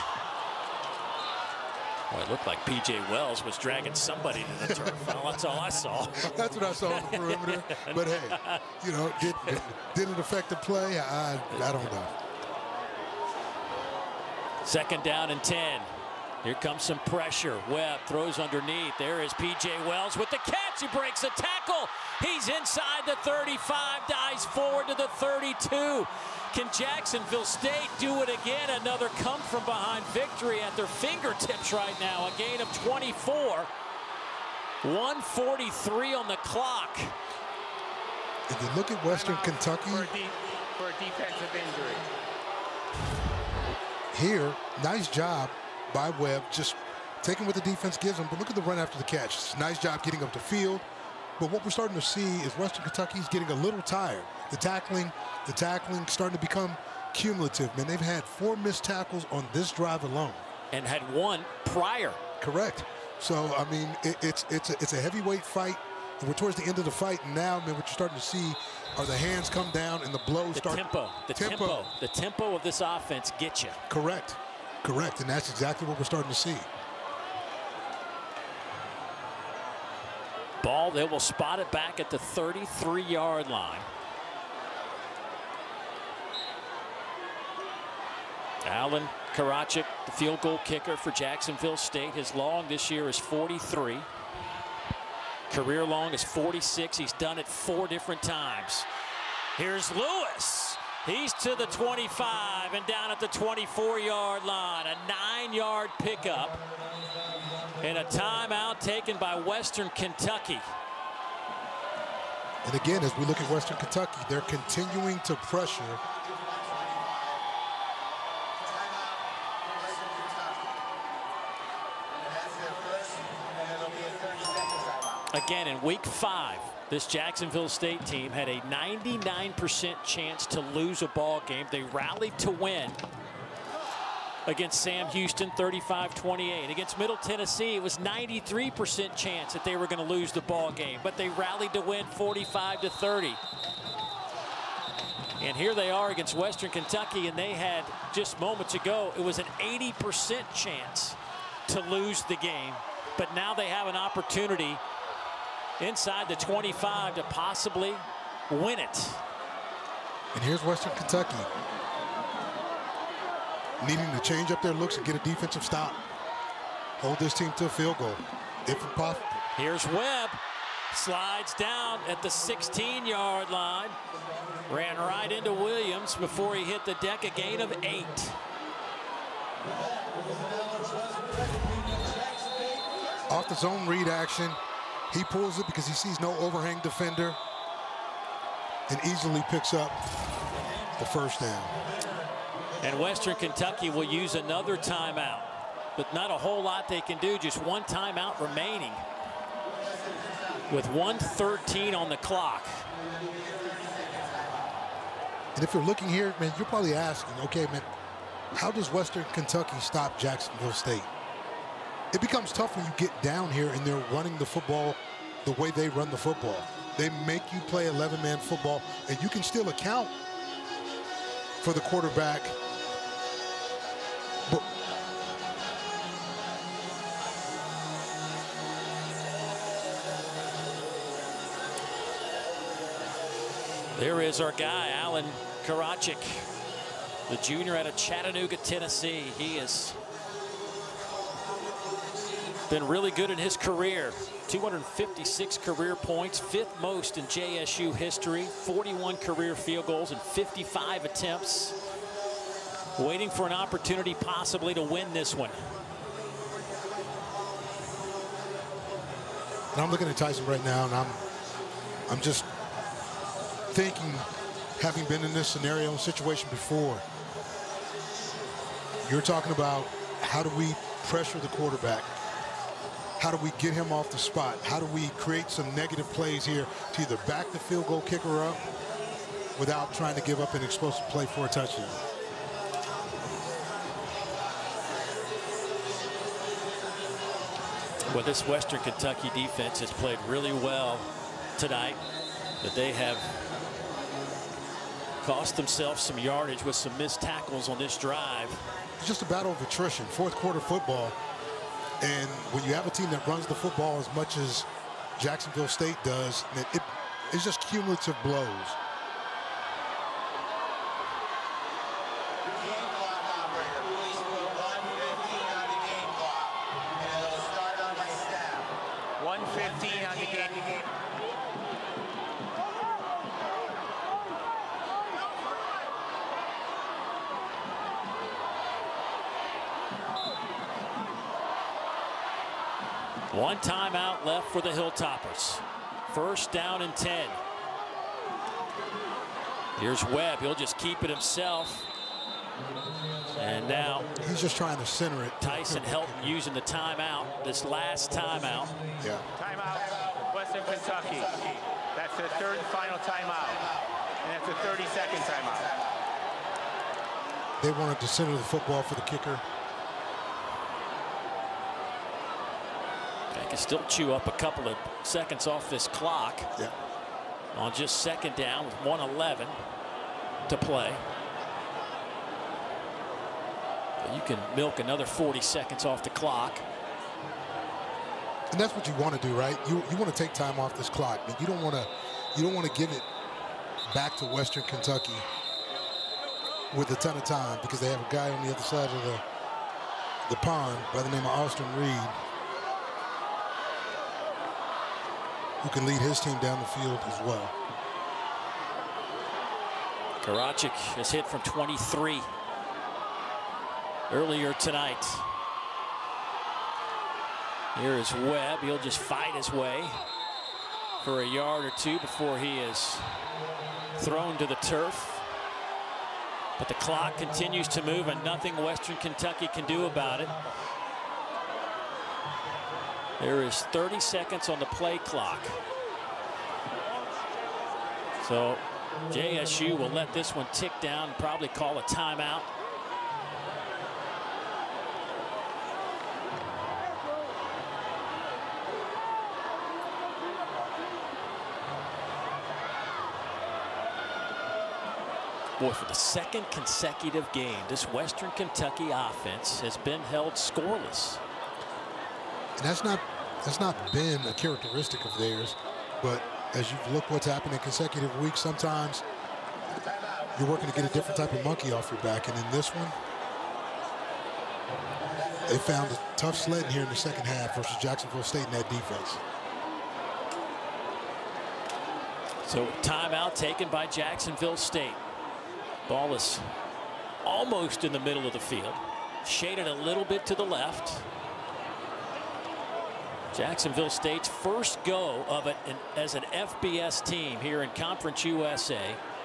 Speaker 1: Well, it looked like P.J. Wells was dragging somebody to the turf. Well, that's all I saw.
Speaker 2: That's what I saw on the perimeter. But hey, you know, did it affect the play? I don't know.
Speaker 1: 2nd down and 10. Here comes some pressure. Webb throws underneath. There is P.J. Wells with the catch. He breaks a tackle. He's inside the 35, dives forward to the 32. Can Jacksonville State do it again? Another come from behind victory at their fingertips right now. A gain of 24. 1:43 on the clock.
Speaker 2: If you look at Western Kentucky.
Speaker 3: For a defensive injury.
Speaker 2: Here, nice job by Webb, just taking what the defense gives him. But look at the run after the catch. It's a nice job getting up the field. But what we're starting to see is Western Kentucky's getting a little tired. The tackling starting to become cumulative. Man, they've had 4 missed tackles on this drive alone.
Speaker 1: And had 1 prior.
Speaker 2: Correct. So, I mean, it's a heavyweight fight. And we're towards the end of the fight. And now, man, what you're starting to see are the hands come down and the blows start.
Speaker 1: The tempo of this offense gets you.
Speaker 2: Correct. Correct. And that's exactly what we're starting to see.
Speaker 1: Ball, they will spot it back at the 33-yard line. Alan Karachik, the field goal kicker for Jacksonville State. His long this year is 43. Career long is 46. He's done it 4 different times. Here's Lewis. He's to the 25 and down at the 24-yard line. A 9-yard pickup. And a timeout taken by Western Kentucky.
Speaker 2: And again, as we look at Western Kentucky, they're continuing to pressure.
Speaker 1: Again, in week 5, this Jacksonville State team had a 99% chance to lose a ball game. They rallied to win against Sam Houston, 35-28. Against Middle Tennessee, it was 93% chance that they were going to lose the ball game, but they rallied to win 45-30. And here they are against Western Kentucky, and they had just moments ago, it was an 80% chance to lose the game, but now they have an opportunity inside the 25 to possibly win it.
Speaker 2: And here's Western Kentucky needing to change up their looks and get a defensive stop. Hold this team to a field goal, if possible.
Speaker 1: Here's Webb. Slides down at the 16-yard line. Ran right into Williams before he hit the deck, a gain of 8.
Speaker 2: Off the zone read action, he pulls it because he sees no overhang defender and easily picks up the first down.
Speaker 1: And Western Kentucky will use another timeout, but not a whole lot they can do. Just one timeout remaining with 1:13 on the clock.
Speaker 2: And if you're looking here, man, you're probably asking, okay, man, how does Western Kentucky stop Jacksonville State? It becomes tough when you get down here and they're running the football the way they run the football. They make you play 11-man football, and you can still account for the quarterback. But
Speaker 1: there is our guy, Alan Karachik, the junior out of Chattanooga, Tennessee. He has been really good in his career. 256 career points, 5th most in JSU history, 41 career field goals and 55 attempts. Waiting for an opportunity possibly to win this one.
Speaker 2: And I'm looking at Tyson right now, and I'm just thinking, having been in this scenario and situation before, you're talking about how do we pressure the quarterback? How do we get him off the spot? How do we create some negative plays here to either back the field goal kicker up without trying to give up an explosive play for a touchdown?
Speaker 1: Well, this Western Kentucky defense has played really well tonight, but they have cost themselves some yardage with some missed tackles on this drive.
Speaker 2: It's just a battle of attrition, fourth quarter football. And when you have a team that runs the football as much as Jacksonville State does, it's just cumulative blows.
Speaker 1: One timeout left for the Hilltoppers. 1st down and 10. Here's Webb. He'll just keep it himself. And now
Speaker 2: he's just trying to center it.
Speaker 1: Tyson Helton using the timeout, this last timeout.
Speaker 2: Yeah.
Speaker 3: Timeout, Western Kentucky. That's the 3rd and final timeout. And that's a 30-second timeout.
Speaker 2: They wanted to center the football for the kicker.
Speaker 1: Can still chew up a couple of seconds off this clock.
Speaker 2: Yeah.
Speaker 1: On just 2nd down with 1:11 to play. But you can milk another 40 seconds off the clock.
Speaker 2: And that's what you want to do, right? You want to take time off this clock, but you don't want to give it back to Western Kentucky with a ton of time, because they have a guy on the other side of the pond by the name of Austin Reed, who can lead his team down the field as well.
Speaker 1: Karachik has hit from 23 earlier tonight. Here is Webb. He'll just fight his way for a yard or two before he is thrown to the turf. But the clock continues to move, and nothing Western Kentucky can do about it. There is 30 seconds on the play clock. So JSU will let this one tick down and probably call a timeout. Boy, for the 2nd consecutive game, this Western Kentucky offense has been held scoreless.
Speaker 2: And that's not been a characteristic of theirs, but as you've looked what's happened in consecutive weeks, sometimes you're working to get a different type of monkey off your back. And in this one, they found a tough sledding here in the 2nd half versus Jacksonville State in that defense.
Speaker 1: So timeout taken by Jacksonville State. Ball is almost in the middle of the field. shaded a little bit to the left. Jacksonville State's first go of it as an FBS team here in Conference USA.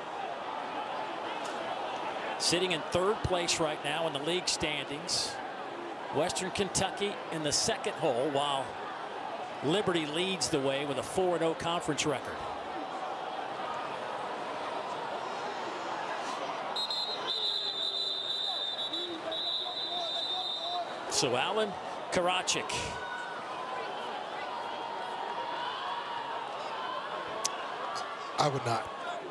Speaker 1: Sitting in 3rd place right now in the league standings. Western Kentucky in the 2nd hole, while Liberty leads the way with a 4-0 conference record. So Alan Karachik.
Speaker 2: I would not.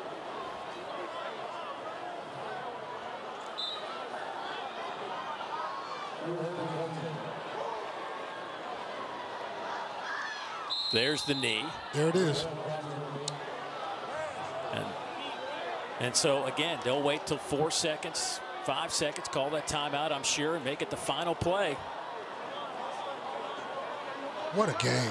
Speaker 1: There's the knee.
Speaker 2: There it is.
Speaker 1: And so again, they'll wait till 4 seconds, 5 seconds, call that timeout, I'm sure, and make it the final play.
Speaker 2: What a game.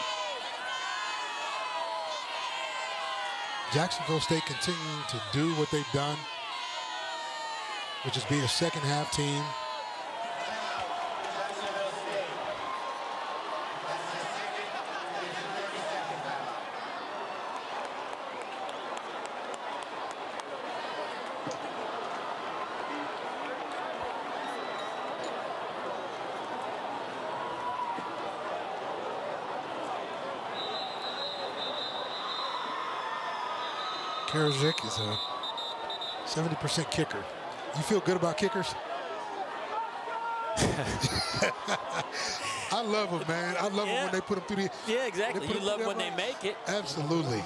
Speaker 2: Jacksonville State continuing to do what they've done, which is be a second half team. Karajic is a 70% kicker. You feel good about kickers? I love them, man. I love them when they put them through the...
Speaker 1: Yeah, exactly. You love when they make it.
Speaker 2: Absolutely.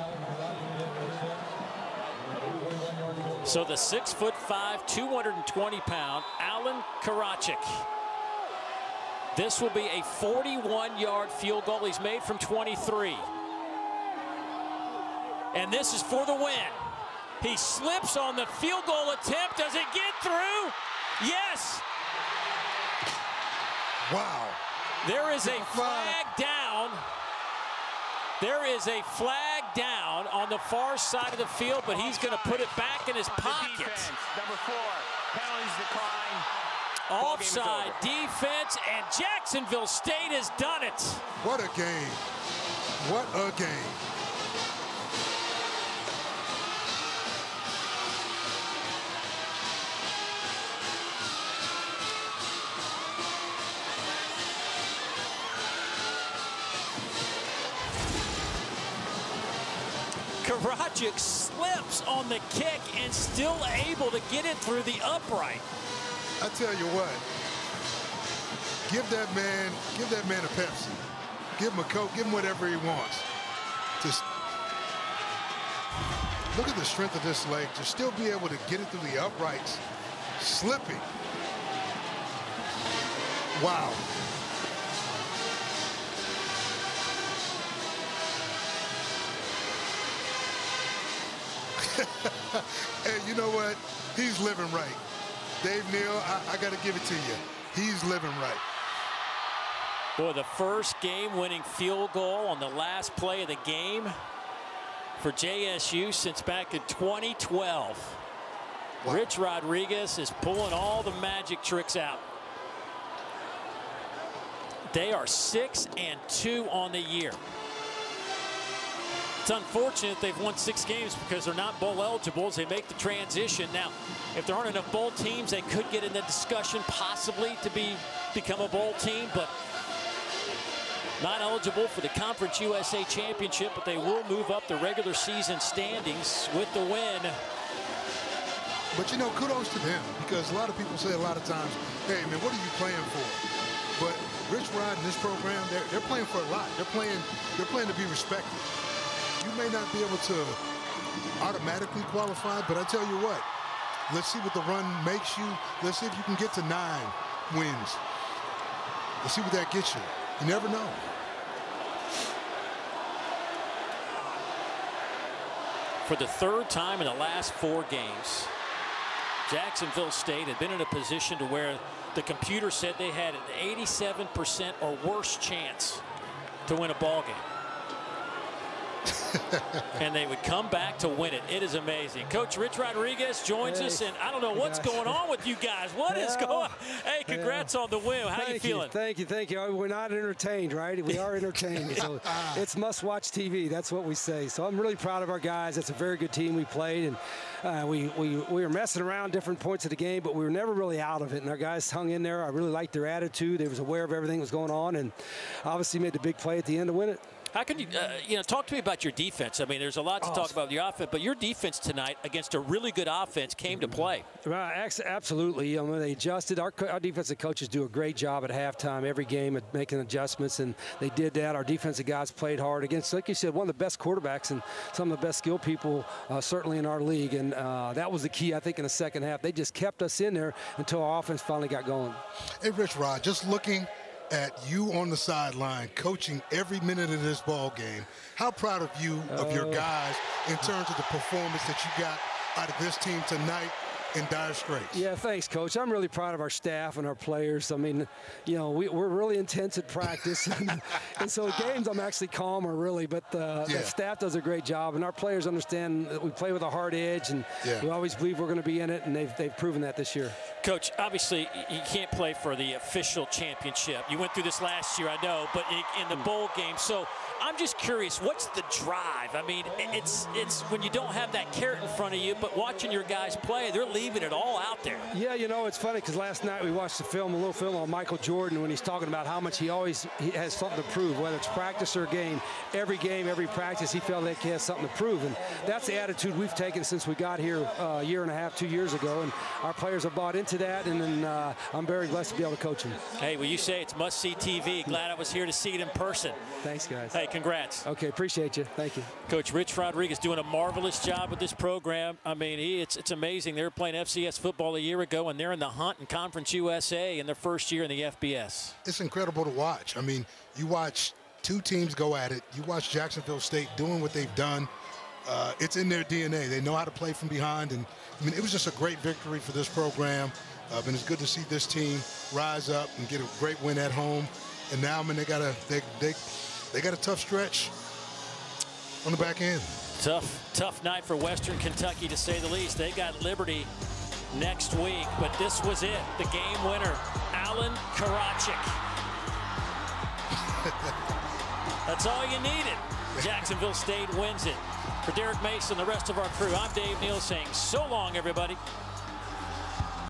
Speaker 1: So the 6'5", 220-pound Alan Karachik. This will be a 41-yard field goal. He's made from 23. And this is for the win. He slips on the field goal attempt. Does it get through? Yes.
Speaker 2: Wow.
Speaker 1: There is a flag down. There is a flag down on the far side of the field, but he's going to put it back in his pocket.
Speaker 3: Number 4, penalties decline.
Speaker 1: Offside defense, and Jacksonville State has done it.
Speaker 2: What a game. What a game.
Speaker 1: Karachik slips on the kick and still able to get it through the upright.
Speaker 2: I tell you what, give that man a Pepsi. Give him a Coke, give him whatever he wants. Just look at the strength of this leg to still be able to get it through the uprights, slipping. Wow. Hey, you know what? He's living right. Dave Neal, I got to give it to you. He's living right.
Speaker 1: Boy, the first game-winning field goal on the last play of the game for JSU since back in 2012. Wow. Rich Rodriguez is pulling all the magic tricks out. They are 6-2 on the year. It's unfortunate they've won 6 games because they're not bowl eligible as they make the transition. Now, if there aren't enough bowl teams, they could get in the discussion possibly to become a bowl team, but not eligible for the Conference USA Championship, but they will move up the regular season standings with the win.
Speaker 2: But, you know, kudos to them, because a lot of people say a lot of times, hey, man, what are you playing for? But Rich Rod and this program, they're playing for a lot. They're playing to be respected. You may not be able to automatically qualify, but I tell you what, let's see what the run makes you. Let's see if you can get to 9 wins. Let's see what that gets you. You never know.
Speaker 1: For the 3rd time in the last 4 games, Jacksonville State had been in a position to where the computer said they had an 87% or worse chance to win a ball game. and they would come back to win it. It is amazing. Coach Rich Rodriguez joins us, and I don't know what's going on with you guys. What is going on? Hey, congrats on the win. How you feeling?
Speaker 5: Thank you. We're not entertained, right? We are entertained. So it's must-watch TV. That's what we say. So I'm really proud of our guys. It's a very good team we played, and we were messing around different points of the game, but we were never really out of it. And our guys hung in there. I really liked their attitude. They was aware of everything that was going on, and obviously made the big play at the end to win it.
Speaker 1: How can you, talk to me about your defense? I mean, there's a lot to talk about with your offense, but your defense tonight against a really good offense came to play.
Speaker 5: Right, absolutely. They adjusted. Our defensive coaches do a great job at halftime every game at making adjustments, and they did that. Our defensive guys played hard against, like you said, one of the best quarterbacks and some of the best skilled people certainly in our league, and that was the key, I think, in the second half. They just kept us in there until our offense finally got going.
Speaker 2: Hey, Rich Rod, just looking at you on the sideline coaching every minute of this ball game, how proud of you of your guys in terms of the performance that you got out of this team tonight in dire straits?
Speaker 5: Yeah, thanks, Coach. I'm really proud of our staff and our players. I mean, we're really intense at practice, and so games I'm actually calmer, really. But the staff does a great job, and our players understand that we play with a hard edge, and we always believe we're going to be in it, and they've proven that this year.
Speaker 1: Coach, obviously you can't play for the official championship. You went through this last year, I know, but in the bowl game. So I'm just curious, what's the drive? I mean, it's when you don't have that carrot in front of you, but watching your guys play, they're leaving it all out there.
Speaker 5: Yeah, it's funny because last night we watched a little film on Michael Jordan when he's talking about how much he has something to prove, whether it's practice or game, every practice, he felt like he has something to prove. And that's the attitude we've taken since we got here a year and a half, 2 years ago. And our players have bought into that, and then I'm very blessed to be able to coach them.
Speaker 1: Hey, well, you say it's must-see TV. Glad I was here to see it in person.
Speaker 5: Thanks, guys.
Speaker 1: Hey, congrats.
Speaker 5: Okay, appreciate you. Thank you.
Speaker 1: Coach Rich Rodriguez doing a marvelous job with this program. I mean, it's amazing. They were playing FCS football a year ago, and they're in the hunt in Conference USA in their first year in the FBS.
Speaker 2: It's incredible to watch. I mean, you watch two teams go at it. You watch Jacksonville State doing what they've done. It's in their DNA. They know how to play from behind, and I mean, it was just a great victory for this program. And it's good to see this team rise up and get a great win at home. And now, I mean, they got a tough stretch on the back end.
Speaker 1: Tough night for Western Kentucky, to say the least. They got Liberty next week, but this was it. The game winner, Alan Karachik. That's all you needed. Jacksonville State wins it. For Derek Mason, the rest of our crew, I'm Dave Neal saying so long, everybody.